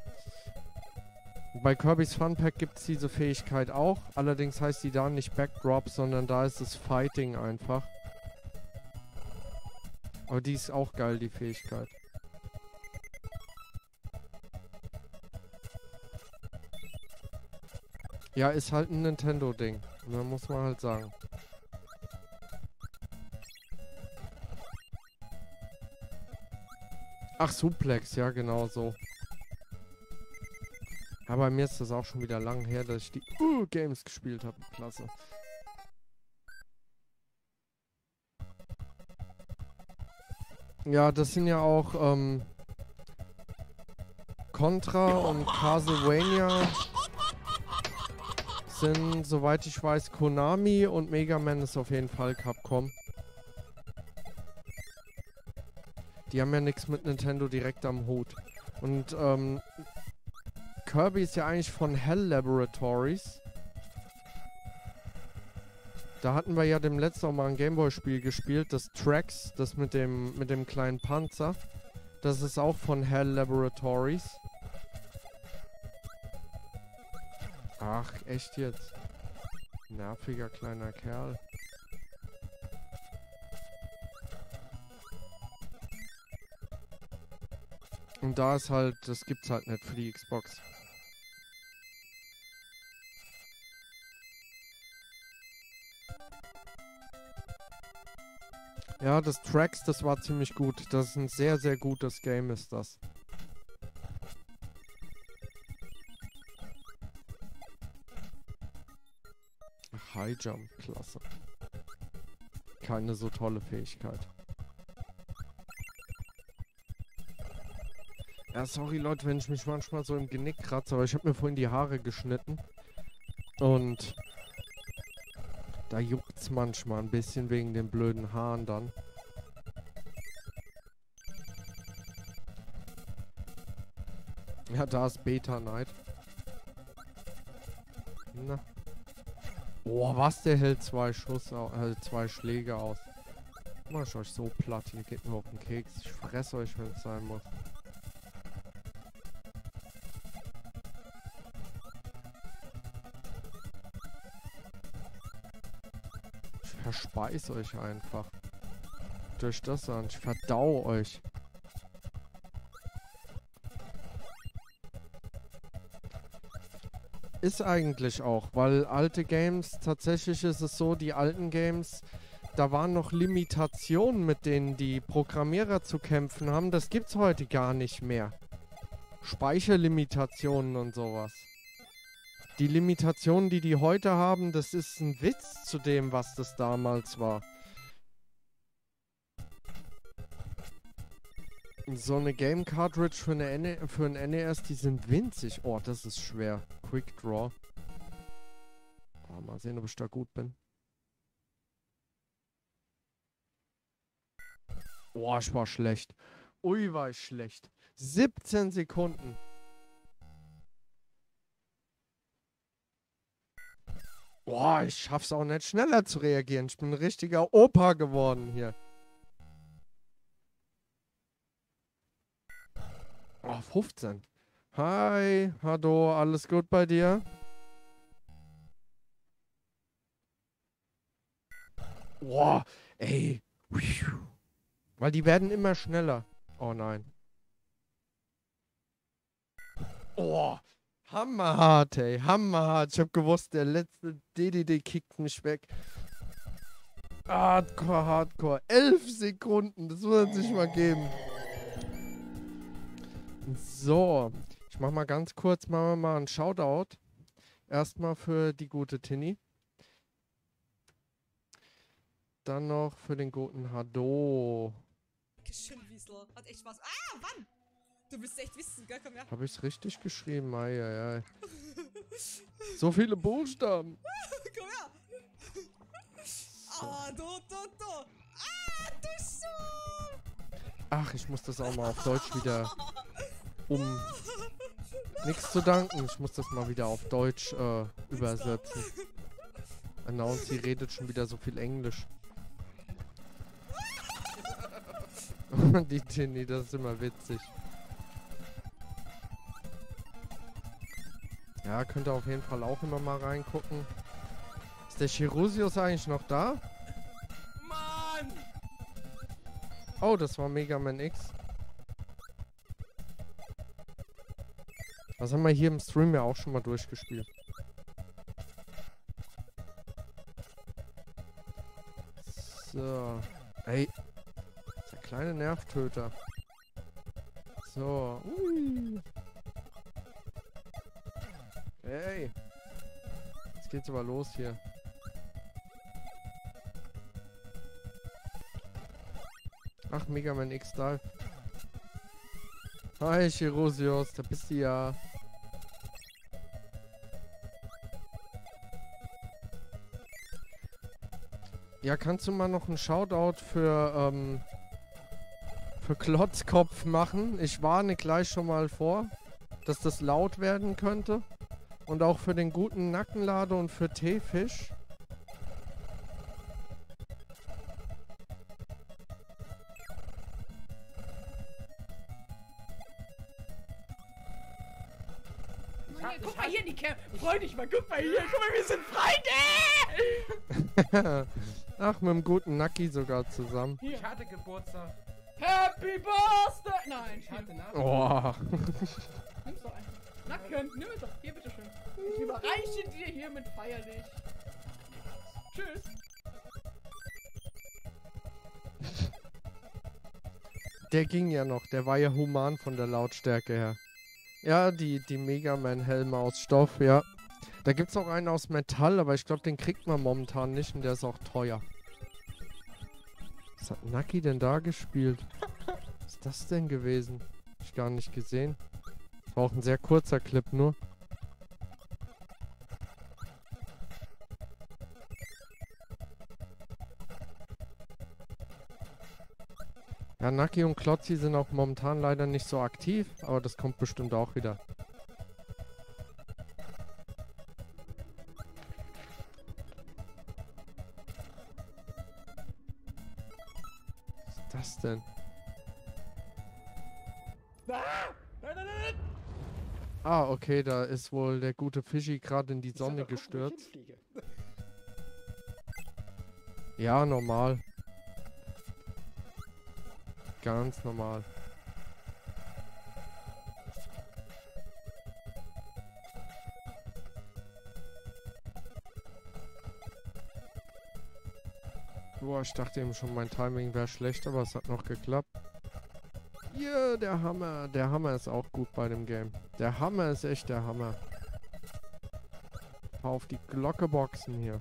Speaker 1: Bei Kirby's Fun Pack gibt es diese Fähigkeit auch. Allerdings heißt die da nicht Backdrop, sondern da ist es Fighting einfach. Aber die ist auch geil, die Fähigkeit. Ja, ist halt ein Nintendo-Ding. Da muss man halt sagen. Ach, Suplex, ja genau so. Ja, bei mir ist das auch schon wieder lang her, dass ich die Games gespielt habe. Klasse. Ja, das sind ja auch Contra und Castlevania. sind, soweit ich weiß, Konami und Mega Man ist auf jeden Fall Capcom. Die haben ja nichts mit Nintendo direkt am Hut. Und Kirby ist ja eigentlich von Hell Laboratories. Da hatten wir ja dem letzten Mal ein Gameboy-Spiel gespielt, das Tracks, das mit dem kleinen Panzer. Das ist auch von Hell Laboratories. Ach, echt jetzt? Nerviger kleiner Kerl. Und da ist halt, das gibt's halt nicht für die Xbox. Ja, das Tracks, das war ziemlich gut. Das ist ein sehr, sehr gutes Game, ist das. High Jump, klasse. Keine so tolle Fähigkeit. Ja, sorry Leute, wenn ich mich manchmal so im Genick kratze, aber ich habe mir vorhin die Haare geschnitten. Und da juckt's manchmal ein bisschen wegen den blöden Haaren dann. Ja, da ist Beta Knight. Na. Boah, was, der hält zwei Schläge aus. Mach ich euch so platt, ihr geht mir auf den Keks. Ich fresse euch, wenn es sein muss. Ich verspeis euch einfach. Durch das an. Ich verdau euch. Ist eigentlich auch, weil alte Games, tatsächlich ist es so, die alten Games, da waren noch Limitationen, mit denen die Programmierer zu kämpfen haben. Das gibt's heute gar nicht mehr. Speicherlimitationen und sowas. Die Limitationen, die die heute haben, das ist ein Witz zu dem, was das damals war. So eine Game Cartridge für ein NES, die sind winzig. Oh, das ist schwer. Quick Draw. Oh, mal sehen, ob ich da gut bin. Oh, ich war schlecht. Ui, war ich schlecht. 17 Sekunden. Boah, ich schaff's auch nicht schneller zu reagieren. Ich bin ein richtiger Opa geworden hier. Oh, 15. Hi, hallo, alles gut bei dir? Boah, ey. Weil die werden immer schneller. Oh nein. Oh, hammerhart, ey, hammerhart. Ich hab gewusst, der letzte DDD kickt mich weg. Hardcore, Hardcore. 11 Sekunden, das muss man sich mal geben. So, ich mach mal ganz kurz, machen wir mal einen Shoutout. Erstmal für die gute Tini. Dann noch für den guten Hado.
Speaker 9: Dankeschön, Wiesler. Hat echt Spaß. Ah, wann? Du willst echt wissen, gell? Komm her.
Speaker 1: Habe ich's richtig geschrieben? Ei. So viele Buchstaben.
Speaker 9: Komm her. Ah, du. Ah, du so.
Speaker 1: Ach, ich muss das auch mal auf Deutsch wieder nichts zu danken. Ich muss das mal wieder auf Deutsch übersetzen. Und sie redet schon wieder so viel Englisch. Die Tini, das ist immer witzig. Ja, könnt ihr auf jeden Fall auch immer mal reingucken. Ist der Chirusius eigentlich noch da?
Speaker 9: Mann!
Speaker 1: Oh, das war Mega Man X. Das haben wir hier im Stream ja auch schon mal durchgespielt. So. Ey. Der kleine Nervtöter. So. Ui. Hey. Jetzt geht's aber los hier. Ach, Mega Man X-Style. Hi, Chirosios, da bist du ja. Ja, kannst du mal noch einen Shoutout für Klotzkopf machen? Ich warne gleich schon mal vor, dass das laut werden könnte. Und auch für den guten Nackenlade und für Teefisch.
Speaker 9: Guck mal hier in die Cam. Freu dich mal, guck mal hier. Guck mal, wir sind Freunde!
Speaker 1: Ach, mit dem guten Nacki sogar zusammen.
Speaker 9: Hier.
Speaker 10: Ich hatte Geburtstag.
Speaker 9: Happy Birthday! Nein,
Speaker 10: Ich hatte nach.
Speaker 1: Oh.
Speaker 9: Nimm's doch einfach. Nacken, nimm es doch. Hier, bitteschön. Ich überreiche dir hiermit feierlich. Tschüss.
Speaker 1: Der ging ja noch. Der war ja human von der Lautstärke her. Ja, die Mega Man-Helme aus Stoff, ja. Da gibt's auch einen aus Metall, aber ich glaube, den kriegt man momentan nicht und der ist auch teuer. Was hat Naki denn da gespielt? Was ist das denn gewesen? Hab ich gar nicht gesehen. War auch ein sehr kurzer Clip nur. Ja, Naki und Klotzi sind auch momentan leider nicht so aktiv, aber das kommt bestimmt auch wieder. Was ist das denn? Ah, okay, da ist wohl der gute Fischi gerade in die Sonne gestürzt. Ja, normal. Ganz normal. Boah, ich dachte eben schon, mein Timing wäre schlecht, aber es hat noch geklappt. Ja, der Hammer. Der Hammer ist auch gut bei dem Game. Der Hammer ist echt der Hammer. Hau auf die Glocke boxen hier.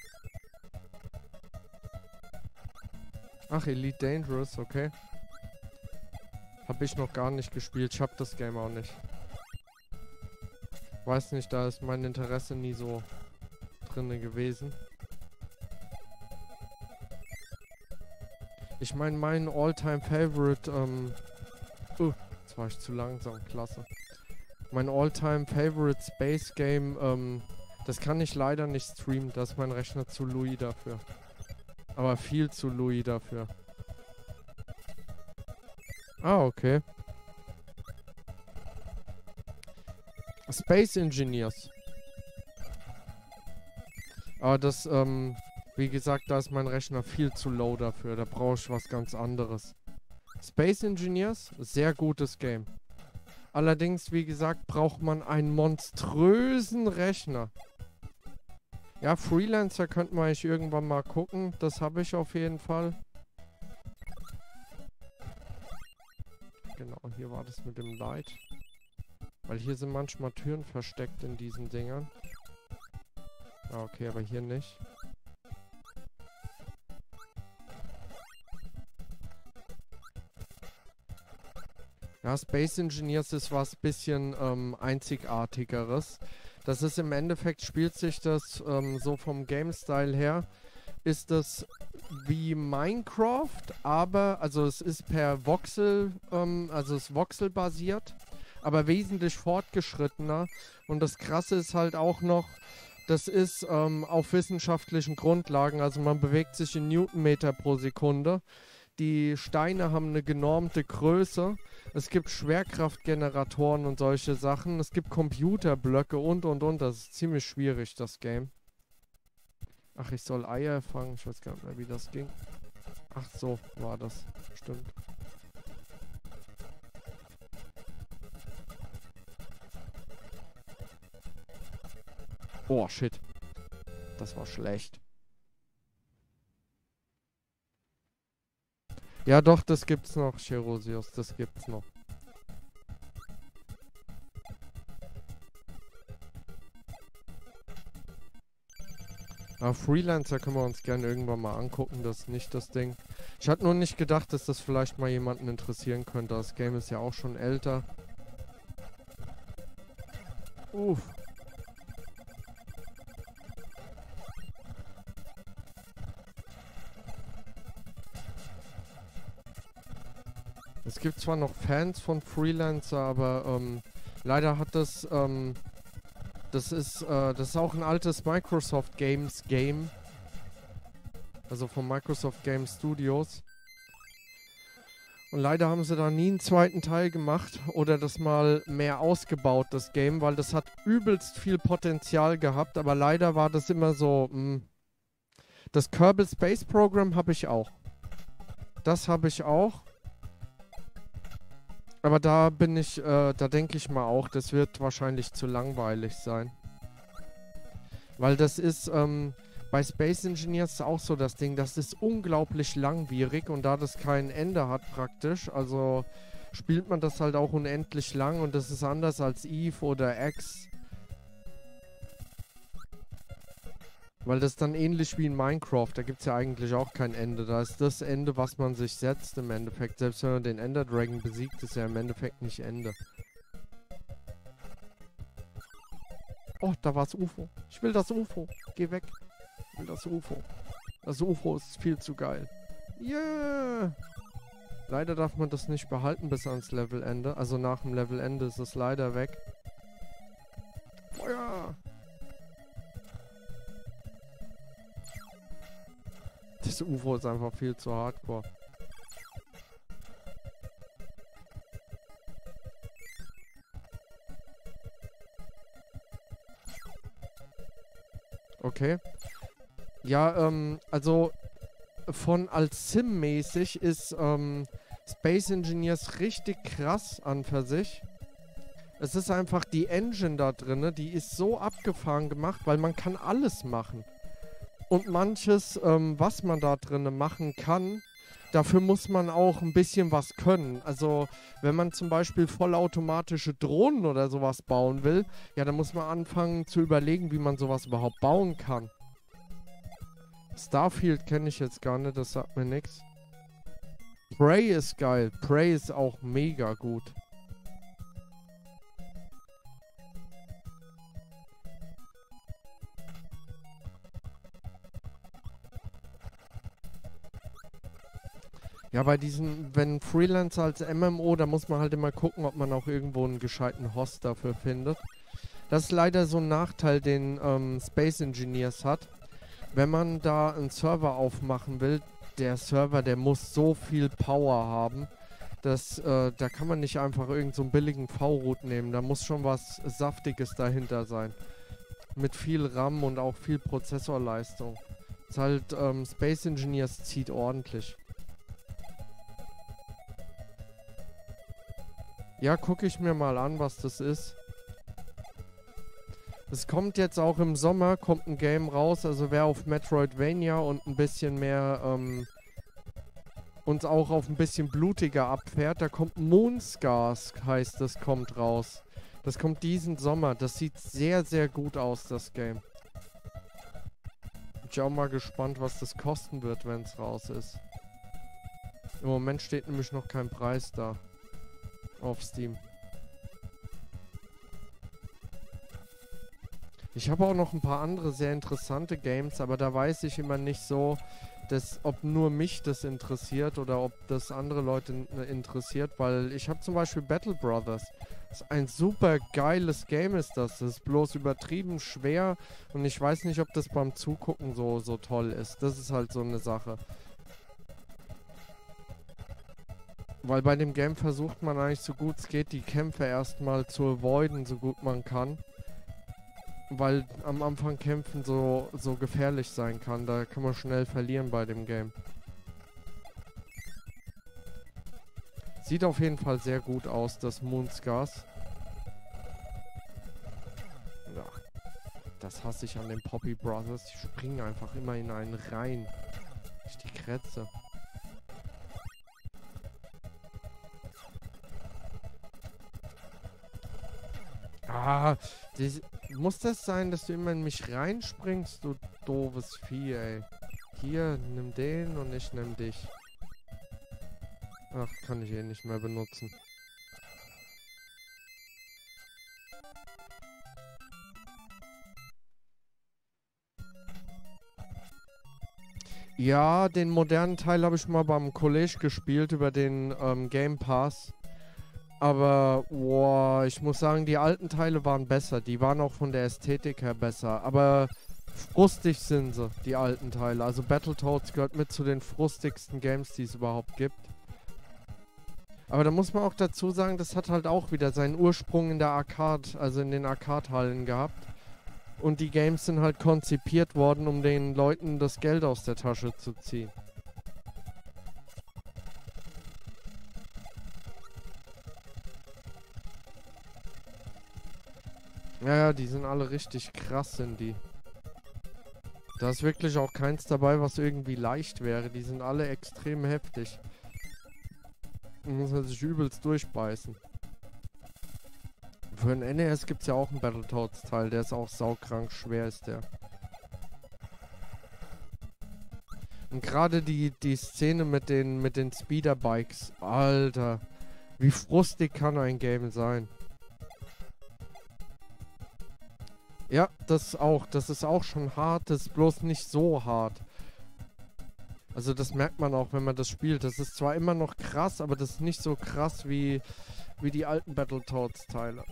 Speaker 1: Ach, Elite Dangerous, okay. Hab ich noch gar nicht gespielt. Ich hab das Game auch nicht. Weiß nicht, da ist mein Interesse nie so drinne gewesen. Ich meine, mein All-Time-Favorite, jetzt war ich zu langsam, klasse. Mein All-Time-Favorite Space Game, das kann ich leider nicht streamen. Da ist mein Rechner zu Louis dafür. Aber viel zu Louis dafür. Ah, okay. Space Engineers. Aber das, wie gesagt, da ist mein Rechner viel zu low dafür. Da brauche ich was ganz anderes. Space Engineers, sehr gutes Game. Allerdings, wie gesagt, braucht man einen monströsen Rechner. Ja, Freelancer könnten wir eigentlich irgendwann mal gucken. Das habe ich auf jeden Fall. Genau, hier war das mit dem Light. Weil hier sind manchmal Türen versteckt in diesen Dingern. Ah, okay, aber hier nicht. Ja, Space Engineers ist was bisschen einzigartigeres. Das ist im Endeffekt, spielt sich das so vom Game-Style her, ist das wie Minecraft, aber, also es ist per Voxel, also es ist Voxel-basiert, aber wesentlich fortgeschrittener. Und das Krasse ist halt auch noch, das ist auf wissenschaftlichen Grundlagen, also man bewegt sich in Newtonmeter pro Sekunde. Die Steine haben eine genormte Größe. Es gibt Schwerkraftgeneratoren und solche Sachen. Es gibt Computerblöcke und. Das ist ziemlich schwierig, das Game. Ach, ich soll Eier fangen. Ich weiß gar nicht mehr, wie das ging. Ach so, war das. Stimmt. Oh, shit. Das war schlecht. Ja, doch, das gibt's noch, Cherosius, das gibt's noch. Aber Freelancer können wir uns gerne irgendwann mal angucken, das ist nicht das Ding. Ich hatte nur nicht gedacht, dass das vielleicht mal jemanden interessieren könnte. Das Game ist ja auch schon älter. Uff. Es gibt zwar noch Fans von Freelancer, aber leider hat das ist auch ein altes Microsoft Games Game. Also von Microsoft Game Studios. Und leider haben sie da nie einen zweiten Teil gemacht oder das mal mehr ausgebaut, das Game, weil das hat übelst viel Potenzial gehabt, aber leider war das immer so, das Kerbal Space Program habe ich auch. Das habe ich auch. Aber da da denke ich mal auch, das wird wahrscheinlich zu langweilig sein. Weil das ist, bei Space Engineers auch so das Ding, das ist unglaublich langwierig und da das kein Ende hat praktisch, also spielt man das halt auch unendlich lang und das ist anders als Eve oder X. Weil das ist dann ähnlich wie in Minecraft, da gibt es ja eigentlich auch kein Ende. Da ist das Ende, was man sich setzt im Endeffekt. Selbst wenn man den Ender Dragon besiegt, ist ja im Endeffekt nicht Ende. Oh, da war das UFO. Ich will das UFO. Geh weg. Ich will das UFO. Das UFO ist viel zu geil. Yeah! Leider darf man das nicht behalten bis ans Levelende. Also nach dem Levelende ist es leider weg. Feuer! Das UFO ist einfach viel zu hardcore. Okay. Ja, also von als Sim-mäßig ist Space Engineers richtig krass an für sich. Es ist einfach die Engine da drinne, die ist so abgefahren gemacht, weil man kann alles machen. Und manches, was man da drinnen machen kann, dafür muss man auch ein bisschen was können. Also, wenn man zum Beispiel vollautomatische Drohnen oder sowas bauen will, ja, dann muss man anfangen zu überlegen, wie man sowas überhaupt bauen kann. Starfield kenne ich jetzt gar nicht, das sagt mir nichts. Prey ist geil. Prey ist auch mega gut. Ja, bei diesen, wenn Freelancer als MMO, da muss man halt immer gucken, ob man auch irgendwo einen gescheiten Host dafür findet. Das ist leider so ein Nachteil, den Space Engineers hat. Wenn man da einen Server aufmachen will, der Server, der muss so viel Power haben, dass da kann man nicht einfach irgend so einen billigen V-Root nehmen. Da muss schon was Saftiges dahinter sein. Mit viel RAM und auch viel Prozessorleistung. Ist halt, Space Engineers zieht ordentlich. Ja, gucke ich mir mal an, was das ist. Es kommt jetzt auch im Sommer, kommt ein Game raus, also wer auf Metroidvania und ein bisschen mehr, uns auch auf ein bisschen blutiger abfährt, da kommt Moonscars, heißt das, kommt raus. Das kommt diesen Sommer, das sieht sehr, sehr gut aus, das Game. Bin ich auch mal gespannt, was das kosten wird, wenn es raus ist. Im Moment steht nämlich noch kein Preis da. Auf Steam. Ich habe auch noch ein paar andere sehr interessante Games, aber da weiß ich immer nicht so, ob nur mich das interessiert oder ob das andere Leute interessiert, weil ich habe zum Beispiel Battle Brothers. Das ist ein super geiles Game ist das. Das ist bloß übertrieben schwer und ich weiß nicht, ob das beim Zugucken so toll ist. Das ist halt so eine Sache. Weil bei dem Game versucht man eigentlich so gut es geht, die Kämpfe erstmal zu avoiden, so gut man kann. Weil am Anfang Kämpfen so gefährlich sein kann. Da kann man schnell verlieren bei dem Game. Sieht auf jeden Fall sehr gut aus, das Moonscars. Ja, das hasse ich an den Poppy Brothers. Die springen einfach immer in einen rein. Ich die Krätze. Ah, muss das sein, dass du immer in mich reinspringst, du doofes Vieh, ey. Hier, nimm den und ich nehm dich. Ach, kann ich eh nicht mehr benutzen. Ja, den modernen Teil habe ich mal beim College gespielt über den Game Pass. Aber, boah, ich muss sagen, die alten Teile waren besser. Die waren auch von der Ästhetik her besser. Aber frustig sind sie, die alten Teile. Also Battletoads gehört mit zu den frustigsten Games, die es überhaupt gibt. Aber da muss man auch dazu sagen, das hat halt auch wieder seinen Ursprung in der Arcade, also in den Arcade-Hallen gehabt. Und die Games sind halt konzipiert worden, um den Leuten das Geld aus der Tasche zu ziehen. Ja, die sind alle richtig krass, sind die. Da ist wirklich auch keins dabei, was irgendwie leicht wäre. Die sind alle extrem heftig. Da muss man sich übelst durchbeißen. Für den NES gibt es ja auch einen Battletoads-Teil. Der ist auch saukrank schwer, ist der. Und gerade die Szene mit den Speederbikes. Alter, wie frustig kann ein Game sein? Ja, das auch. Das ist auch schon hart. Das ist bloß nicht so hart. Also das merkt man auch, wenn man das spielt. Das ist zwar immer noch krass, aber das ist nicht so krass wie die alten Battletoads-Teile.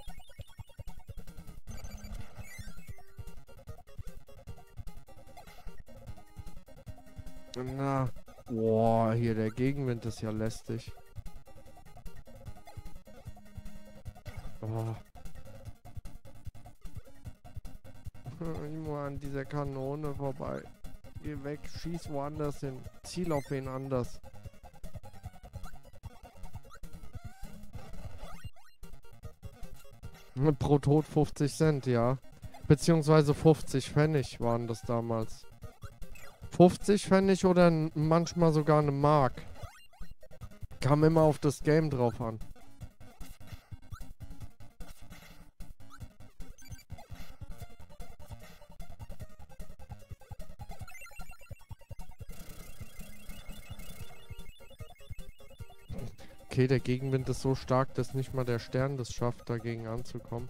Speaker 1: Na, boah, hier der Gegenwind ist ja lästig. Oh. Ich muss an dieser Kanone vorbei. Geh weg, schieß woanders hin. Ziel auf wen anders. Pro Tod 50 Cent, ja. Beziehungsweise 50 Pfennig waren das damals. 50 Pfennig oder manchmal sogar eine Mark. Kam immer auf das Game drauf an. Okay, der Gegenwind ist so stark, dass nicht mal der Stern das schafft, dagegen anzukommen.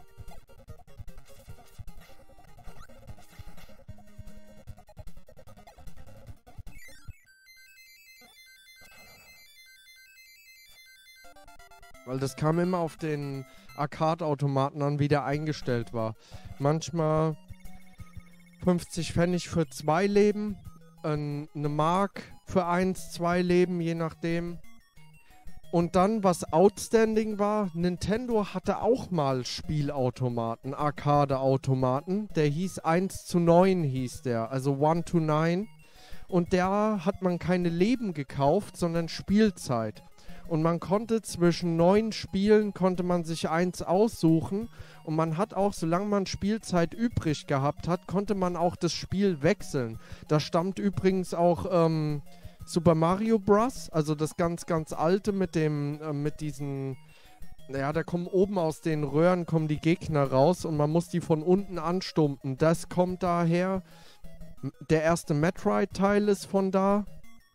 Speaker 1: Weil das kam immer auf den Arcade-Automaten an, wie der eingestellt war. Manchmal 50 Pfennig für 2 Leben, eine Mark für 1, 2 Leben, je nachdem. Und dann, was outstanding war, Nintendo hatte auch mal Spielautomaten, Arcade-Automaten. Der hieß 1:9 hieß der, also 1:9. Und da hat man keine Leben gekauft, sondern Spielzeit. Und man konnte zwischen 9 Spielen, konnte man sich eins aussuchen. Und man hat auch, solange man Spielzeit übrig gehabt hat, konnte man auch das Spiel wechseln. Da stammt übrigens auch Super Mario Bros., also das ganz, ganz alte mit diesen, ja, da kommen oben aus den Röhren, kommen die Gegner raus und man muss die von unten anstumpen. Das kommt daher. Der erste Metroid-Teil ist von da.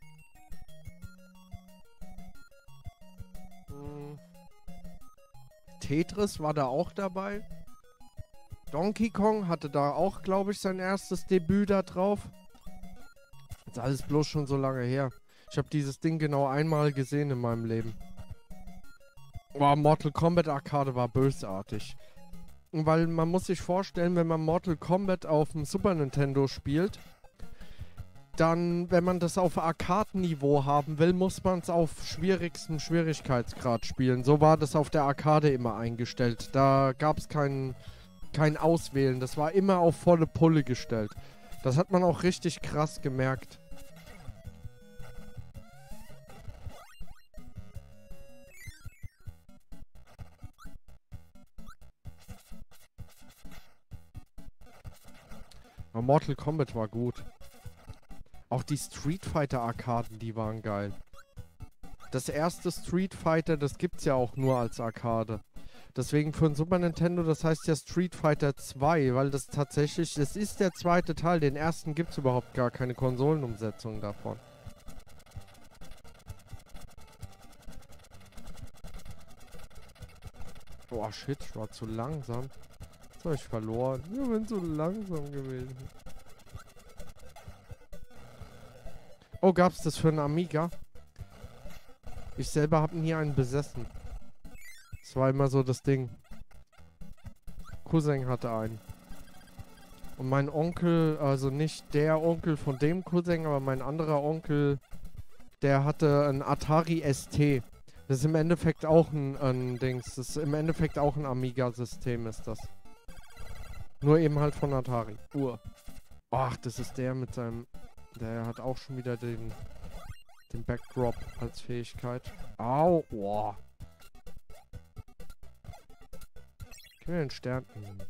Speaker 1: Tetris war da auch dabei. Donkey Kong hatte da auch, glaube ich, sein erstes Debüt da drauf. Das ist alles bloß schon so lange her. Ich habe dieses Ding genau einmal gesehen in meinem Leben. Boah, Mortal Kombat Arcade war bösartig. Weil man muss sich vorstellen, wenn man Mortal Kombat auf dem Super Nintendo spielt, dann, wenn man das auf Arcade-Niveau haben will, muss man es auf schwierigstem Schwierigkeitsgrad spielen. So war das auf der Arcade immer eingestellt. Da gab es kein Auswählen. Das war immer auf volle Pulle gestellt. Das hat man auch richtig krass gemerkt. Aber Mortal Kombat war gut. Auch die Street Fighter Arkaden, die waren geil. Das erste Street Fighter, das gibt's ja auch nur als Arcade. Deswegen für ein Super Nintendo, das heißt ja Street Fighter 2, weil das tatsächlich, das ist der zweite Teil. Den ersten gibt's überhaupt gar keine Konsolenumsetzung davon. Boah, shit, ich war zu langsam. Jetzt habe ich verloren. Ich bin zu langsam gewesen. Oh, gab's das für einen Amiga? Ich selber habe nie einen besessen. Das war immer so das Ding. Cousin hatte einen. Und mein Onkel, also nicht der Onkel von dem Cousin, aber mein anderer Onkel, der hatte ein Atari ST. Das ist im Endeffekt auch ein Dings. Das ist im Endeffekt auch ein Amiga-System, ist das. Nur eben halt von Atari. Ach, das ist der mit seinem... Der hat auch schon wieder den Backdrop als Fähigkeit. Au, boah. Ich will den Stern nehmen.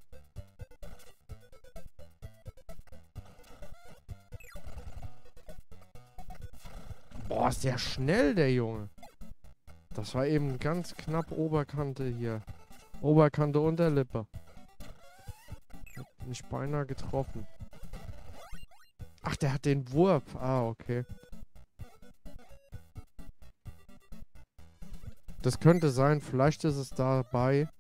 Speaker 1: Boah, ist der schnell, der Junge. Das war eben ganz knapp Oberkante hier. Oberkante Unterlippe. Hab mich beinahe getroffen. Ach, der hat den Wurf. Ah, okay. Das könnte sein. Vielleicht ist es dabei.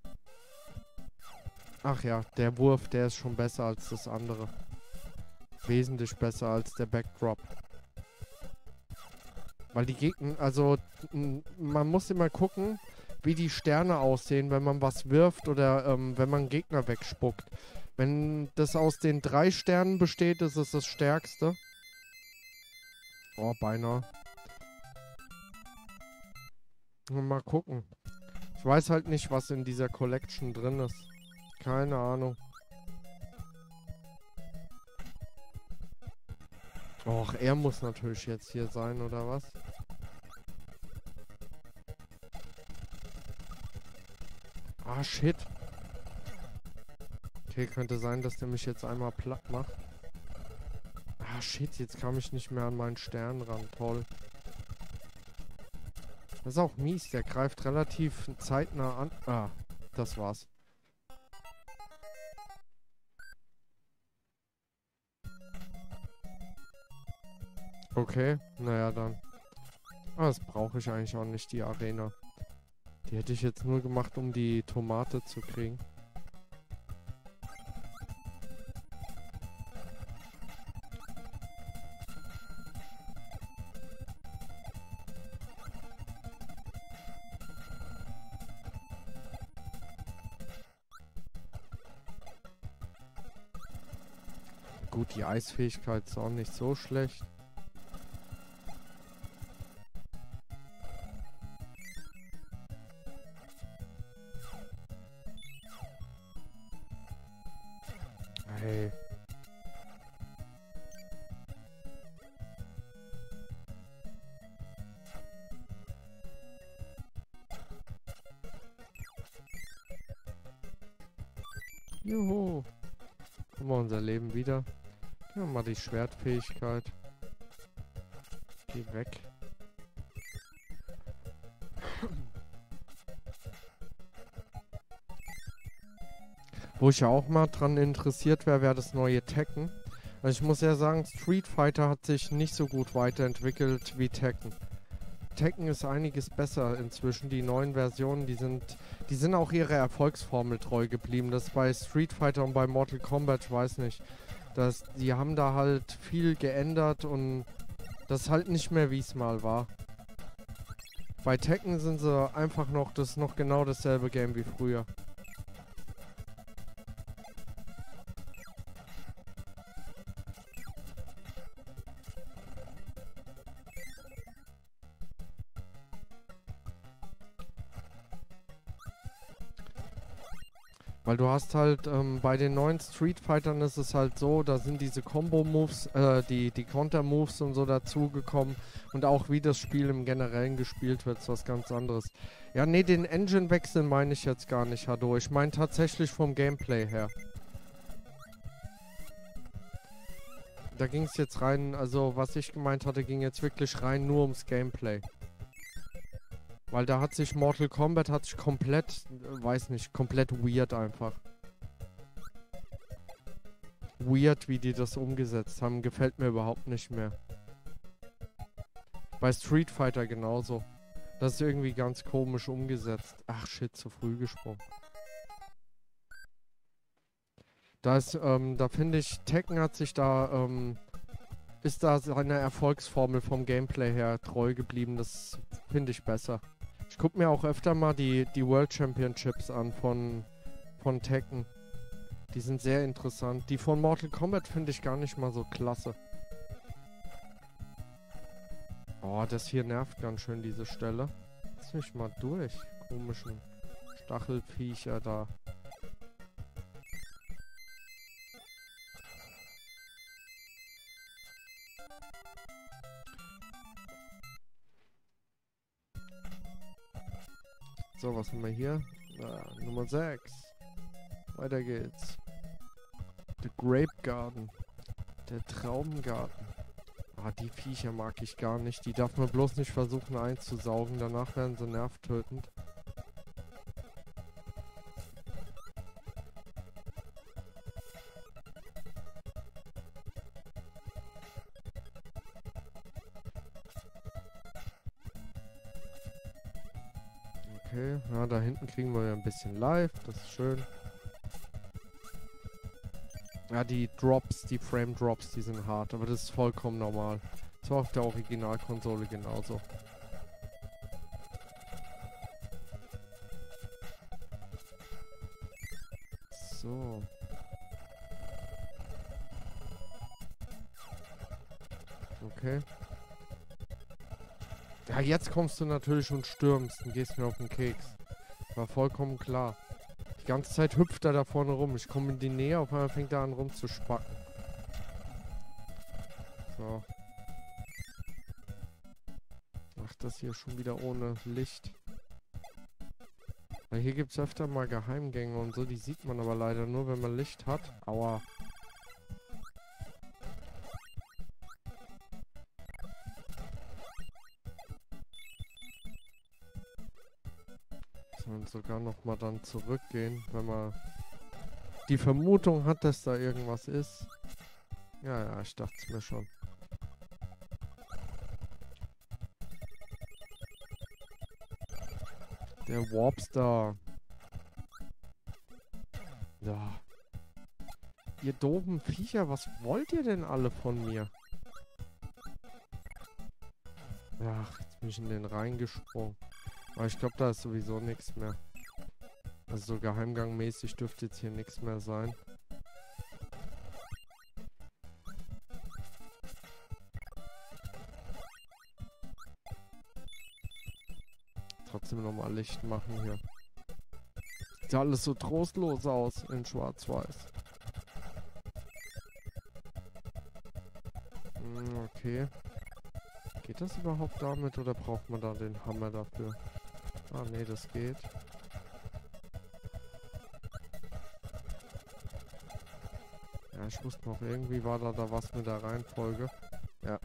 Speaker 1: Ach ja, der Wurf, der ist schon besser als das andere. Wesentlich besser als der Backdrop. Weil die Gegner, also man muss immer gucken, wie die Sterne aussehen, wenn man was wirft oder wenn man Gegner wegspuckt. Wenn das aus den 3 Sternen besteht, ist es das stärkste. Oh, beinahe. Mal gucken. Ich weiß halt nicht, was in dieser Collection drin ist. Keine Ahnung. Och, er muss natürlich jetzt hier sein, oder was? Ah, shit. Okay, könnte sein, dass der mich jetzt einmal platt macht. Ah, shit, jetzt kam ich nicht mehr an meinen Stern ran. Toll. Das ist auch mies, der greift relativ zeitnah an. Ah, das war's. Okay, naja dann. Ah, das brauche ich eigentlich auch nicht, die Arena. Die hätte ich jetzt nur gemacht, um die Tomate zu kriegen. Gut, die Eisfähigkeit ist auch nicht so schlecht. Hey. Juhu. Haben wir unser Leben wieder. Ja, mal die Schwertfähigkeit. Geh weg. Wo ich ja auch mal dran interessiert wäre, wäre das neue Tekken. Also ich muss ja sagen, Street Fighter hat sich nicht so gut weiterentwickelt wie Tekken. Tekken ist einiges besser inzwischen. Die neuen Versionen, die sind auch ihrer Erfolgsformel treu geblieben. Das bei Street Fighter und bei Mortal Kombat, ich weiß nicht. Die haben da halt viel geändert und das ist halt nicht mehr, wie es mal war. Bei Tekken sind sie einfach noch, das ist noch genau dasselbe Game wie früher. Weil du hast halt, bei den neuen Street Fightern ist es halt so, da sind diese Combo-Moves, die Counter-Moves und so dazugekommen. Und auch wie das Spiel im Generellen gespielt wird, ist was ganz anderes. Ja, nee, den Engine-Wechsel meine ich jetzt gar nicht, Hado. Ich meine tatsächlich vom Gameplay her. Da ging es jetzt rein, also was ich gemeint hatte, ging jetzt wirklich rein nur ums Gameplay. Weil da hat sich Mortal Kombat komplett, weiß nicht, komplett weird einfach. Weird, wie die das umgesetzt haben, gefällt mir überhaupt nicht mehr. Bei Street Fighter genauso. Das ist irgendwie ganz komisch umgesetzt. Ach shit, zu früh gesprungen. Da finde ich, Tekken hat sich da ist da seiner Erfolgsformel vom Gameplay her treu geblieben. Das finde ich besser. Ich gucke mir auch öfter mal die World Championships an von Tekken. Die sind sehr interessant. Die von Mortal Kombat finde ich gar nicht mal so klasse. Oh, das hier nervt ganz schön, diese Stelle. Lass mich mal durch. Komischen Stachelviecher da. So, was haben wir hier? Nummer 6. Weiter geht's. The Grape Garden. Der Traubengarten. Ah, die Viecher mag ich gar nicht. Die darf man bloß nicht versuchen einzusaugen. Danach werden sie nervtötend. Okay, ja, da hinten kriegen wir ja ein bisschen live. Das ist schön. Ja, die Drops, die Frame Drops, die sind hart, aber das ist vollkommen normal. Das war auf der Originalkonsole genauso. So. Okay. Ja, jetzt kommst du natürlich und stürmst und gehst mir auf den Keks. War vollkommen klar. Die ganze Zeit hüpft er da vorne rum. Ich komme in die Nähe, auf einmal fängt er an rumzuspacken. So. Ach, das hier schon wieder ohne Licht. Weil hier gibt es öfter mal Geheimgänge und so. Die sieht man aber leider nur, wenn man Licht hat. Aua. Und sogar noch mal dann zurückgehen, wenn man die Vermutung hat, dass da irgendwas ist. Ja, ja, ich dachte es mir schon. Der Warpstar. Ja. Ihr doofen Viecher, was wollt ihr denn alle von mir? Ach, jetzt bin ich in den reingesprungen. Aber ich glaube, da ist sowieso nichts mehr. Also so geheimgangmäßig dürfte jetzt hier nichts mehr sein. Trotzdem nochmal Licht machen hier. Sieht alles so trostlos aus in Schwarz-Weiß. Okay. Geht das überhaupt damit oder braucht man da den Hammer dafür? Ah, nee, das geht. Ja, ich wusste noch, irgendwie war da was mit der Reihenfolge. Ja.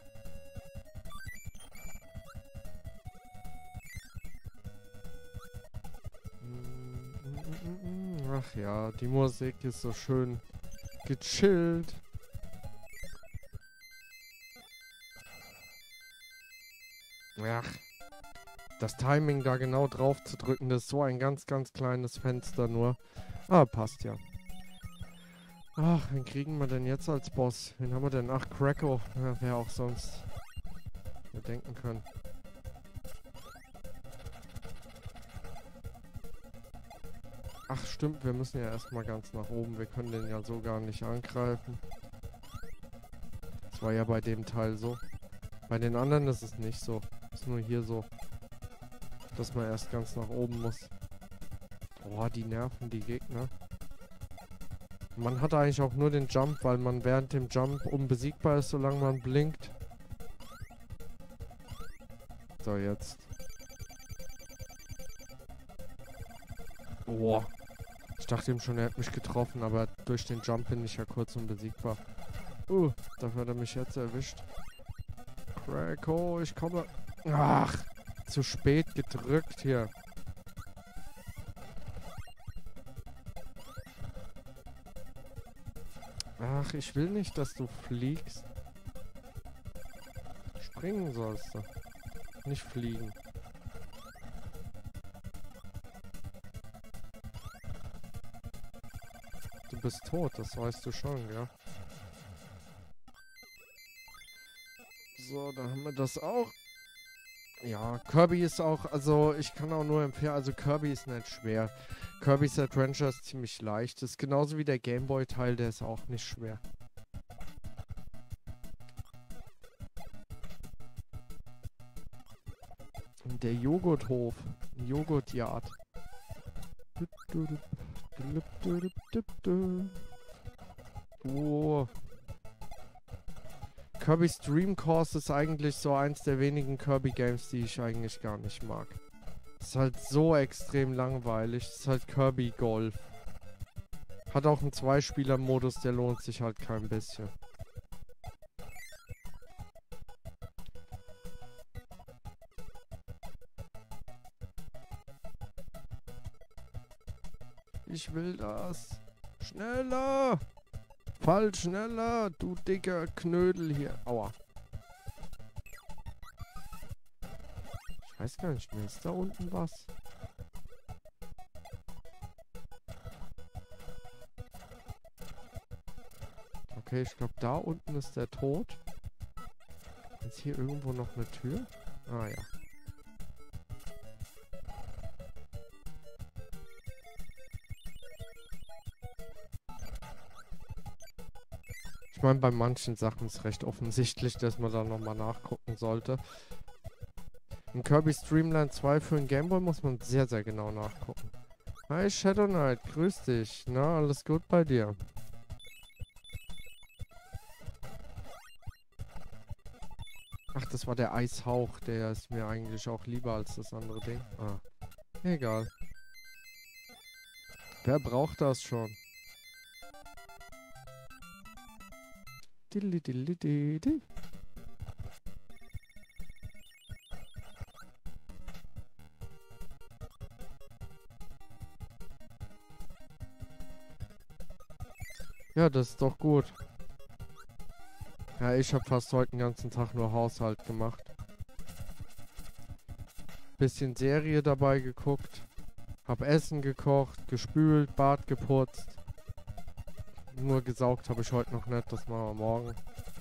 Speaker 1: Ach ja, die Musik ist so schön gechillt. Ach. Das Timing da genau drauf zu drücken, das ist so ein ganz, ganz kleines Fenster nur. Ah, passt ja. Ach, wen kriegen wir denn jetzt als Boss? Wen haben wir denn? Ach, Kracko. Ja, wer auch sonst wir denken können. Ach, stimmt, wir müssen ja erstmal ganz nach oben. Wir können den ja so gar nicht angreifen. Das war ja bei dem Teil so. Bei den anderen ist es nicht so. Ist nur hier so. Dass man erst ganz nach oben muss. Oh, die nerven die Gegner. Man hat eigentlich auch nur den Jump, weil man während dem Jump unbesiegbar ist, solange man blinkt. So, jetzt. Oh. Ich dachte ihm schon, er hat mich getroffen, aber durch den Jump bin ich ja kurz unbesiegbar. Dafür hat er mich jetzt erwischt. Kracko, ich komme. Ach. Zu spät gedrückt hier. Ach, ich will nicht, dass du fliegst. Springen sollst du. Nicht fliegen. Du bist tot, das weißt du schon, ja? So, dann haben wir das auch. Ja, Kirby ist auch, also ich kann auch nur empfehlen, also Kirby ist nicht schwer. Kirby's Adventure ist ziemlich leicht. Ist genauso wie der Gameboy-Teil, der ist auch nicht schwer. Der Joghurthof. Joghurtyard. Oh. Kirby's Dream Course ist eigentlich so eins der wenigen Kirby-Games, die ich eigentlich gar nicht mag. Ist halt so extrem langweilig. Ist halt Kirby Golf. Hat auch einen Zweispieler-Modus, der lohnt sich halt kein bisschen. Ich will das. Schneller! Fall schneller, du dicker Knödel hier. Aua. Ich weiß gar nicht mehr. Ist da unten was? Okay, ich glaube, da unten ist der Tod. Ist hier irgendwo noch eine Tür? Ah ja. Ich meine, bei manchen Sachen ist recht offensichtlich, dass man da nochmal nachgucken sollte. In Kirby's Dream Land 2 für den Gameboy muss man sehr, sehr genau nachgucken. Hi Shadow Knight, grüß dich. Na, alles gut bei dir? Ach, das war der Eishauch. Der ist mir eigentlich auch lieber als das andere Ding. Ah, egal. Wer braucht das schon? Dilli. Ja, das ist doch gut. Ja, ich habe fast heute den ganzen Tag nur Haushalt gemacht. Bisschen Serie dabei geguckt. Hab Essen gekocht, gespült, Bad geputzt. Nur gesaugt habe ich heute noch nicht, das machen wir morgen.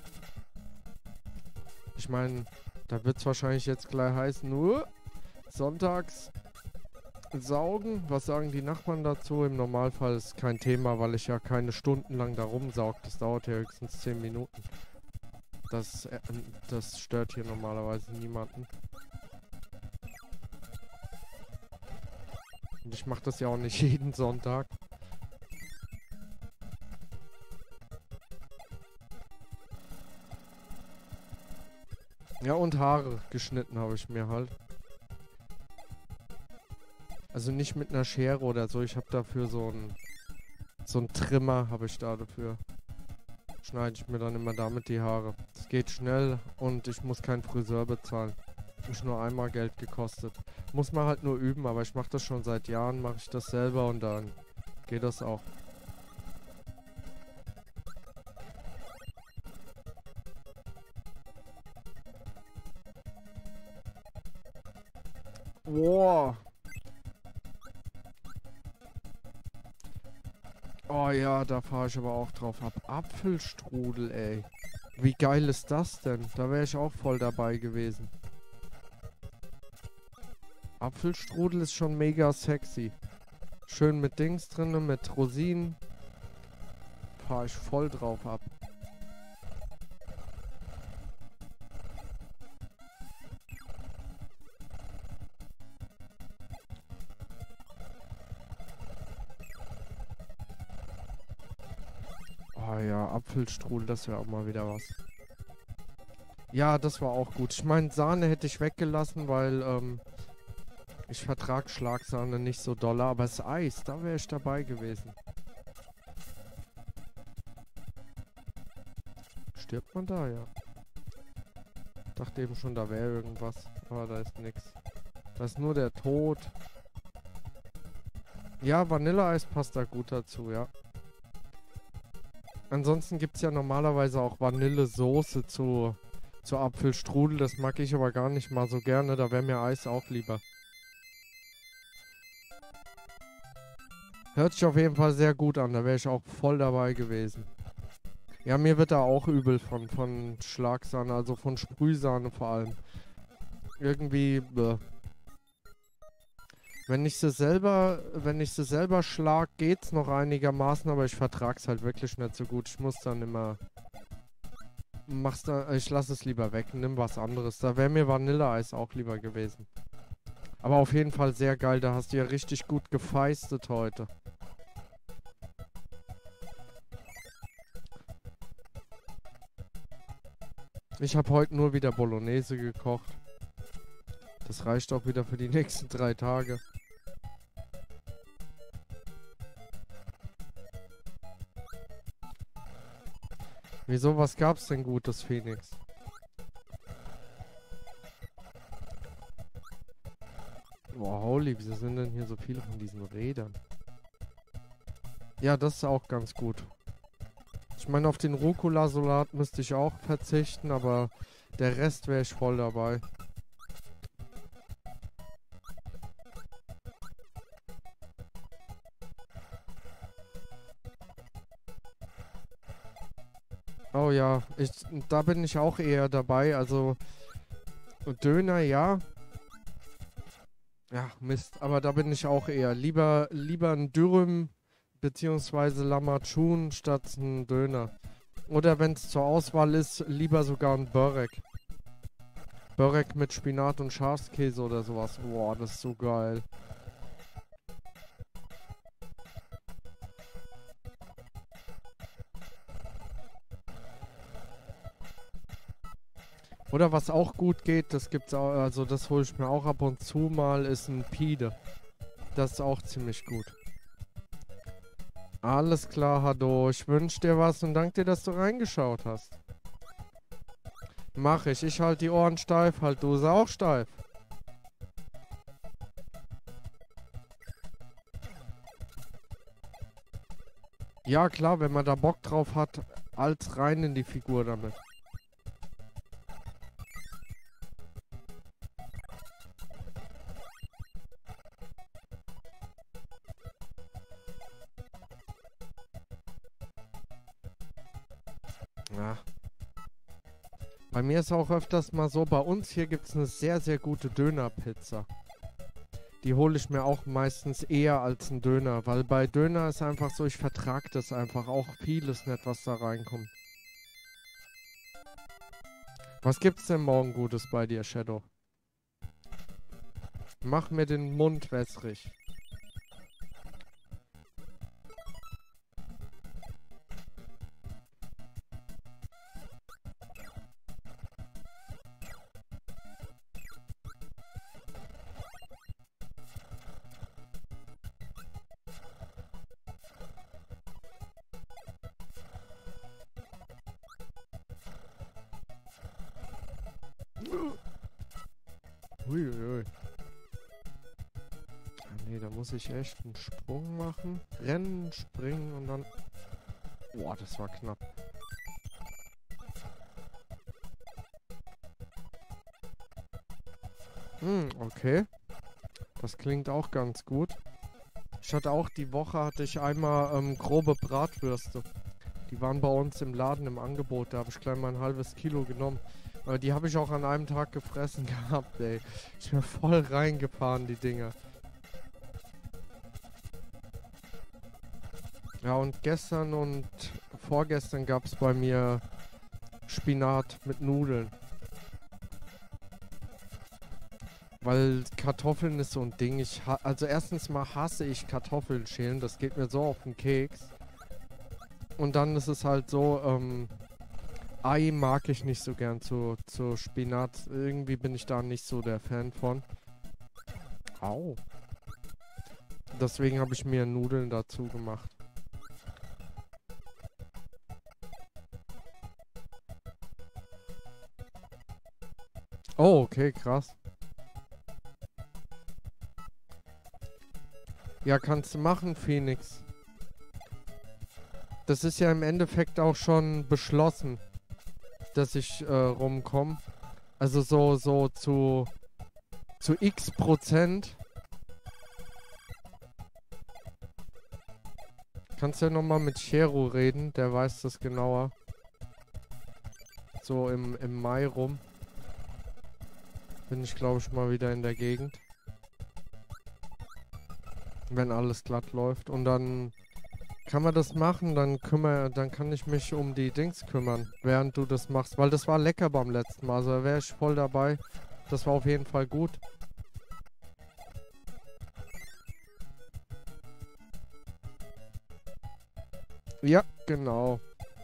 Speaker 1: Ich meine, da wird es wahrscheinlich jetzt gleich heißen, nur sonntags saugen. Was sagen die Nachbarn dazu? Im Normalfall ist kein Thema, weil ich ja keine Stunden lang da rumsaug. Das dauert ja höchstens 10 Minuten. Das stört hier normalerweise niemanden. Und ich mache das ja auch nicht jeden Sonntag. Ja, und Haare geschnitten habe ich mir halt. Also nicht mit einer Schere oder so. Ich habe dafür so einen Trimmer habe ich da dafür. Schneide ich mir dann immer damit die Haare. Es geht schnell und ich muss keinen Friseur bezahlen. Mich nur einmal Geld gekostet. Muss man halt nur üben, aber ich mache das schon seit Jahren, mache ich das selber und dann geht das auch. Wow. Oh ja, da fahre ich aber auch drauf ab. Apfelstrudel, ey. Wie geil ist das denn? Da wäre ich auch voll dabei gewesen. Apfelstrudel ist schon mega sexy. Schön mit Dings drin, mit Rosinen. Fahre ich voll drauf ab. Oh ja, Apfelstrudel, das wäre auch mal wieder was. Ja, das war auch gut. Ich meine, Sahne hätte ich weggelassen, weil ich vertrag Schlagsahne nicht so doll, aber das Eis, da wäre ich dabei gewesen. Stirbt man da, ja. Dachte eben schon, da wäre irgendwas, aber da ist nichts. Da ist nur der Tod. Ja, Vanilleeis passt da gut dazu, ja. Ansonsten gibt es ja normalerweise auch Vanillesoße zu Apfelstrudel. Das mag ich aber gar nicht mal so gerne. Da wäre mir Eis auch lieber. Hört sich auf jeden Fall sehr gut an. Da wäre ich auch voll dabei gewesen. Ja, mir wird da auch übel von Schlagsahne, also von Sprühsahne vor allem. Irgendwie, wenn ich sie selber schlag, geht's noch einigermaßen, aber ich vertrag's halt wirklich nicht so gut. Ich muss dann immer, ich lasse es lieber weg, nimm was anderes. Da wäre mir Vanilleeis auch lieber gewesen. Aber auf jeden Fall sehr geil, da hast du ja richtig gut gefeistet heute. Ich habe heute nur wieder Bolognese gekocht. Das reicht auch wieder für die nächsten 3 Tage. Wieso, was gab's denn Gutes, Phoenix? Boah, holy, wieso sind denn hier so viele von diesen Rädern? Ja, das ist auch ganz gut. Ich meine, auf den Rucola-Salat müsste ich auch verzichten, aber der Rest wäre ich voll dabei. Oh ja, da bin ich auch eher dabei. Also Döner, ja. Ja, Mist. Aber da bin ich auch eher. Lieber ein Dürüm beziehungsweise Lamachun statt ein Döner. Oder wenn es zur Auswahl ist, lieber sogar ein Börek. Börek mit Spinat und Schafskäse oder sowas. Boah, das ist so geil. Oder was auch gut geht, das gibt's auch, also das hole ich mir auch ab und zu mal, ist ein Pide. Das ist auch ziemlich gut. Alles klar, Hado. Ich wünsche dir was und danke dir, dass du reingeschaut hast. Mach ich. Ich halte die Ohren steif, halt du sie auch steif. Ja, klar, wenn man da Bock drauf hat, als rein in die Figur damit. Ja. Bei mir ist auch öfters mal so, bei uns hier gibt es eine sehr, sehr gute Dönerpizza. Die hole ich mir auch meistens eher als einen Döner, weil bei Döner ist einfach so, ich vertrage das einfach auch vieles nicht, was da reinkommt. Was gibt's denn morgen Gutes bei dir, Shadow? Mach mir den Mund wässrig. Uiuiui. Nee, da muss ich echt einen Sprung machen. Rennen, springen und dann... Boah, das war knapp. Okay. Das klingt auch ganz gut. Ich hatte auch die Woche, einmal grobe Bratwürste. Die waren bei uns im Laden im Angebot. Da habe ich gleich mal ein halbes Kilo genommen. Aber die habe ich auch an einem Tag gefressen gehabt, ey. Ich bin voll reingefahren, die Dinger. Ja, und gestern und vorgestern gab es bei mir Spinat mit Nudeln. Weil Kartoffeln ist so ein Ding. Also erstens mal hasse ich Kartoffeln schälen. Das geht mir so auf den Keks. Und dann ist es halt so, Ei mag ich nicht so gern zu Spinat. Irgendwie bin ich da nicht so der Fan von. Au. Deswegen habe ich mir Nudeln dazu gemacht. Oh, okay, krass. Ja, kannst du machen, Phoenix. Das ist ja im Endeffekt auch schon beschlossen, dass ich rumkomme. Also so zu X%. Kannst ja nochmal mit Shero reden, der weiß das genauer. so im Mai rum. Bin ich, glaube ich, mal wieder in der Gegend. Wenn alles glatt läuft. Und dann kann man das machen, dann kann ich mich um die Dings kümmern, während du das machst. Weil das war lecker beim letzten Mal. Also da wäre ich voll dabei. Das war auf jeden Fall gut. Ja, genau.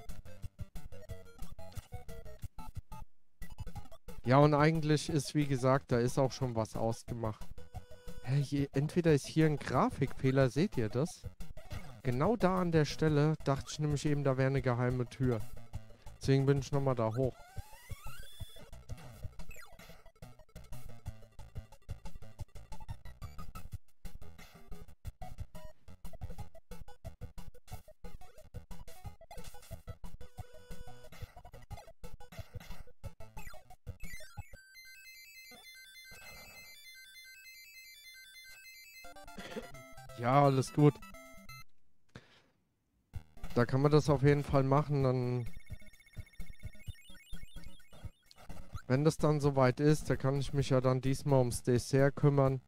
Speaker 1: Ja, und eigentlich ist, wie gesagt, da ist auch schon was ausgemacht. Hä, entweder ist hier ein Grafikfehler, seht ihr das? Genau da an der Stelle dachte ich nämlich eben, da wäre eine geheime Tür. Deswegen bin ich nochmal da hoch. Ja, alles gut. Da kann man das auf jeden Fall machen, dann... Wenn das dann soweit ist, da kann ich mich ja dann diesmal ums Dessert kümmern.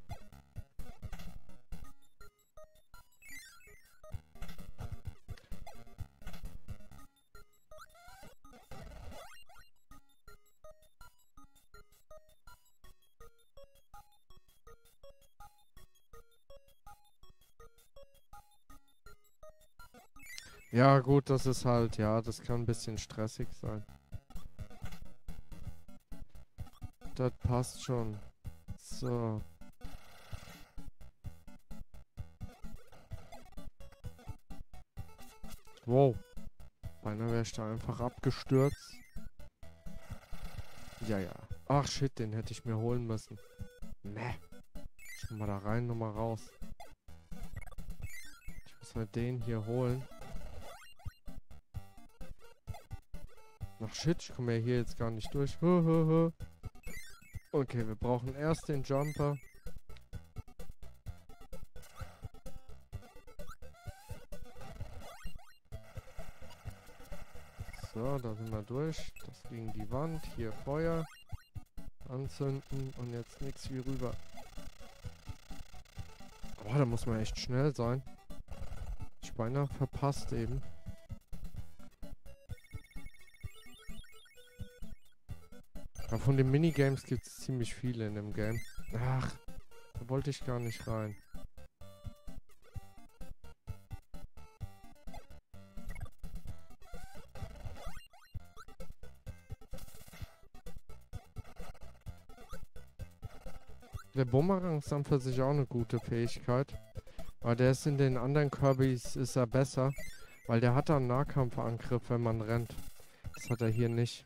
Speaker 1: Ja, gut, das ist halt, ja, das kann ein bisschen stressig sein. Das passt schon. So. Wow. Beinahe wäre ich da einfach abgestürzt. Ja, ja. Ach shit, den hätte ich mir holen müssen. Ne. Schon mal da rein, nochmal raus. Ich muss halt den hier holen. Ach shit, ich komme ja hier jetzt gar nicht durch. Okay, wir brauchen erst den Jumper. So, da sind wir durch. Das gegen die Wand. Hier Feuer. Anzünden. Und jetzt nichts wie rüber. Oh, da muss man echt schnell sein. Ich beinahe verpasst eben. Aber von den Minigames gibt es ziemlich viele in dem Game. Ach, da wollte ich gar nicht rein. Der Bumerang ist dann für sich auch eine gute Fähigkeit. Aber der ist in den anderen Kirbys ist er besser. Weil der hat dann Nahkampfangriff, wenn man rennt. Das hat er hier nicht.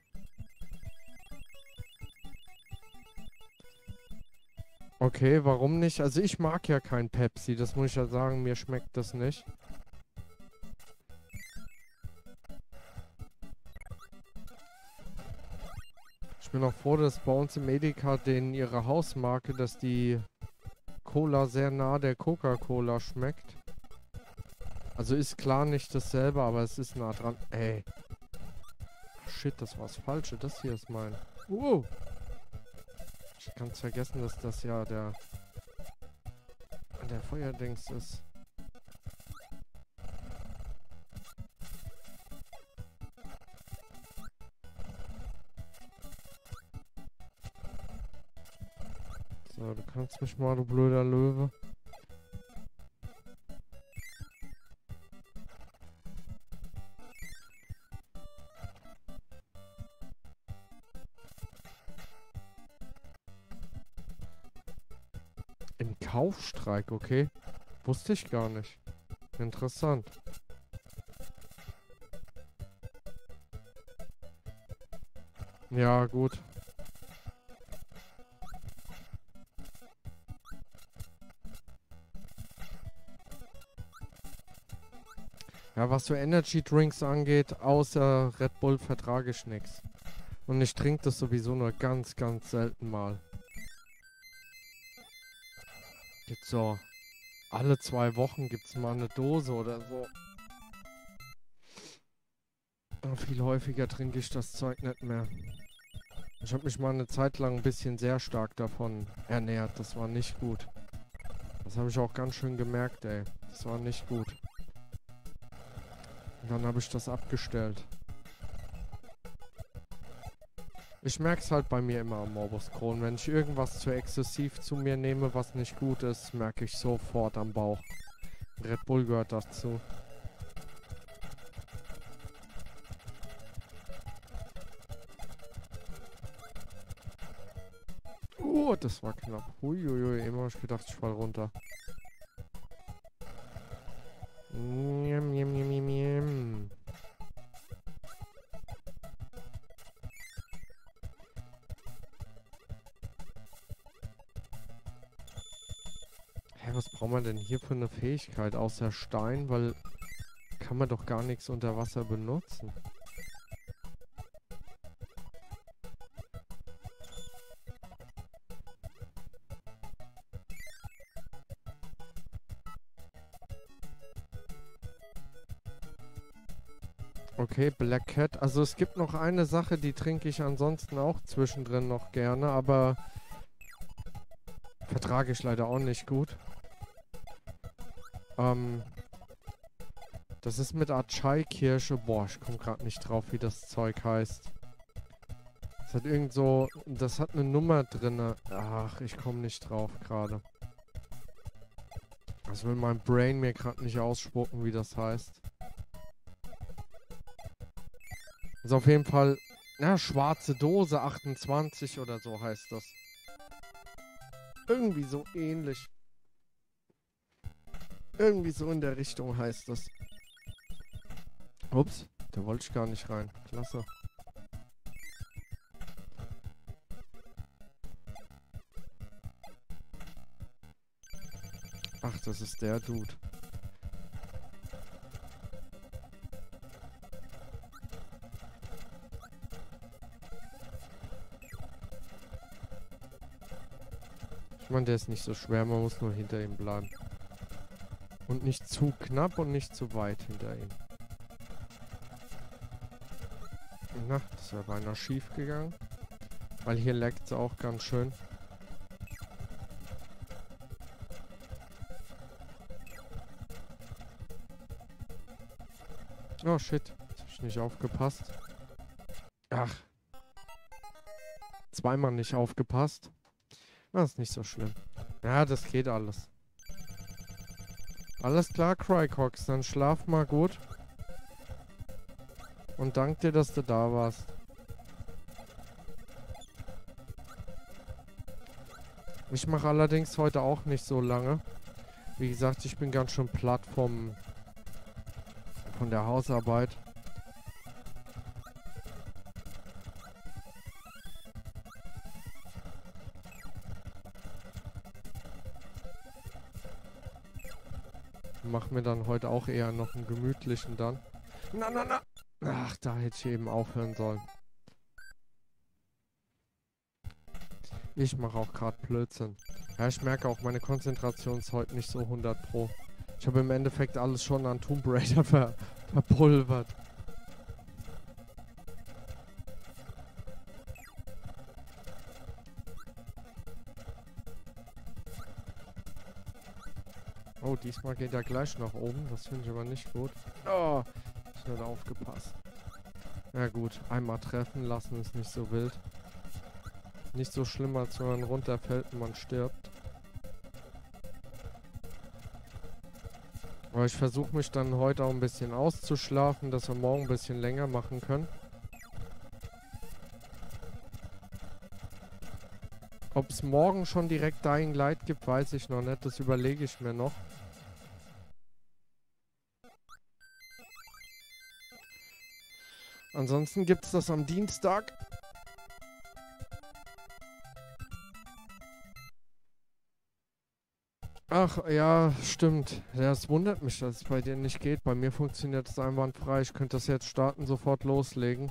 Speaker 1: Okay, warum nicht? Also ich mag ja kein Pepsi, das muss ich ja sagen, mir schmeckt das nicht. Ich bin auch froh, dass bei uns im Edeka denen ihre Hausmarke, dass die Cola sehr nah der Coca-Cola schmeckt. Also ist klar nicht dasselbe, aber es ist nah dran. Ey. Shit, das war das Falsche. Das hier ist mein... Ich kann vergessen, dass das ja der Feuerdings ist. So, du kannst mich mal, du blöder Löwe. Im Kaufstreik, okay. Wusste ich gar nicht. Interessant. Ja, gut. Ja, was so Energy Drinks angeht, außer Red Bull vertrage ich nichts. Und ich trinke das sowieso nur ganz, ganz selten mal. Jetzt so, alle 2 Wochen gibt es mal eine Dose oder so. Viel häufiger trinke ich das Zeug nicht mehr. Ich habe mich mal eine Zeit lang ein bisschen sehr stark davon ernährt. Das war nicht gut. Das habe ich auch ganz schön gemerkt, ey. Das war nicht gut. Und dann habe ich das abgestellt. Ich merke es halt bei mir immer am Morbus Crohn. Wenn ich irgendwas zu exzessiv zu mir nehme, was nicht gut ist, merke ich sofort am Bauch. Red Bull gehört dazu. Oh, das war knapp. Huiuiui, immer habe ich gedacht, ich fall runter. Miam, miam, miam, miam, miam. Hä, was braucht man denn hier für eine Fähigkeit außer Stein? Weil kann man doch gar nichts unter Wasser benutzen. Okay, Black Cat. Also es gibt noch eine Sache, die trinke ich ansonsten auch zwischendrin noch gerne, aber vertrage ich leider auch nicht gut. Das ist mit Achai-Kirsche. Boah, ich komme gerade nicht drauf, wie das Zeug heißt. Das hat irgend so... Das hat eine Nummer drin. Ach, ich komme nicht drauf gerade. Das will mein Brain mir gerade nicht ausspucken, wie das heißt. Das ist auf jeden Fall... Na, schwarze Dose 28 oder so heißt das. Irgendwie so ähnlich. Irgendwie so in der Richtung heißt das. Ups, da wollte ich gar nicht rein. Klasse. Ach, das ist der Dude. Ich meine, der ist nicht so schwer, man muss nur hinter ihm bleiben. Und nicht zu knapp und nicht zu weit hinter ihm. Na, das wäre beinahe schief gegangen. Weil hier leckt es auch ganz schön. Oh shit, jetzt hab ich nicht aufgepasst. Ach. Zweimal nicht aufgepasst. Das ist nicht so schlimm. Ja, das geht alles. Alles klar, Crycox, dann schlaf mal gut. Und dank dir, dass du da warst. Ich mache allerdings heute auch nicht so lange. Wie gesagt, ich bin ganz schön platt von der Hausarbeit. Mach mir dann heute auch eher noch einen gemütlichen dann. Na, na, na. Ach, da hätte ich eben aufhören sollen. Ich mache auch gerade Blödsinn. Ja, ich merke auch, meine Konzentration ist heute nicht so 100%. Ich habe im Endeffekt alles schon an Tomb Raider verpulvert. Oh, diesmal geht er gleich nach oben. Das finde ich aber nicht gut. Oh, ich habe aufgepasst. Ja gut, einmal treffen lassen ist nicht so wild. Nicht so schlimm, als wenn man runterfällt und man stirbt. Aber ich versuche mich dann heute auch ein bisschen auszuschlafen, dass wir morgen ein bisschen länger machen können. Ob es morgen schon direkt Dying Light gibt, weiß ich noch nicht. Das überlege ich mir noch. Ansonsten gibt es das am Dienstag. Ach, ja, stimmt. Ja, es wundert mich, dass es bei dir nicht geht. Bei mir funktioniert es einwandfrei. Ich könnte das jetzt starten, sofort loslegen.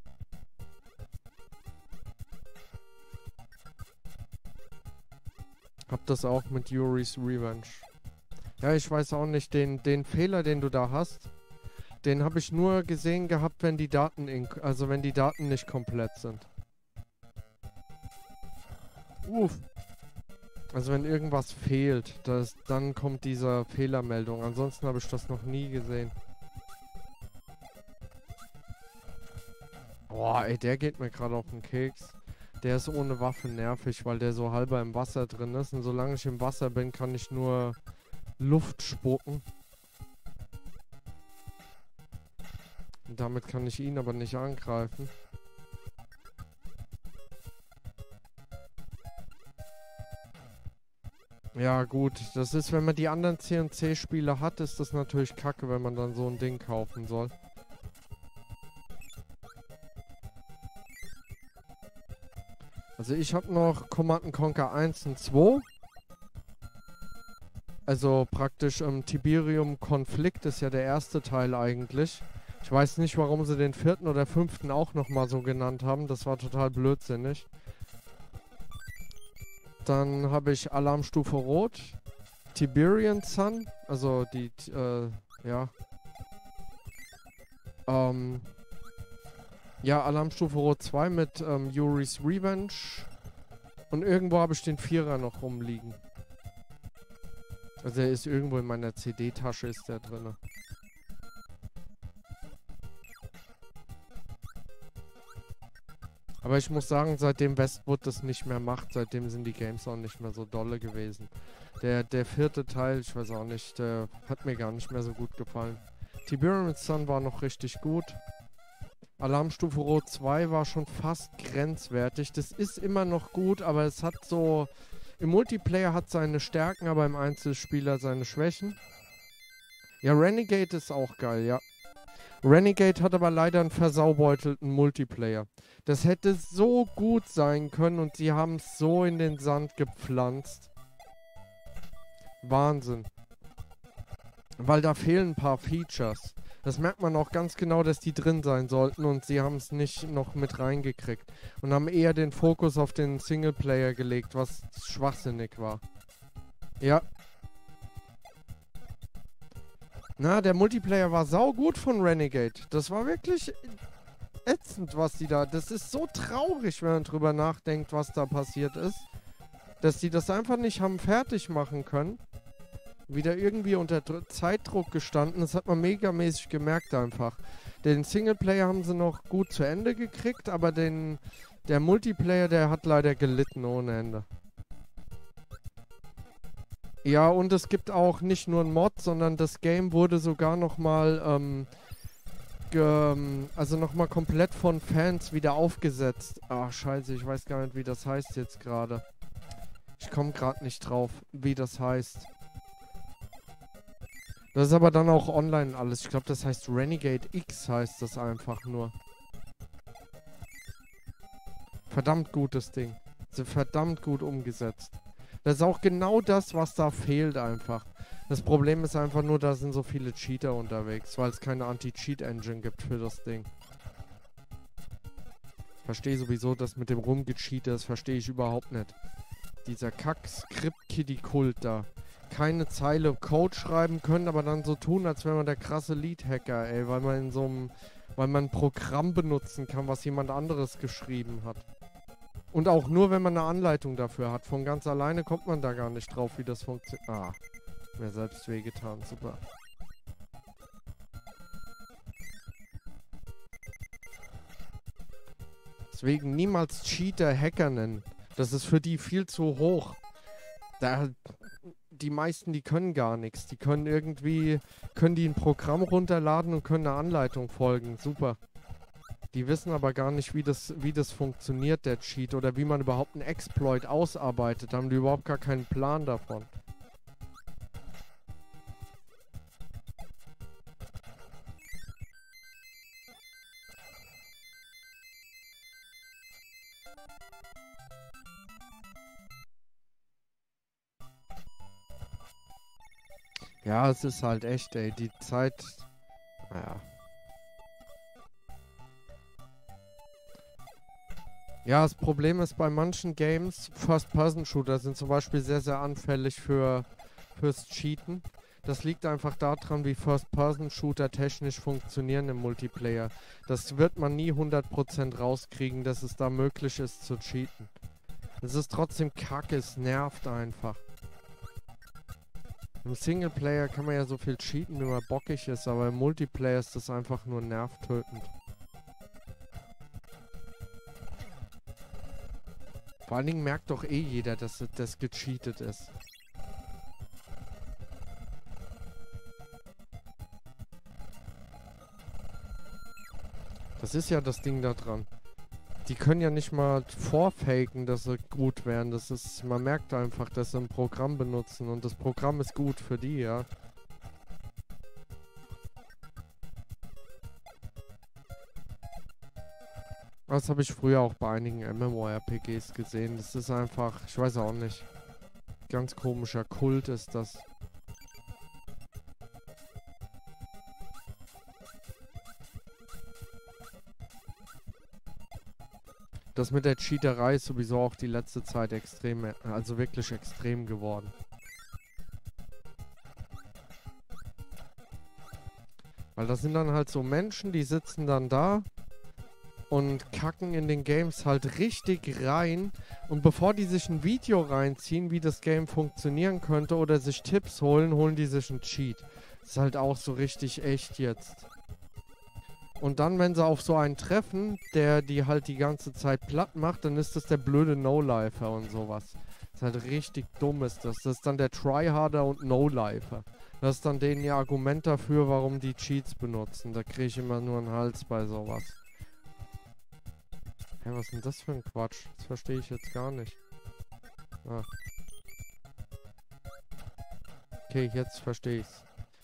Speaker 1: Hab das auch mit Yuri's Revenge. Ja, ich weiß auch nicht, den Fehler, den du da hast, Den habe ich nur gesehen gehabt, wenn die Daten wenn die Daten nicht komplett sind. Uff. Also wenn irgendwas fehlt, dann kommt diese Fehlermeldung. Ansonsten habe ich das noch nie gesehen. Boah, ey, der geht mir gerade auf den Keks. Der ist ohne Waffe nervig, weil der so halber im Wasser drin ist. Und solange ich im Wasser bin, kann ich nur Luft spucken. Und damit kann ich ihn aber nicht angreifen. Ja gut, das ist, wenn man die anderen C&C-Spiele hat, ist das natürlich kacke, wenn man dann so ein Ding kaufen soll. Also ich habe noch Command & Conquer 1 und 2. Also praktisch Tiberium Konflikt ist ja der erste Teil eigentlich. Ich weiß nicht, warum sie den 4. oder 5. auch nochmal so genannt haben. Das war total blödsinnig. Dann habe ich Alarmstufe Rot, Tiberian Sun, also die, ja. Ja, Alarmstufe Rot 2 mit Yuri's Revenge. Und irgendwo habe ich den 4er noch rumliegen. Also er ist irgendwo in meiner CD-Tasche, ist der drin. Aber ich muss sagen, seitdem Westwood das nicht mehr macht, seitdem sind die Games auch nicht mehr so dolle gewesen. Der 4. Teil, ich weiß auch nicht, der hat mir gar nicht mehr so gut gefallen. Tiberium Sun war noch richtig gut. Alarmstufe Rot 2 war schon fast grenzwertig. Das ist immer noch gut, aber es hat so... Im Multiplayer hat seine Stärken, aber im Einzelspieler seine Schwächen. Ja, Renegade ist auch geil, ja. Renegade hat aber leider einen versaubeutelten Multiplayer. Das hätte so gut sein können und sie haben es so in den Sand gepflanzt. Wahnsinn. Weil da fehlen ein paar Features. Das merkt man auch ganz genau, dass die drin sein sollten und sie haben es nicht noch mit reingekriegt. Und haben eher den Fokus auf den Singleplayer gelegt, was schwachsinnig war. Ja. Na, der Multiplayer war saugut von Renegade. Das war wirklich ätzend, was die da... Das ist so traurig, wenn man drüber nachdenkt, was da passiert ist. Dass die das einfach nicht haben fertig machen können. Wieder irgendwie unter Zeitdruck gestanden. Das hat man megamäßig gemerkt einfach. Den Singleplayer haben sie noch gut zu Ende gekriegt, aber der Multiplayer, der hat leider gelitten ohne Ende. Ja, und es gibt auch nicht nur einen Mod, sondern das Game wurde sogar nochmal nochmal komplett von Fans wieder aufgesetzt. Ah, scheiße, ich weiß gar nicht, wie das heißt jetzt gerade. Ich komme gerade nicht drauf, wie das heißt. Das ist aber dann auch online alles. Ich glaube, das heißt Renegade X heißt das einfach nur. Verdammt gutes Ding. Also verdammt gut umgesetzt. Das ist auch genau das, was da fehlt einfach. Das Problem ist einfach nur, da sind so viele Cheater unterwegs, weil es keine Anti-Cheat-Engine gibt für das Ding. Verstehe sowieso, das mit dem Rumgecheater, das verstehe ich überhaupt nicht. Dieser Kack-Script-Kiddie-Kult da. Keine Zeile Code schreiben können, aber dann so tun, als wäre man der krasse Lead-Hacker, ey, weil man ein Programm benutzen kann, was jemand anderes geschrieben hat. Und auch nur, wenn man eine Anleitung dafür hat. Von ganz alleine kommt man da gar nicht drauf, wie das funktioniert. Ah, mir selbst wehgetan, super. Deswegen niemals Cheater Hacker nennen. Das ist für die viel zu hoch. Die meisten, die können gar nichts. Die können die ein Programm runterladen und können eine Anleitung folgen. Super. Die wissen aber gar nicht, wie das funktioniert, der Cheat, oder wie man überhaupt einen Exploit ausarbeitet. Da haben die überhaupt gar keinen Plan davon. Ja, es ist halt echt, ey. Die Zeit... Naja. Ja, das Problem ist, bei manchen Games, First-Person-Shooter sind zum Beispiel sehr, sehr anfällig fürs Cheaten. Das liegt einfach daran, wie First-Person-Shooter technisch funktionieren im Multiplayer. Das wird man nie 100% rauskriegen, dass es da möglich ist zu cheaten. Es ist trotzdem kacke, es nervt einfach. Im Singleplayer kann man ja so viel cheaten, wie man bockig ist, aber im Multiplayer ist das einfach nur nervtötend. Vor allen Dingen merkt doch eh jeder, dass das gecheatet ist. Das ist ja das Ding da dran. Die können ja nicht mal vorfaken, dass sie gut wären. Das ist, man merkt einfach, dass sie ein Programm benutzen und das Programm ist gut für die, ja. Das habe ich früher auch bei einigen MMORPGs gesehen. Das ist einfach, ich weiß auch nicht. Ganz komischer Kult ist das. Das mit der Cheaterei ist sowieso auch die letzte Zeit extrem, also wirklich extrem geworden. Weil das sind dann halt so Menschen, die sitzen dann da und kacken in den Games halt richtig rein. Und bevor die sich ein Video reinziehen, wie das Game funktionieren könnte oder sich Tipps holen, holen die sich einen Cheat. Ist halt auch so richtig echt jetzt. Und dann, wenn sie auf so einen treffen, der die halt die ganze Zeit platt macht, dann ist das der blöde No-Lifer und sowas. Das ist halt richtig dumm ist das. Das ist dann der Tryharder und No-Lifer. Das ist dann denen ihr Argument dafür, warum die Cheats benutzen. Da kriege ich immer nur einen Hals bei sowas. Hä, was ist denn das für ein Quatsch? Das verstehe ich jetzt gar nicht. Ah. Okay, jetzt verstehe ich's.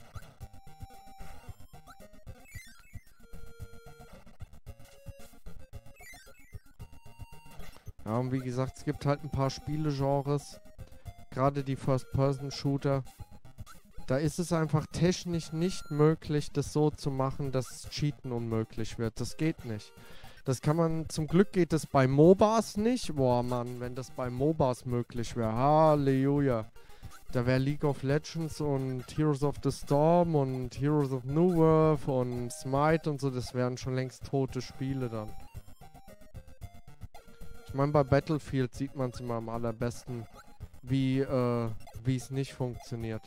Speaker 1: Ja, und wie gesagt, es gibt halt ein paar Spielegenres, gerade die First-Person-Shooter. Da ist es einfach technisch nicht möglich, das so zu machen, dass Cheaten unmöglich wird. Das geht nicht. Das kann man, zum Glück geht es bei MOBAs nicht. Boah, Mann, wenn das bei MOBAs möglich wäre. Halleluja. Da wäre League of Legends und Heroes of the Storm und Heroes of New World und Smite und so, das wären schon längst tote Spiele dann. Ich meine, bei Battlefield sieht man es immer am allerbesten, wie es nicht funktioniert.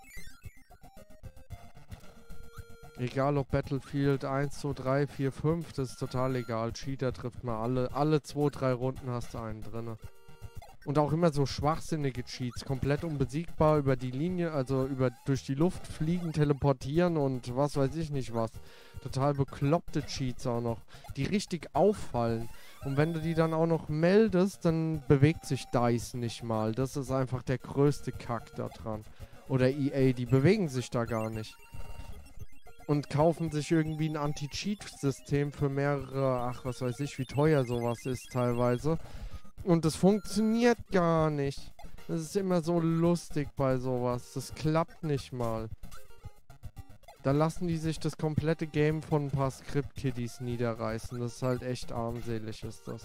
Speaker 1: Egal ob Battlefield 1, 2, 3, 4, 5, das ist total egal. Cheater trifft man alle. Alle 2, 3 Runden hast du einen drinne. Und auch immer so schwachsinnige Cheats. Komplett unbesiegbar über die Linie, also durch die Luft fliegen, teleportieren und was weiß ich nicht was. Total bekloppte Cheats auch noch, die richtig auffallen. Und wenn du die dann auch noch meldest, dann bewegt sich DICE nicht mal. Das ist einfach der größte Kack da dran. Oder EA, die bewegen sich da gar nicht. Und kaufen sich irgendwie ein Anti-Cheat-System für mehrere, ach was weiß ich, wie teuer sowas ist teilweise. Und das funktioniert gar nicht. Das ist immer so lustig bei sowas. Das klappt nicht mal. Da lassen die sich das komplette Game von ein paar Script-Kiddies niederreißen. Das ist halt echt armselig, ist das.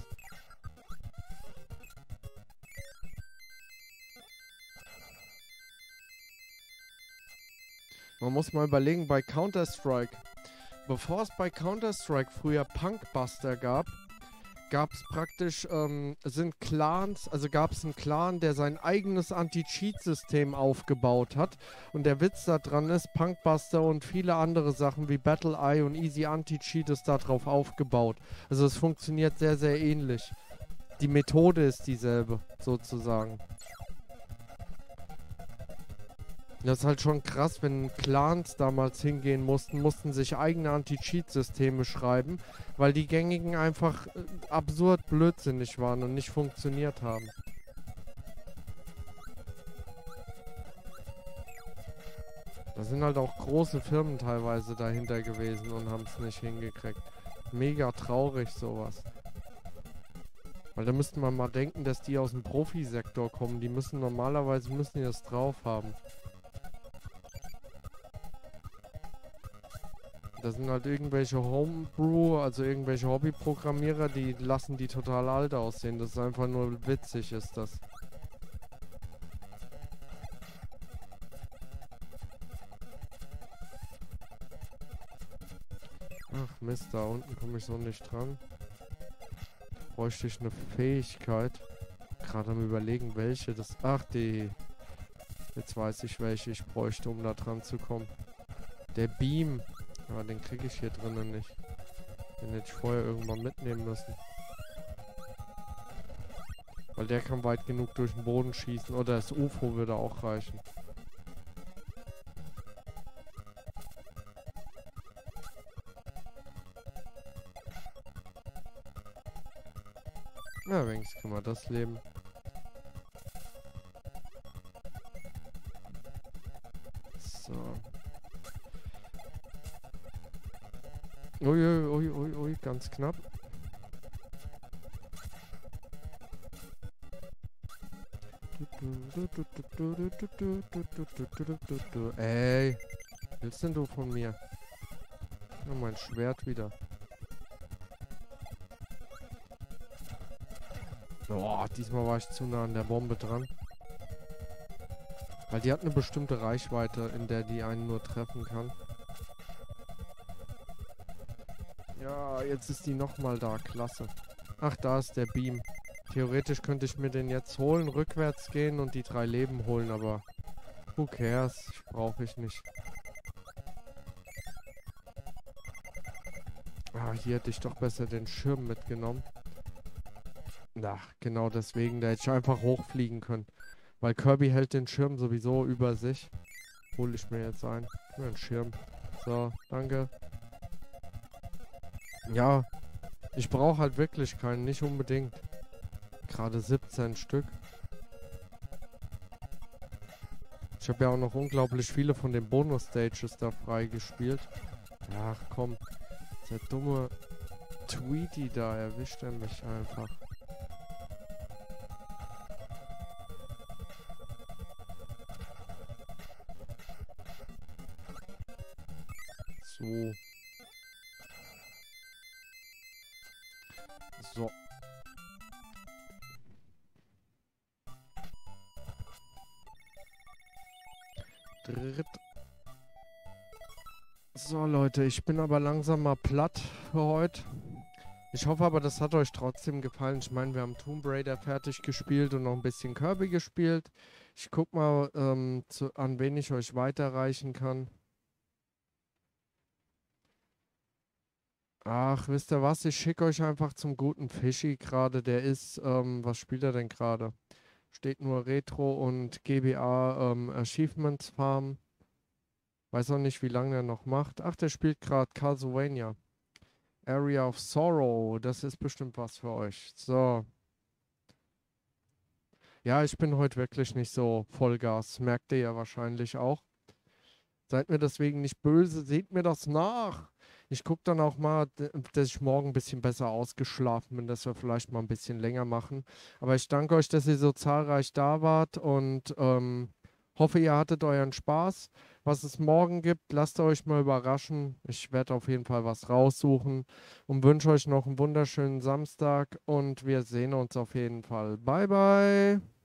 Speaker 1: Man muss mal überlegen, bei Counter-Strike, bevor es bei Counter-Strike früher Punkbuster gab es praktisch, sind Clans, also gab es einen Clan, der sein eigenes Anti-Cheat-System aufgebaut hat. Und der Witz daran ist, Punkbuster und viele andere Sachen wie BattleEye und Easy Anti-Cheat ist darauf aufgebaut. Also es funktioniert sehr, sehr ähnlich. Die Methode ist dieselbe, sozusagen. Das ist halt schon krass, wenn Clans damals hingehen mussten sich eigene Anti-Cheat-Systeme schreiben, weil die gängigen einfach absurd blödsinnig waren und nicht funktioniert haben. Da sind halt auch große Firmen teilweise dahinter gewesen und haben es nicht hingekriegt. Mega traurig sowas. Weil da müsste man mal denken, dass die aus dem Profisektor kommen. Die müssen normalerweise die das drauf haben. Das sind halt irgendwelche Homebrew, also irgendwelche Hobbyprogrammierer, die lassen die total alt aussehen. Das ist einfach nur witzig, ist das. Mist, da unten komme ich so nicht dran. Bräuchte ich eine Fähigkeit. Gerade am Überlegen, welche das... Ach, die... Jetzt weiß ich, welche ich bräuchte, um da dran zu kommen. Der Beam. Aber den kriege ich hier drinnen nicht. Den hätte ich vorher irgendwann mitnehmen müssen. Weil der kann weit genug durch den Boden schießen. Oder das UFO würde auch reichen. Ja, wenigstens kann man das leben. So. Ui, ui, ui, ui, ganz knapp. Ey, willst denn du von mir? Oh, mein Schwert wieder. Boah, diesmal war ich zu nah an der Bombe dran. Weil die hat eine bestimmte Reichweite, in der die einen nur treffen kann. Ja, jetzt ist die nochmal da. Klasse. Ach, da ist der Beam. Theoretisch könnte ich mir den jetzt holen, rückwärts gehen und die 3 Leben holen, aber who cares? Brauche ich nicht. Ah, hier hätte ich doch besser den Schirm mitgenommen. Ach, genau deswegen, da hätte ich einfach hochfliegen können. Weil Kirby hält den Schirm sowieso über sich. Hole ich mir jetzt ein. Nur einen Schirm. So, danke. Ja, ich brauche halt wirklich keinen, nicht unbedingt. Gerade 17 Stück. Ich habe ja auch noch unglaublich viele von den Bonus-Stages da freigespielt. Ach komm, der dumme Tweety da erwischt er mich einfach. So. So. So, Leute, ich bin aber langsam mal platt für heute. Ich hoffe aber, das hat euch trotzdem gefallen. Ich meine, wir haben Tomb Raider fertig gespielt und noch ein bisschen Kirby gespielt. Ich guck mal, an wen ich euch weiterreichen kann. Ach, wisst ihr was? Ich schicke euch einfach zum guten Fischi gerade. Der ist, was spielt er denn gerade? Steht nur Retro und GBA Achievements Farm. Weiß auch nicht, wie lange er noch macht. Ach, der spielt gerade Castlevania. Area of Sorrow. Das ist bestimmt was für euch. So. Ja, ich bin heute wirklich nicht so Vollgas. Merkt ihr ja wahrscheinlich auch. Seid mir deswegen nicht böse. Seht mir das nach. Ich gucke dann auch mal, dass ich morgen ein bisschen besser ausgeschlafen bin, dass wir vielleicht mal ein bisschen länger machen. Aber ich danke euch, dass ihr so zahlreich da wart und hoffe, ihr hattet euren Spaß. Was es morgen gibt, lasst euch mal überraschen. Ich werde auf jeden Fall was raussuchen und wünsche euch noch einen wunderschönen Samstag und wir sehen uns auf jeden Fall. Bye, bye!